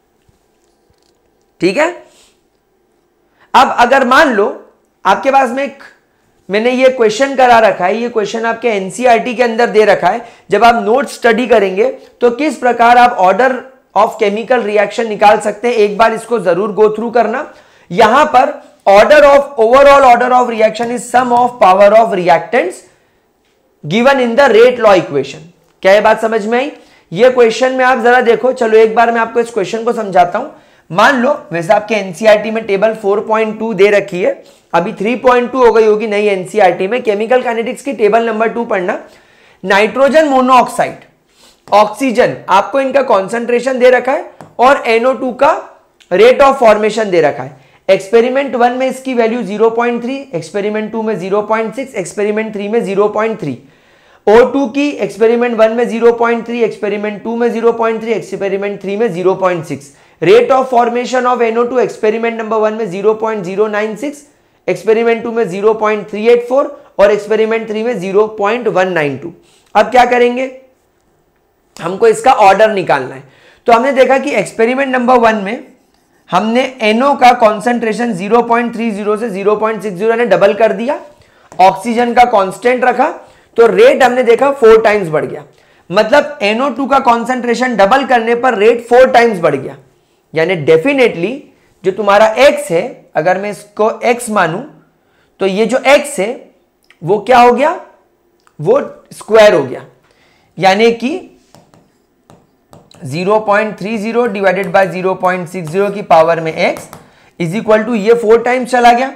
ठीक है। अब अगर मान लो आपके पास में मैंने ये क्वेश्चन करा रखा है, ये क्वेश्चन आपके एनसीईआरटी के अंदर दे रखा है, जब आप नोट स्टडी करेंगे तो किस प्रकार आप ऑर्डर ऑफ केमिकल रिएक्शन निकाल सकते हैं, एक बार इसको जरूर गो थ्रू करना। यहां पर order of overall order of reaction is sum of power of reactants given in the rate law equation. क्या ये बात समझ में आई? ये क्वेश्चन में आप जरा देखो, चलो एक बार मैं आपको इस क्वेश्चन को समझाता हूं। मान लो वैसे आपके एनसीईआरटी में टेबल 4.2 दे रखी है, अभी 3.2 हो गई होगी नई एनसीईआरटी में। केमिकल काइनेटिक्स की टेबल नंबर 2 पढ़ना। नाइट्रोजन मोनोऑक्साइड, ऑक्सीजन, आपको इनका कॉन्सेंट्रेशन दे रखा है और NO2 का रेट ऑफ फॉर्मेशन दे रखा है। एक्सपेरिमेंट 1 में इसकी वैल्यू 0.3, एक्सपेरिमेंट 2 में 0.6, एक्सपेरिमेंट 3 में 0.3। O2 की एक्सपेरिमेंट 1 में 0.3, एक्सपेरिमेंट 2 में 0.3, एक्सपेरिमेंट 3 में 0.6। Rate of formation of NO2 experiment number 1 में 0.096, एक्सपेरिमेंट 2 में 0.384 और एक्सपेरिमेंट 3 में 0.192। अब क्या करेंगे, हमको इसका ऑर्डर निकालना है। तो हमने देखा कि एक्सपेरिमेंट नंबर 1 में हमने NO का कॉन्सेंट्रेशन 0.30 से 0.60 ने डबल कर दिया, ऑक्सीजन का कांस्टेंट रखा, तो रेट हमने देखा 4 टाइम्स बढ़ गया। मतलब NO2 का कॉन्सेंट्रेशन डबल करने पर रेट 4 टाइम्स बढ़ गया। यानी डेफिनेटली जो तुम्हारा x है, अगर मैं इसको x मानूं तो ये जो x है वो क्या हो गया, वो स्क्वायर हो गया। यानी कि 0.30 डिवाइडेड बाय 0.60 की पावर में x इज इक्वल टू ये 4 टाइम्स चला गया,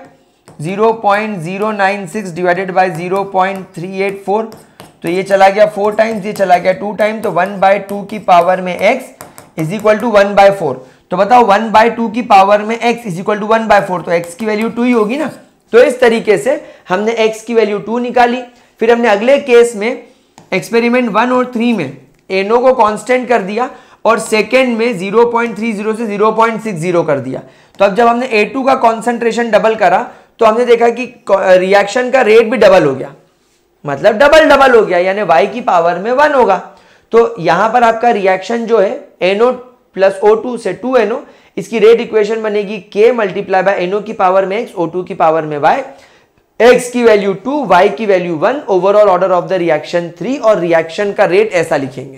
0.096 डिवाइडेड बाय 0.384, तो ये चला गया 4 टाइम्स, ये चला गया 2 टाइम, तो 1/2 की पावर में x इज इक्वल टू 1/4। तो बताओ 1/2 की पावर में x इज इक्वल टू 1/4, तो x की वैल्यू 2 ही होगी ना। तो इस तरीके से हमने x की वैल्यू 2 निकाली। फिर हमने अगले केस में एक्सपेरिमेंट 1 और 3 में NO को कांस्टेंट कर दिया और सेकेंड में 0.30 से 0.60 कर दिया। तो अब जब हमने A2 का कॉन्सेंट्रेशन डबल करा तो हमने देखा कि रिएक्शन का रेट भी डबल हो गया, मतलब डबल हो गया, यानी y की पावर में 1 होगा। तो यहां पर आपका रिएक्शन जो है NO प्लस O2 से 2NO, इसकी रेट इक्वेशन बनेगी K मल्टीप्लाई बाय NO की पावर में x, O2 की पावर में y, x की वैल्यू 2, y की value 1, overall order of the reaction 3, और रिएक्शन का रेट ऐसा लिखेंगे।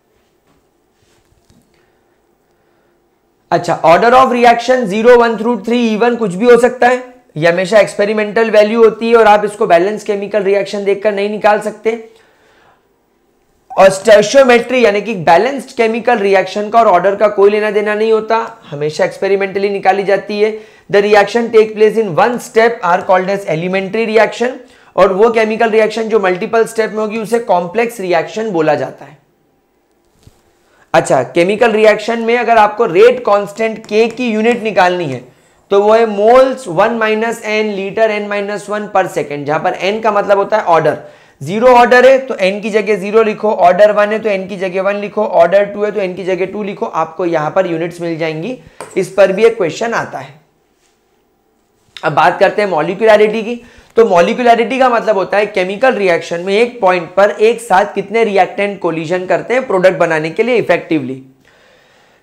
अच्छा, order of reaction 0, 1 through 3 even कुछ भी हो सकता है, ये हमेशा एक्सपेरिमेंटल वैल्यू होती है और आप इसको बैलेंस केमिकल रिएक्शन देखकर नहीं निकाल सकते। और स्टोइचियोमेट्री यानी कि बैलेंस्ड केमिकल रिएक्शन का और ऑर्डर का कोई लेना देना नहीं होता, हमेशा एक्सपेरिमेंटली निकाली जाती है। The reaction take place in 1 step are called as elementary reaction, और वो केमिकल रिएक्शन जो मल्टीपल स्टेप में होगी उसे कॉम्प्लेक्स रिएक्शन बोला जाता है। अच्छा, केमिकल रिएक्शन में अगर आपको रेट कांस्टेंट K की यूनिट निकालनी है तो वो है मोल्स 1 - n लीटर n-1 पर सेकेंड, जहां पर n का मतलब होता है ऑर्डर। 0 ऑर्डर है तो n की जगह 0 लिखो, ऑर्डर 1 है तो n की जगह 1 लिखो, ऑर्डर 2 है तो n की जगह 2 लिखो, आपको यहां पर यूनिट्स मिल जाएंगी। इस पर भी एक क्वेश्चन आता है। अब बात करते हैं मॉलिक्यूलैरिटी की। तो मॉलिक्यूलैरिटी का मतलब होता है केमिकल रिएक्शन में एक पॉइंट पर एक साथ कितने रिएक्टेंट कोलिजन करते हैं प्रोडक्ट बनाने के लिए इफेक्टिवली।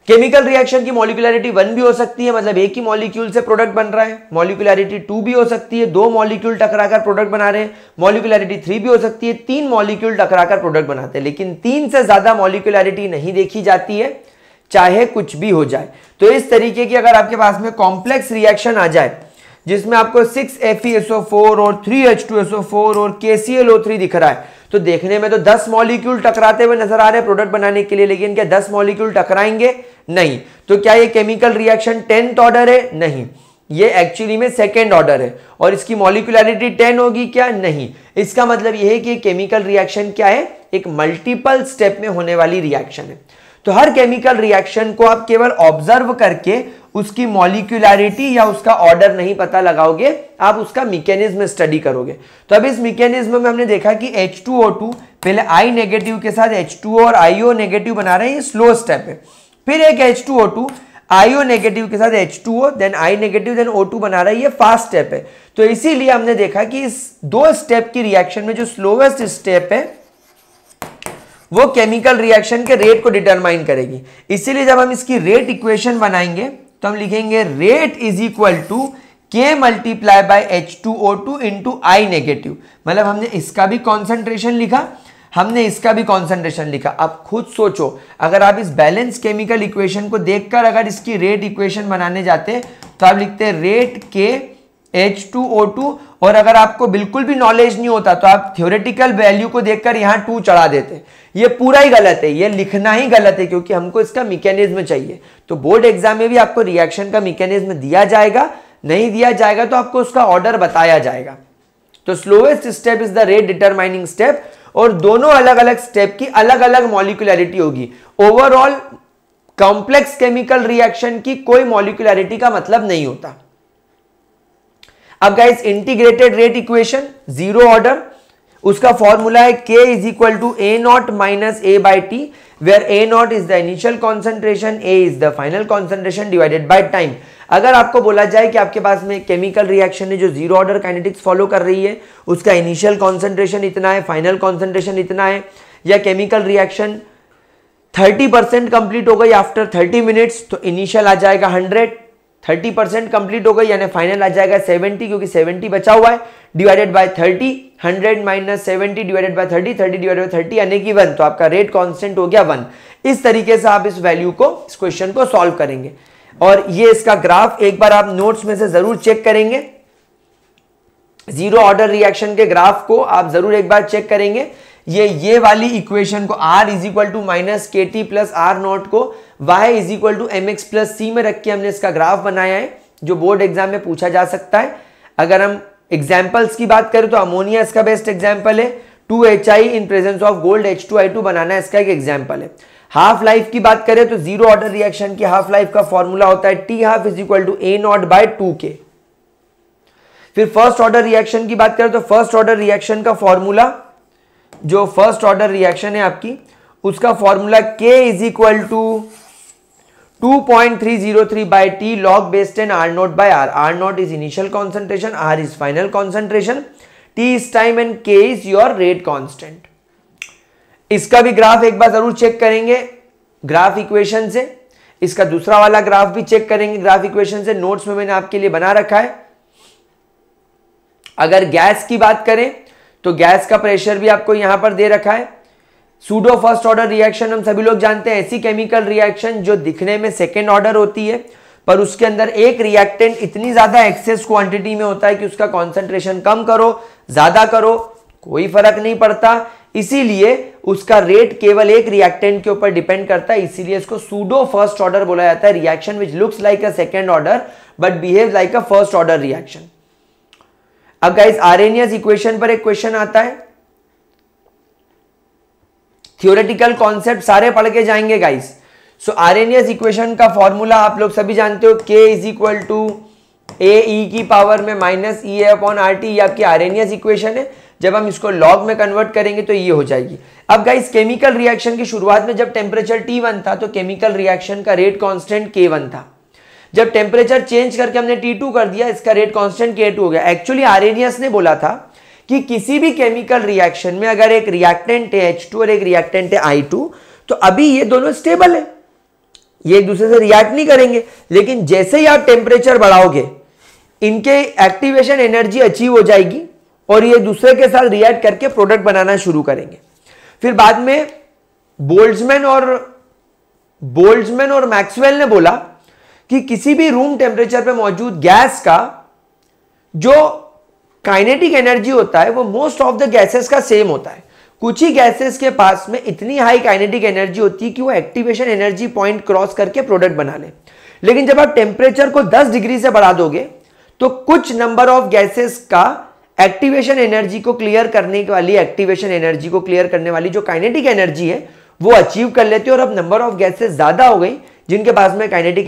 केमिकल रिएक्शन की मॉलिक्यूलरिटी 1 भी हो सकती है, मतलब एक ही मॉलिक्यूल से प्रोडक्ट बन रहा है। मॉलिक्यूलरिटी 2 भी हो सकती है, 2 मॉलिक्यूल टकराकर प्रोडक्ट बना रहे हैं। मॉलिक्यूलरिटी 3 भी हो सकती है, 3 मॉलिक्यूल टकराकर प्रोडक्ट बनाते हैं। लेकिन 3 से ज्यादा मॉलिक्यूलरिटी नहीं देखी जाती है, चाहे कुछ भी हो जाए। तो इस तरीके की अगर आपके पास में कॉम्प्लेक्स रिएक्शन आ जाए जिसमें आपको 6FeSO4 और 3H2SO4 और KClO3 दिख रहा है, तो देखने में तो 10 मॉलिक्यूल टकराते हुए नजर आ रहे हैं प्रोडक्ट बनाने के लिए, लेकिन क्या 10 मॉलिक्यूल टकराएंगे? नहीं। तो क्या ये केमिकल रिएक्शन 10th ऑर्डर है? नहीं, ये एक्चुअली में 2nd ऑर्डर है। और इसकी मॉलिक्यूलरिटी 10 होगी क्या? नहीं। इसका मतलब यह है कि केमिकल रिएक्शन क्या है? एक मल्टीपल स्टेप में होने वाली रिएक्शन है। तो हर केमिकल रिएक्शन को आप केवल ऑब्जर्व करके उसकी मॉलिक्यूलरिटी या उसका ऑर्डर नहीं पता लगाओगे, आप उसका मैकेनिज्म स्टडी करोगे। तो अब इस मैकेनिज्म में हमने देखा कि H2O2 पहले I नेगेटिव के साथ H2O और IO नेगेटिव बना रहे हैं, ये स्लो स्टेप है। फिर एक H2O2 IO नेगेटिव के साथ H2O then I negative then O2 बना रहा है, ये फास्ट स्टेप है। तो इसीलिए हमने देखा कि इस 2 स्टेप की रिएक्शन में जो स्लोवेस्ट स्टेप है वो केमिकल रिएक्शन के रेट को डिटरमाइन करेगी। इसीलिए जब हम इसकी रेट इक्वेशन बनाएंगे तो हम लिखेंगे rate is equal to K multiply by H2O2 into I negative. मतलब हमने इसका भी कॉन्सेंट्रेशन लिखा, हमने इसका भी कॉन्सेंट्रेशन लिखा। अब खुद सोचो, अगर आप इस बैलेंस केमिकल इक्वेशन को देखकर अगर इसकी रेट इक्वेशन बनाने जाते तो आप लिखते रेट K H2O2, और अगर आपको बिल्कुल भी नॉलेज नहीं होता तो आप थ्योरेटिकल वैल्यू को देखकर यहां 2 चढ़ा देते। ये पूरा ही गलत है, ये लिखना ही गलत है, क्योंकि हमको इसका मैकेनिज्म चाहिए। तो बोर्ड एग्जाम में भी आपको रिएक्शन का मैकेनिज्म दिया जाएगा, नहीं दिया जाएगा तो आपको उसका ऑर्डर बताया जाएगा। तो slowest step is the rate determining step, और दोनों अलग अलग स्टेप की अलग अलग मॉलिक्यूलरिटी होगी। ओवरऑल कॉम्प्लेक्स केमिकल रिएक्शन की कोई मॉलिक्यूलरिटी का मतलब नहीं होता। अब guys integrated rate equation 0 order, उसका फॉर्मूला है K is equal to A0 minus A by T, where A0 is the initial concentration, A is the final concentration divided by time. अगर आपको बोला जाए कि आपके पास में केमिकल रिएक्शन है जो 0 ऑर्डर काइनेटिक्स फॉलो कर रही है, उसका इनिशियल कॉन्सेंट्रेशन इतना है, फाइनल कॉन्सेंट्रेशन इतना है, या केमिकल रिएक्शन 30% कंप्लीट हो गई आफ्टर 30 मिनट्स, तो इनिशियल आ जाएगा 100, 30% कंप्लीट हो गई यानी फाइनल आ जाएगा 70, क्योंकि 70 बचा हुआ है, divided by 30, 100 minus 70 divided by 30, 30 divided by 30 यानी कि 1, तो आपका रेट कांस्टेंट हो गया 1। इस तरीके से आप इस वैल्यू को, इस क्वेश्चन को सॉल्व करेंगे। और ये इसका ग्राफ एक बार आप नोट्स में से जरूर चेक करेंगे, 0 ऑर्डर रिएक्शन के ग्राफ को आप जरूर एक बार चेक करेंगे। ये वाली इक्वेशन को R is equal to minus K T plus R nought को Y is equal to M X plus C में रख के हमने इसका ग्राफ बनाया है, जो बोर्ड एग्जाम में पूछा जा सकता है। अगर हम एग्जाम्पल्स की बात करें तो अमोनिया इसका बेस्ट एग्जाम्पल है, 2HI in presence of gold H2I2 बनाना इसका एक एग्जाम्पल है। हाफ लाइफ की बात करें तो 0 ऑर्डर रिएक्शन की हाफ लाइफ का फॉर्मूला होता है T half is equal to A0 by 2K। फिर फर्स्ट ऑर्डर रिएक्शन की बात करें तो फर्स्ट ऑर्डर रिएक्शन का फॉर्मूला, जो फर्स्ट ऑर्डर रिएक्शन है आपकी, उसका formula K is equal to 2.303 by T log base 10 R not by R। R not is initial concentration, R is final concentration, T is time and K is your rate constant. इसका भी graph एक बार जरूर check करेंगे graph equation से, इसका दूसरा वाला graph भी चेक करेंगे ग्राफ इक्वेशन से, नोट्स में मैंने आपके लिए बना रखा है। अगर गैस की बात करें तो गैस का प्रेशर भी आपको यहां पर दे रखा है। सूडो फर्स्ट ऑर्डर रिएक्शन हम सभी लोग जानते हैं, ऐसी केमिकल रिएक्शन जो दिखने में सेकेंड ऑर्डर होती है, पर उसके अंदर एक रिएक्टेंट इतनी ज्यादा एक्सेस क्वांटिटी में होता है कि उसका कॉन्सेंट्रेशन कम करो ज्यादा करो कोई फर्क नहीं पड़ता, इसीलिए उसका रेट केवल एक रिएक्टेंट के ऊपर डिपेंड करता है, इसीलिए इसको सूडो फर्स्ट ऑर्डर बोला जाता है। Reaction which looks like a second order but behave like a first order reaction. अब गाइस आर्हेनियस इक्वेशन पर एक क्वेश्चन आता है, थियोरेटिकल कॉन्सेप्ट सारे पढ़ के जाएंगे गाइस। सो आर्हेनियस इक्वेशन का फॉर्मूला आप लोग सभी जानते हो, K is equal to AE की पावर में माइनस EA अपॉन RT, ये आपकी आर्हेनियस इक्वेशन है। जब हम इसको लॉग में कन्वर्ट करेंगे तो ये हो जाएगी। अब गाइस केमिकल रिएक्शन की शुरुआत में जब टेम्परेचर T1 था तो केमिकल रिएक्शन का रेट कांस्टेंट K1 था। जब टेम्परेचर चेंज करके हमने T2 कर दिया, इसका रेट कांस्टेंट K2 हो गया। एक्चुअली आर्हेनियस ने बोला था कि किसी भी केमिकल रिएक्शन में अगर एक रिएक्टेंट है H2 और एक रिएक्टेंट है I2, तो अभी ये दोनों स्टेबल है, ये एक दूसरे से रिएक्ट नहीं करेंगे, लेकिन जैसे ही आप टेम्परेचर बढ़ाओगे इनके एक्टिवेशन एनर्जी अचीव हो जाएगी और ये दूसरे के साथ रिएक्ट करके प्रोडक्ट बनाना शुरू करेंगे। फिर बाद में बोल्ट्जमैन और मैक्सवेल ने बोला कि किसी भी रूम टेम्परेचर पे मौजूद गैस का जो काइनेटिक एनर्जी होता है वो मोस्ट ऑफ द गैसेस का सेम होता है। कुछ ही गैसेस के पास में इतनी हाई काइनेटिक एनर्जी होती है कि वो एक्टिवेशन एनर्जी पॉइंट क्रॉस करके प्रोडक्ट बना ले। लेकिन जब आप टेम्परेचर को 10 डिग्री से बढ़ा दोगे तो कुछ नंबर ऑफ गैसेस का एक्टिवेशन एनर्जी को क्लियर करने वाली जो काइनेटिक एनर्जी है वो अचीव कर लेते हो, और अब नंबर ऑफ गैसेस ज्यादा हो गई जिनके पास में काइनेटिक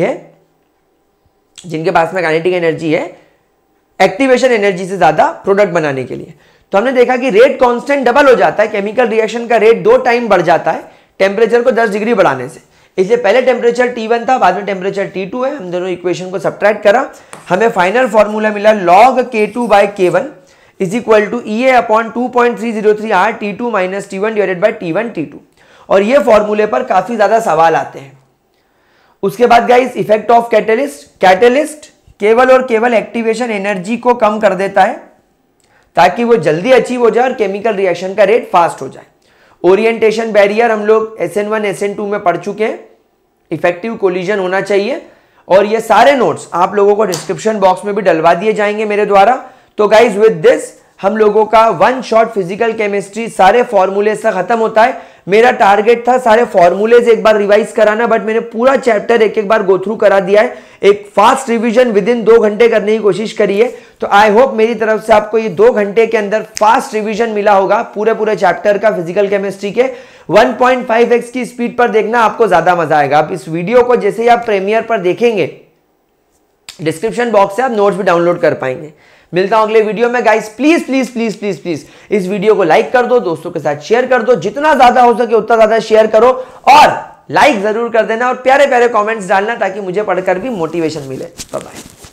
एनर्जी है एक्टिवेशन एनर्जी से ज्यादा प्रोडक्ट बनाने के लिए। तो हमने देखा कि रेट कांस्टेंट डबल हो जाता है, केमिकल रिएक्शन का रेट 2 टाइम बढ़ जाता है टेम्परेचर को 10 डिग्री बढ़ाने से। इसलिए पहले टेम्परेचर T1 था, बाद में टेम्परेचर T2 है। हम दोनों इक्वेशन को सब्ट्रैक्ट करा, हमें फाइनल फॉर्मूला मिला log K2/K1 is equal to EA upon 2.303 R T2 minus T1 divided by T1 T2। और ये फॉर्मूले पर काफी ज्यादा सवाल आते हैं। उसके बाद गाइस इफेक्ट ऑफ कैटलिस्ट केवल और केवल एक्टिवेशन एनर्जी को कम कर देता है ताकि वो जल्दी अचीव हो जाए और केमिकल रिएक्शन का रेट फास्ट हो जाए। ओरिएंटेशन बैरियर हम लोग SN1 SN2 में पढ़ चुके हैं, इफेक्टिव कोलिजन होना चाहिए, और ये सारे नोट्स आप लोगों को डिस्क्रिप्शन बॉक्स में भी डलवा दिए जाएंगे मेरे द्वारा। तो गाइज विद दिस हम लोगों का 1 शॉट फिजिकल केमिस्ट्री सारे फॉर्मूले से खत्म होता है। मेरा टारगेट था सारे फॉर्मूले से एक बार रिवाइज कराना, बट मैंने पूरा चैप्टर एक बार गो थ्रू करा दिया है। एक फास्ट रिवीजन विद इन 2 घंटे करने की कोशिश करी है। तो आई होप मेरी तरफ से आपको ये 2 घंटे के अंदर फास्ट रिवीजन मिला होगा पूरे चैप्टर का फिजिकल केमिस्ट्री के। 1.5x की स्पीड पर देखना आपको ज्यादा मजा आएगा। आप इस वीडियो को जैसे ही आप प्रीमियर पर देखेंगे डिस्क्रिप्शन बॉक्स से आप नोट्स भी डाउनलोड कर पाएंगे। मिलता हूं अगले वीडियो में guys. Please please please please please इस वीडियो को लाइक कर दो, दोस्तों के साथ शेयर कर दो, जितना ज्यादा हो सके उतना ज्यादा शेयर करो, और लाइक जरूर कर देना और प्यारे प्यारे कमेंट्स डालना ताकि मुझे पढ़कर भी मोटिवेशन मिले। Bye bye.